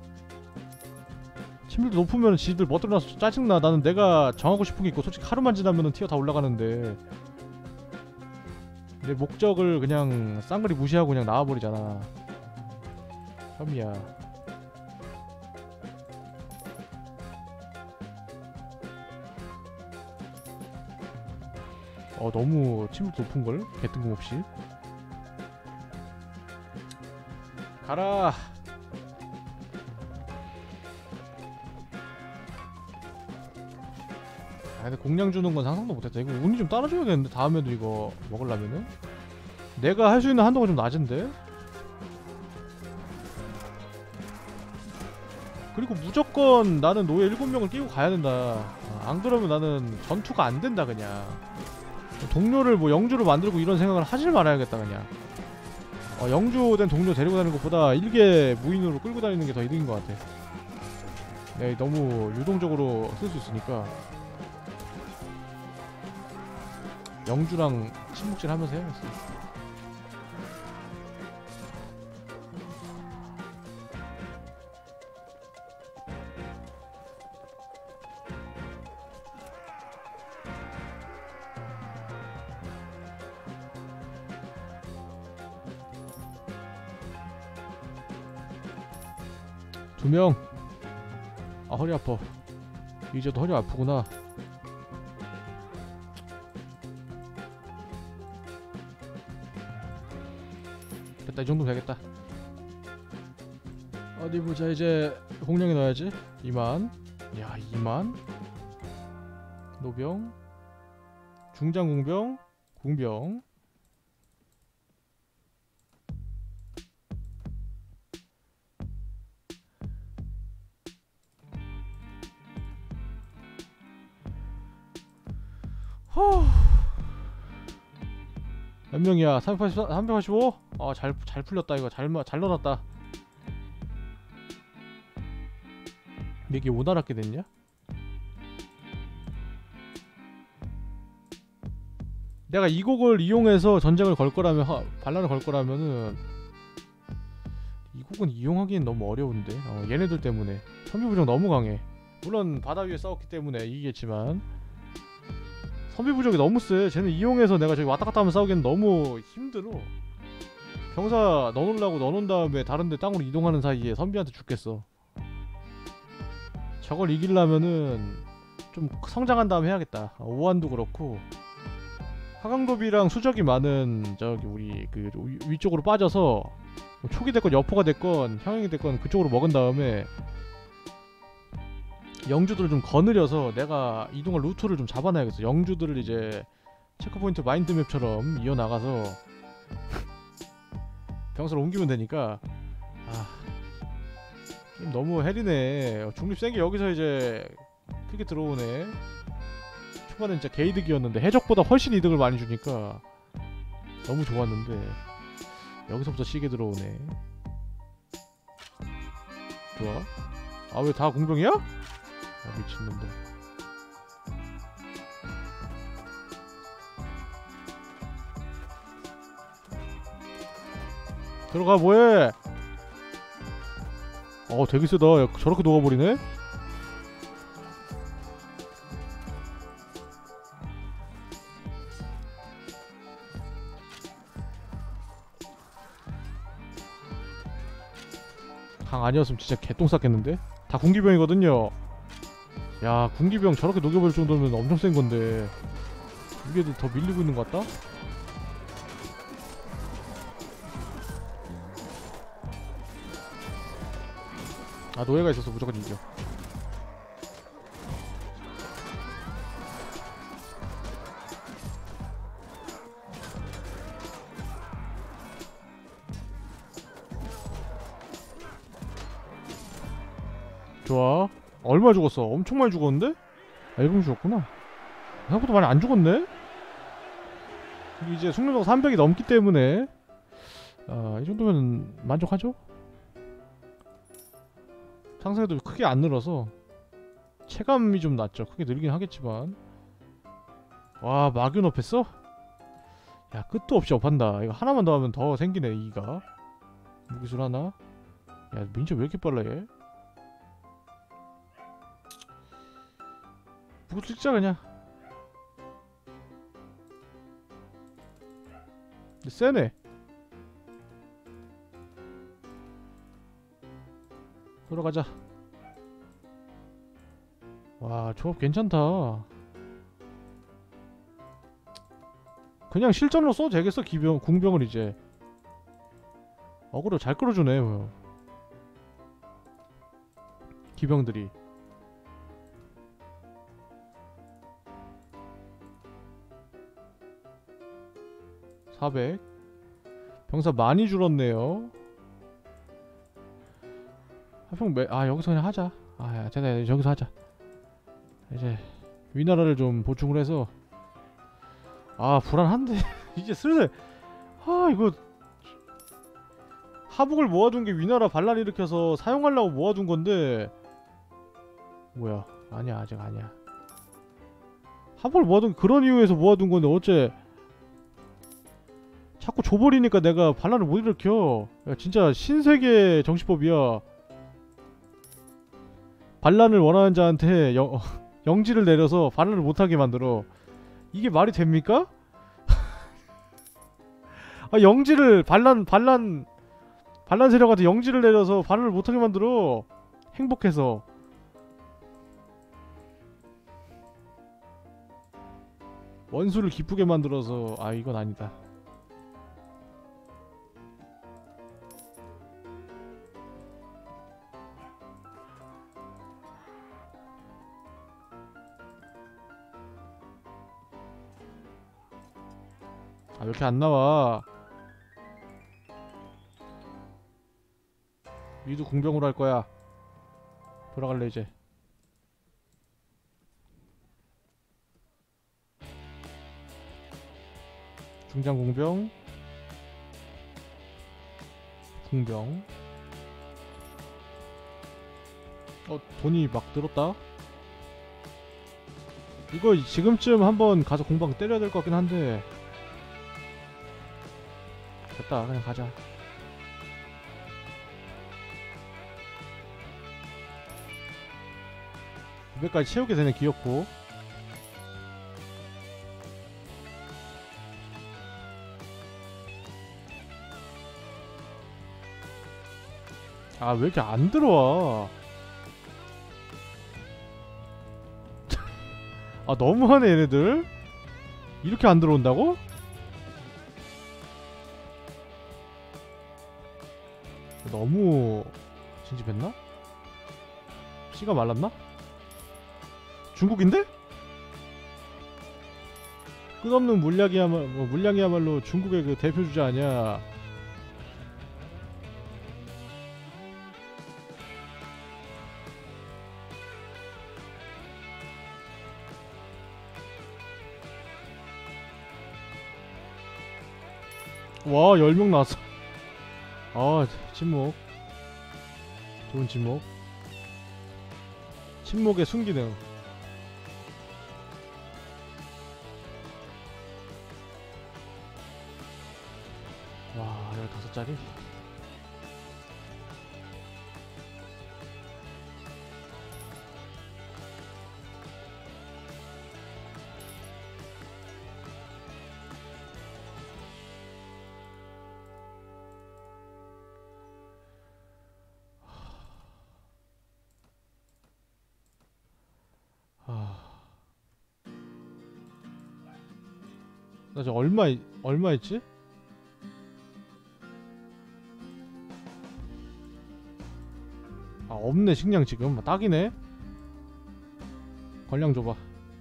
침밀도 높으면 지들 멋들어나서 짜증나. 나는 내가 정하고 싶은 게 있고 솔직히 하루만 지나면은 티어 다 올라가는데 내 목적을 그냥 쌍그리 무시하고 그냥 나와버리잖아. 혐이야. 어 너무 침묵도 높은걸? 개뜬금없이. 가라. 아 근데 공량 주는 건 상상도 못했다. 이거 운이 좀 따라줘야겠는데 다음에도 이거 먹으려면은. 내가 할 수 있는 한도가 좀 낮은데? 그리고 무조건 나는 노예 일곱 명을 끼고 가야 된다. 어, 안 그러면 나는 전투가 안 된다 그냥. 동료를 뭐 영주로 만들고 이런 생각을 하질 말아야겠다 그냥. 어, 영주된 동료 데리고 다니는 것보다 일개 무인으로 끌고 다니는 게 더 이득인 것 같아. 네, 너무 유동적으로 쓸 수 있으니까 영주랑 친목질 하면서 해야겠어. 두 명. 아, 허리 아파. 이제도 허리 아프구나. 됐다, 이 정도면 되겠다. 어디 보자. 이제 공룡에 넣어야지. 이만. 야, 이만. 노병, 중장공병, 궁병. 후. 몇 명이야? 삼백팔십사, 삼백팔십오? 아, 잘, 잘 풀렸다 이거. 잘, 잘 넣어놨다. 근데 이게 오나라게 됐냐? 내가 이 곡을 이용해서 전쟁을 걸 거라면, 하, 반란을 걸 거라면은 이 곡은 이용하기엔 너무 어려운데. 어, 얘네들 때문에 선비부정 너무 강해. 물론 바다 위에 싸웠기 때문에 이기겠지만 선비부족이 너무 세. 쟤는 이용해서 내가 저기 왔다갔다 하면 싸우기엔 너무 힘들어. 병사 넣어놓으려고 넣어놓은 다음에 다른데 땅으로 이동하는 사이에 선비한테 죽겠어. 저걸 이기려면은 좀 성장한 다음에 해야겠다. 오한도 그렇고 하강도비랑 수적이 많은 저기 우리 그 위쪽으로 빠져서 촉이 됐건 여포가 됐건 평행이 됐건 그쪽으로 먹은 다음에 영주들을 좀 거느려서 내가 이동할 루트를 좀 잡아놔야겠어. 영주들을 이제 체크포인트 마인드맵처럼 이어나가서 병사를 옮기면 되니까. 아, 게임 너무 헬이네. 중립 센게 여기서 이제 크게 들어오네. 초반엔 진짜 개이득이었는데 해적보다 훨씬 이득을 많이 주니까 너무 좋았는데 여기서부터 시계 들어오네. 좋아. 아, 왜 다 공병이야? 아, 미친놈들. 들어가 뭐해. 어, 되게 세다. 야, 저렇게 녹아버리네. 강 아니었으면 진짜 개똥 쌌겠는데? 다 군기병이거든요. 야, 군기병 저렇게 녹여버릴 정도면 엄청 센 건데 이게 더 밀리고 있는 것 같다? 아, 노예가 있어서 무조건 이겨. 좋아. 얼마 죽었어? 엄청 많이 죽었는데? 아, 일분 죽었구나. 생각보다 많이 안 죽었네? 이제 숙련도가 삼백이 넘기 때문에 아, 이 정도면 만족하죠? 상승에도 크게 안 늘어서 체감이 좀 낮죠. 크게 늘긴 하겠지만. 와, 마균 업했어? 야, 끝도 없이 업한다. 이거 하나만 더 하면 더 생기네. 이가 무기술 하나. 야, 민첩 왜 이렇게 빨라 얘? 무기술 찍자 그냥. 근데 세네. 돌아가자. 와, 조합 괜찮다. 그냥 실전으로 써도 되겠어. 기병, 궁병을 이제 어그로 잘 끌어주네 뭐. 기병들이 사백. 병사 많이 줄었네요. 화평 매... 아 여기서 그냥 하자. 아 야, 됐다 여기서 하자. 이제 위나라를 좀 보충을 해서. 아 불안한데 이제 슬슬. 아 이거 하북을 모아둔 게 위나라 반란 일으켜서 사용하려고 모아둔 건데. 뭐야 아니야 아직 아니야. 하북을 모아둔 그런 이유에서 모아둔 건데 어째 자꾸 줘버리니까 내가 반란을 못 일으켜. 야 진짜 신세계 정치법이야. 반란을 원하는 자한테 영, 영지를 내려서 반란을 못하게 만들어. 이게 말이 됩니까? 아 영지를 반란 반란 반란 세력한테 영지를 내려서 반란을 못하게 만들어. 행복해서. 원수를 기쁘게 만들어서. 아 이건 아니다. 아 왜 이렇게 안 나와. 위도 공병으로 할 거야. 돌아갈래 이제. 중장 공병, 궁병. 어 돈이 막 늘었다. 이거 지금쯤 한번 가서 공방 때려야 될 것 같긴 한데. 됐다 그냥 가자. 구백까지 채우게 되네. 귀엽고. 아 왜 이렇게 안 들어와. 아 너무하네 얘네들. 이렇게 안 들어온다고? 너무 진집했나? 씨가 말랐나? 중국인데? 끝없는 물량이야말로, 뭐 물량이야말로 중국의 그 대표 주자 아니야. 와 열 명 나왔어. 아 침묵. 좋은 침묵. 침묵의 순기능. 와 열다섯 짜리. 나 지금 얼마 얼마 있지? 아 없네 식량 지금. 딱이네. 권량 줘봐.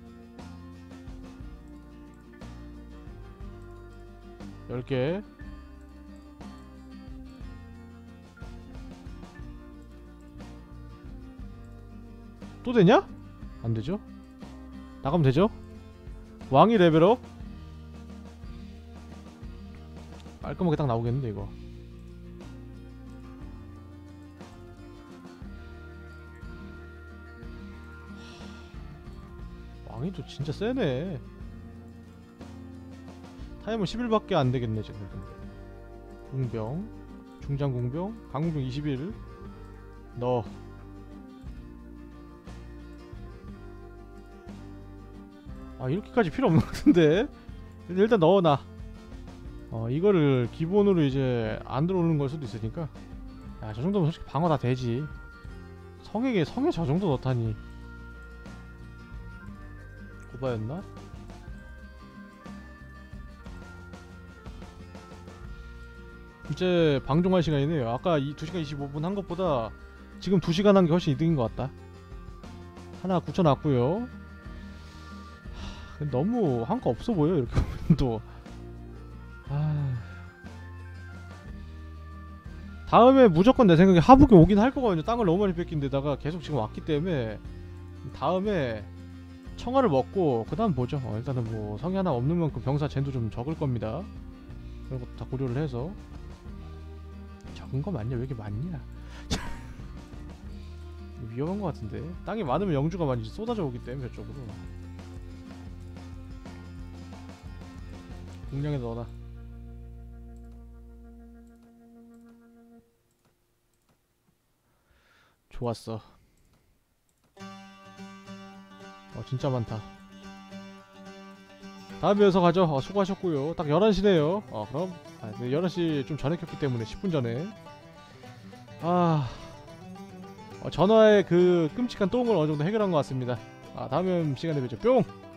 열 개. 또 되냐? 안 되죠? 나가면 되죠? 왕이 레벨업. 깔끔하게 딱 나오겠는데 이거. 왕이 또 진짜 세네. 타이머 십 일밖에 안 되겠네 지금. 공병, 중장 공병, 강공병 이십 일. 넣어. 아 이렇게까지 필요 없는 것 같은데. 일단 넣어놔. 어 이거를 기본으로 이제 안 들어오는 걸 수도 있으니까. 야 저 정도면 솔직히 방어 다 되지. 성에게 성에 저 정도 넣다니. 고바였나? 이제 방종할 시간이네요. 아까 이 두 시간 이십오 분 한 것보다 지금 두 시간 한 게 훨씬 이득인 것 같다. 하나 굳혀놨고요. 너무 한 거 없어 보여 이렇게 보면 또. 아... 다음에 무조건 내 생각에 하북이 오긴 할 거거든요. 땅을 너무 많이 뺏긴 데다가 계속 지금 왔기 때문에 다음에 청아를 먹고 그 다음 보죠. 어, 일단은 뭐 성이 하나 없는 만큼 병사 젠도 좀 적을 겁니다. 그런 것도 다 고려를 해서. 적은 거 맞냐? 왜 이렇게 많냐? 위험한 거 같은데. 땅이 많으면 영주가 많이 쏟아져 오기 때문에 저쪽으로. 공략에 넣어놔. 좋았어. 어 진짜 많다. 다음 이어서 가죠. 어, 수고하셨고요. 딱 열한 시네요. 어 그럼 아, 네, 열한 시 좀 전에 켰기 때문에 십 분 전에 아 어, 전화의 그 끔찍한 똥을 어느 정도 해결한 것 같습니다. 아 다음 시간에 뵙죠. 뿅!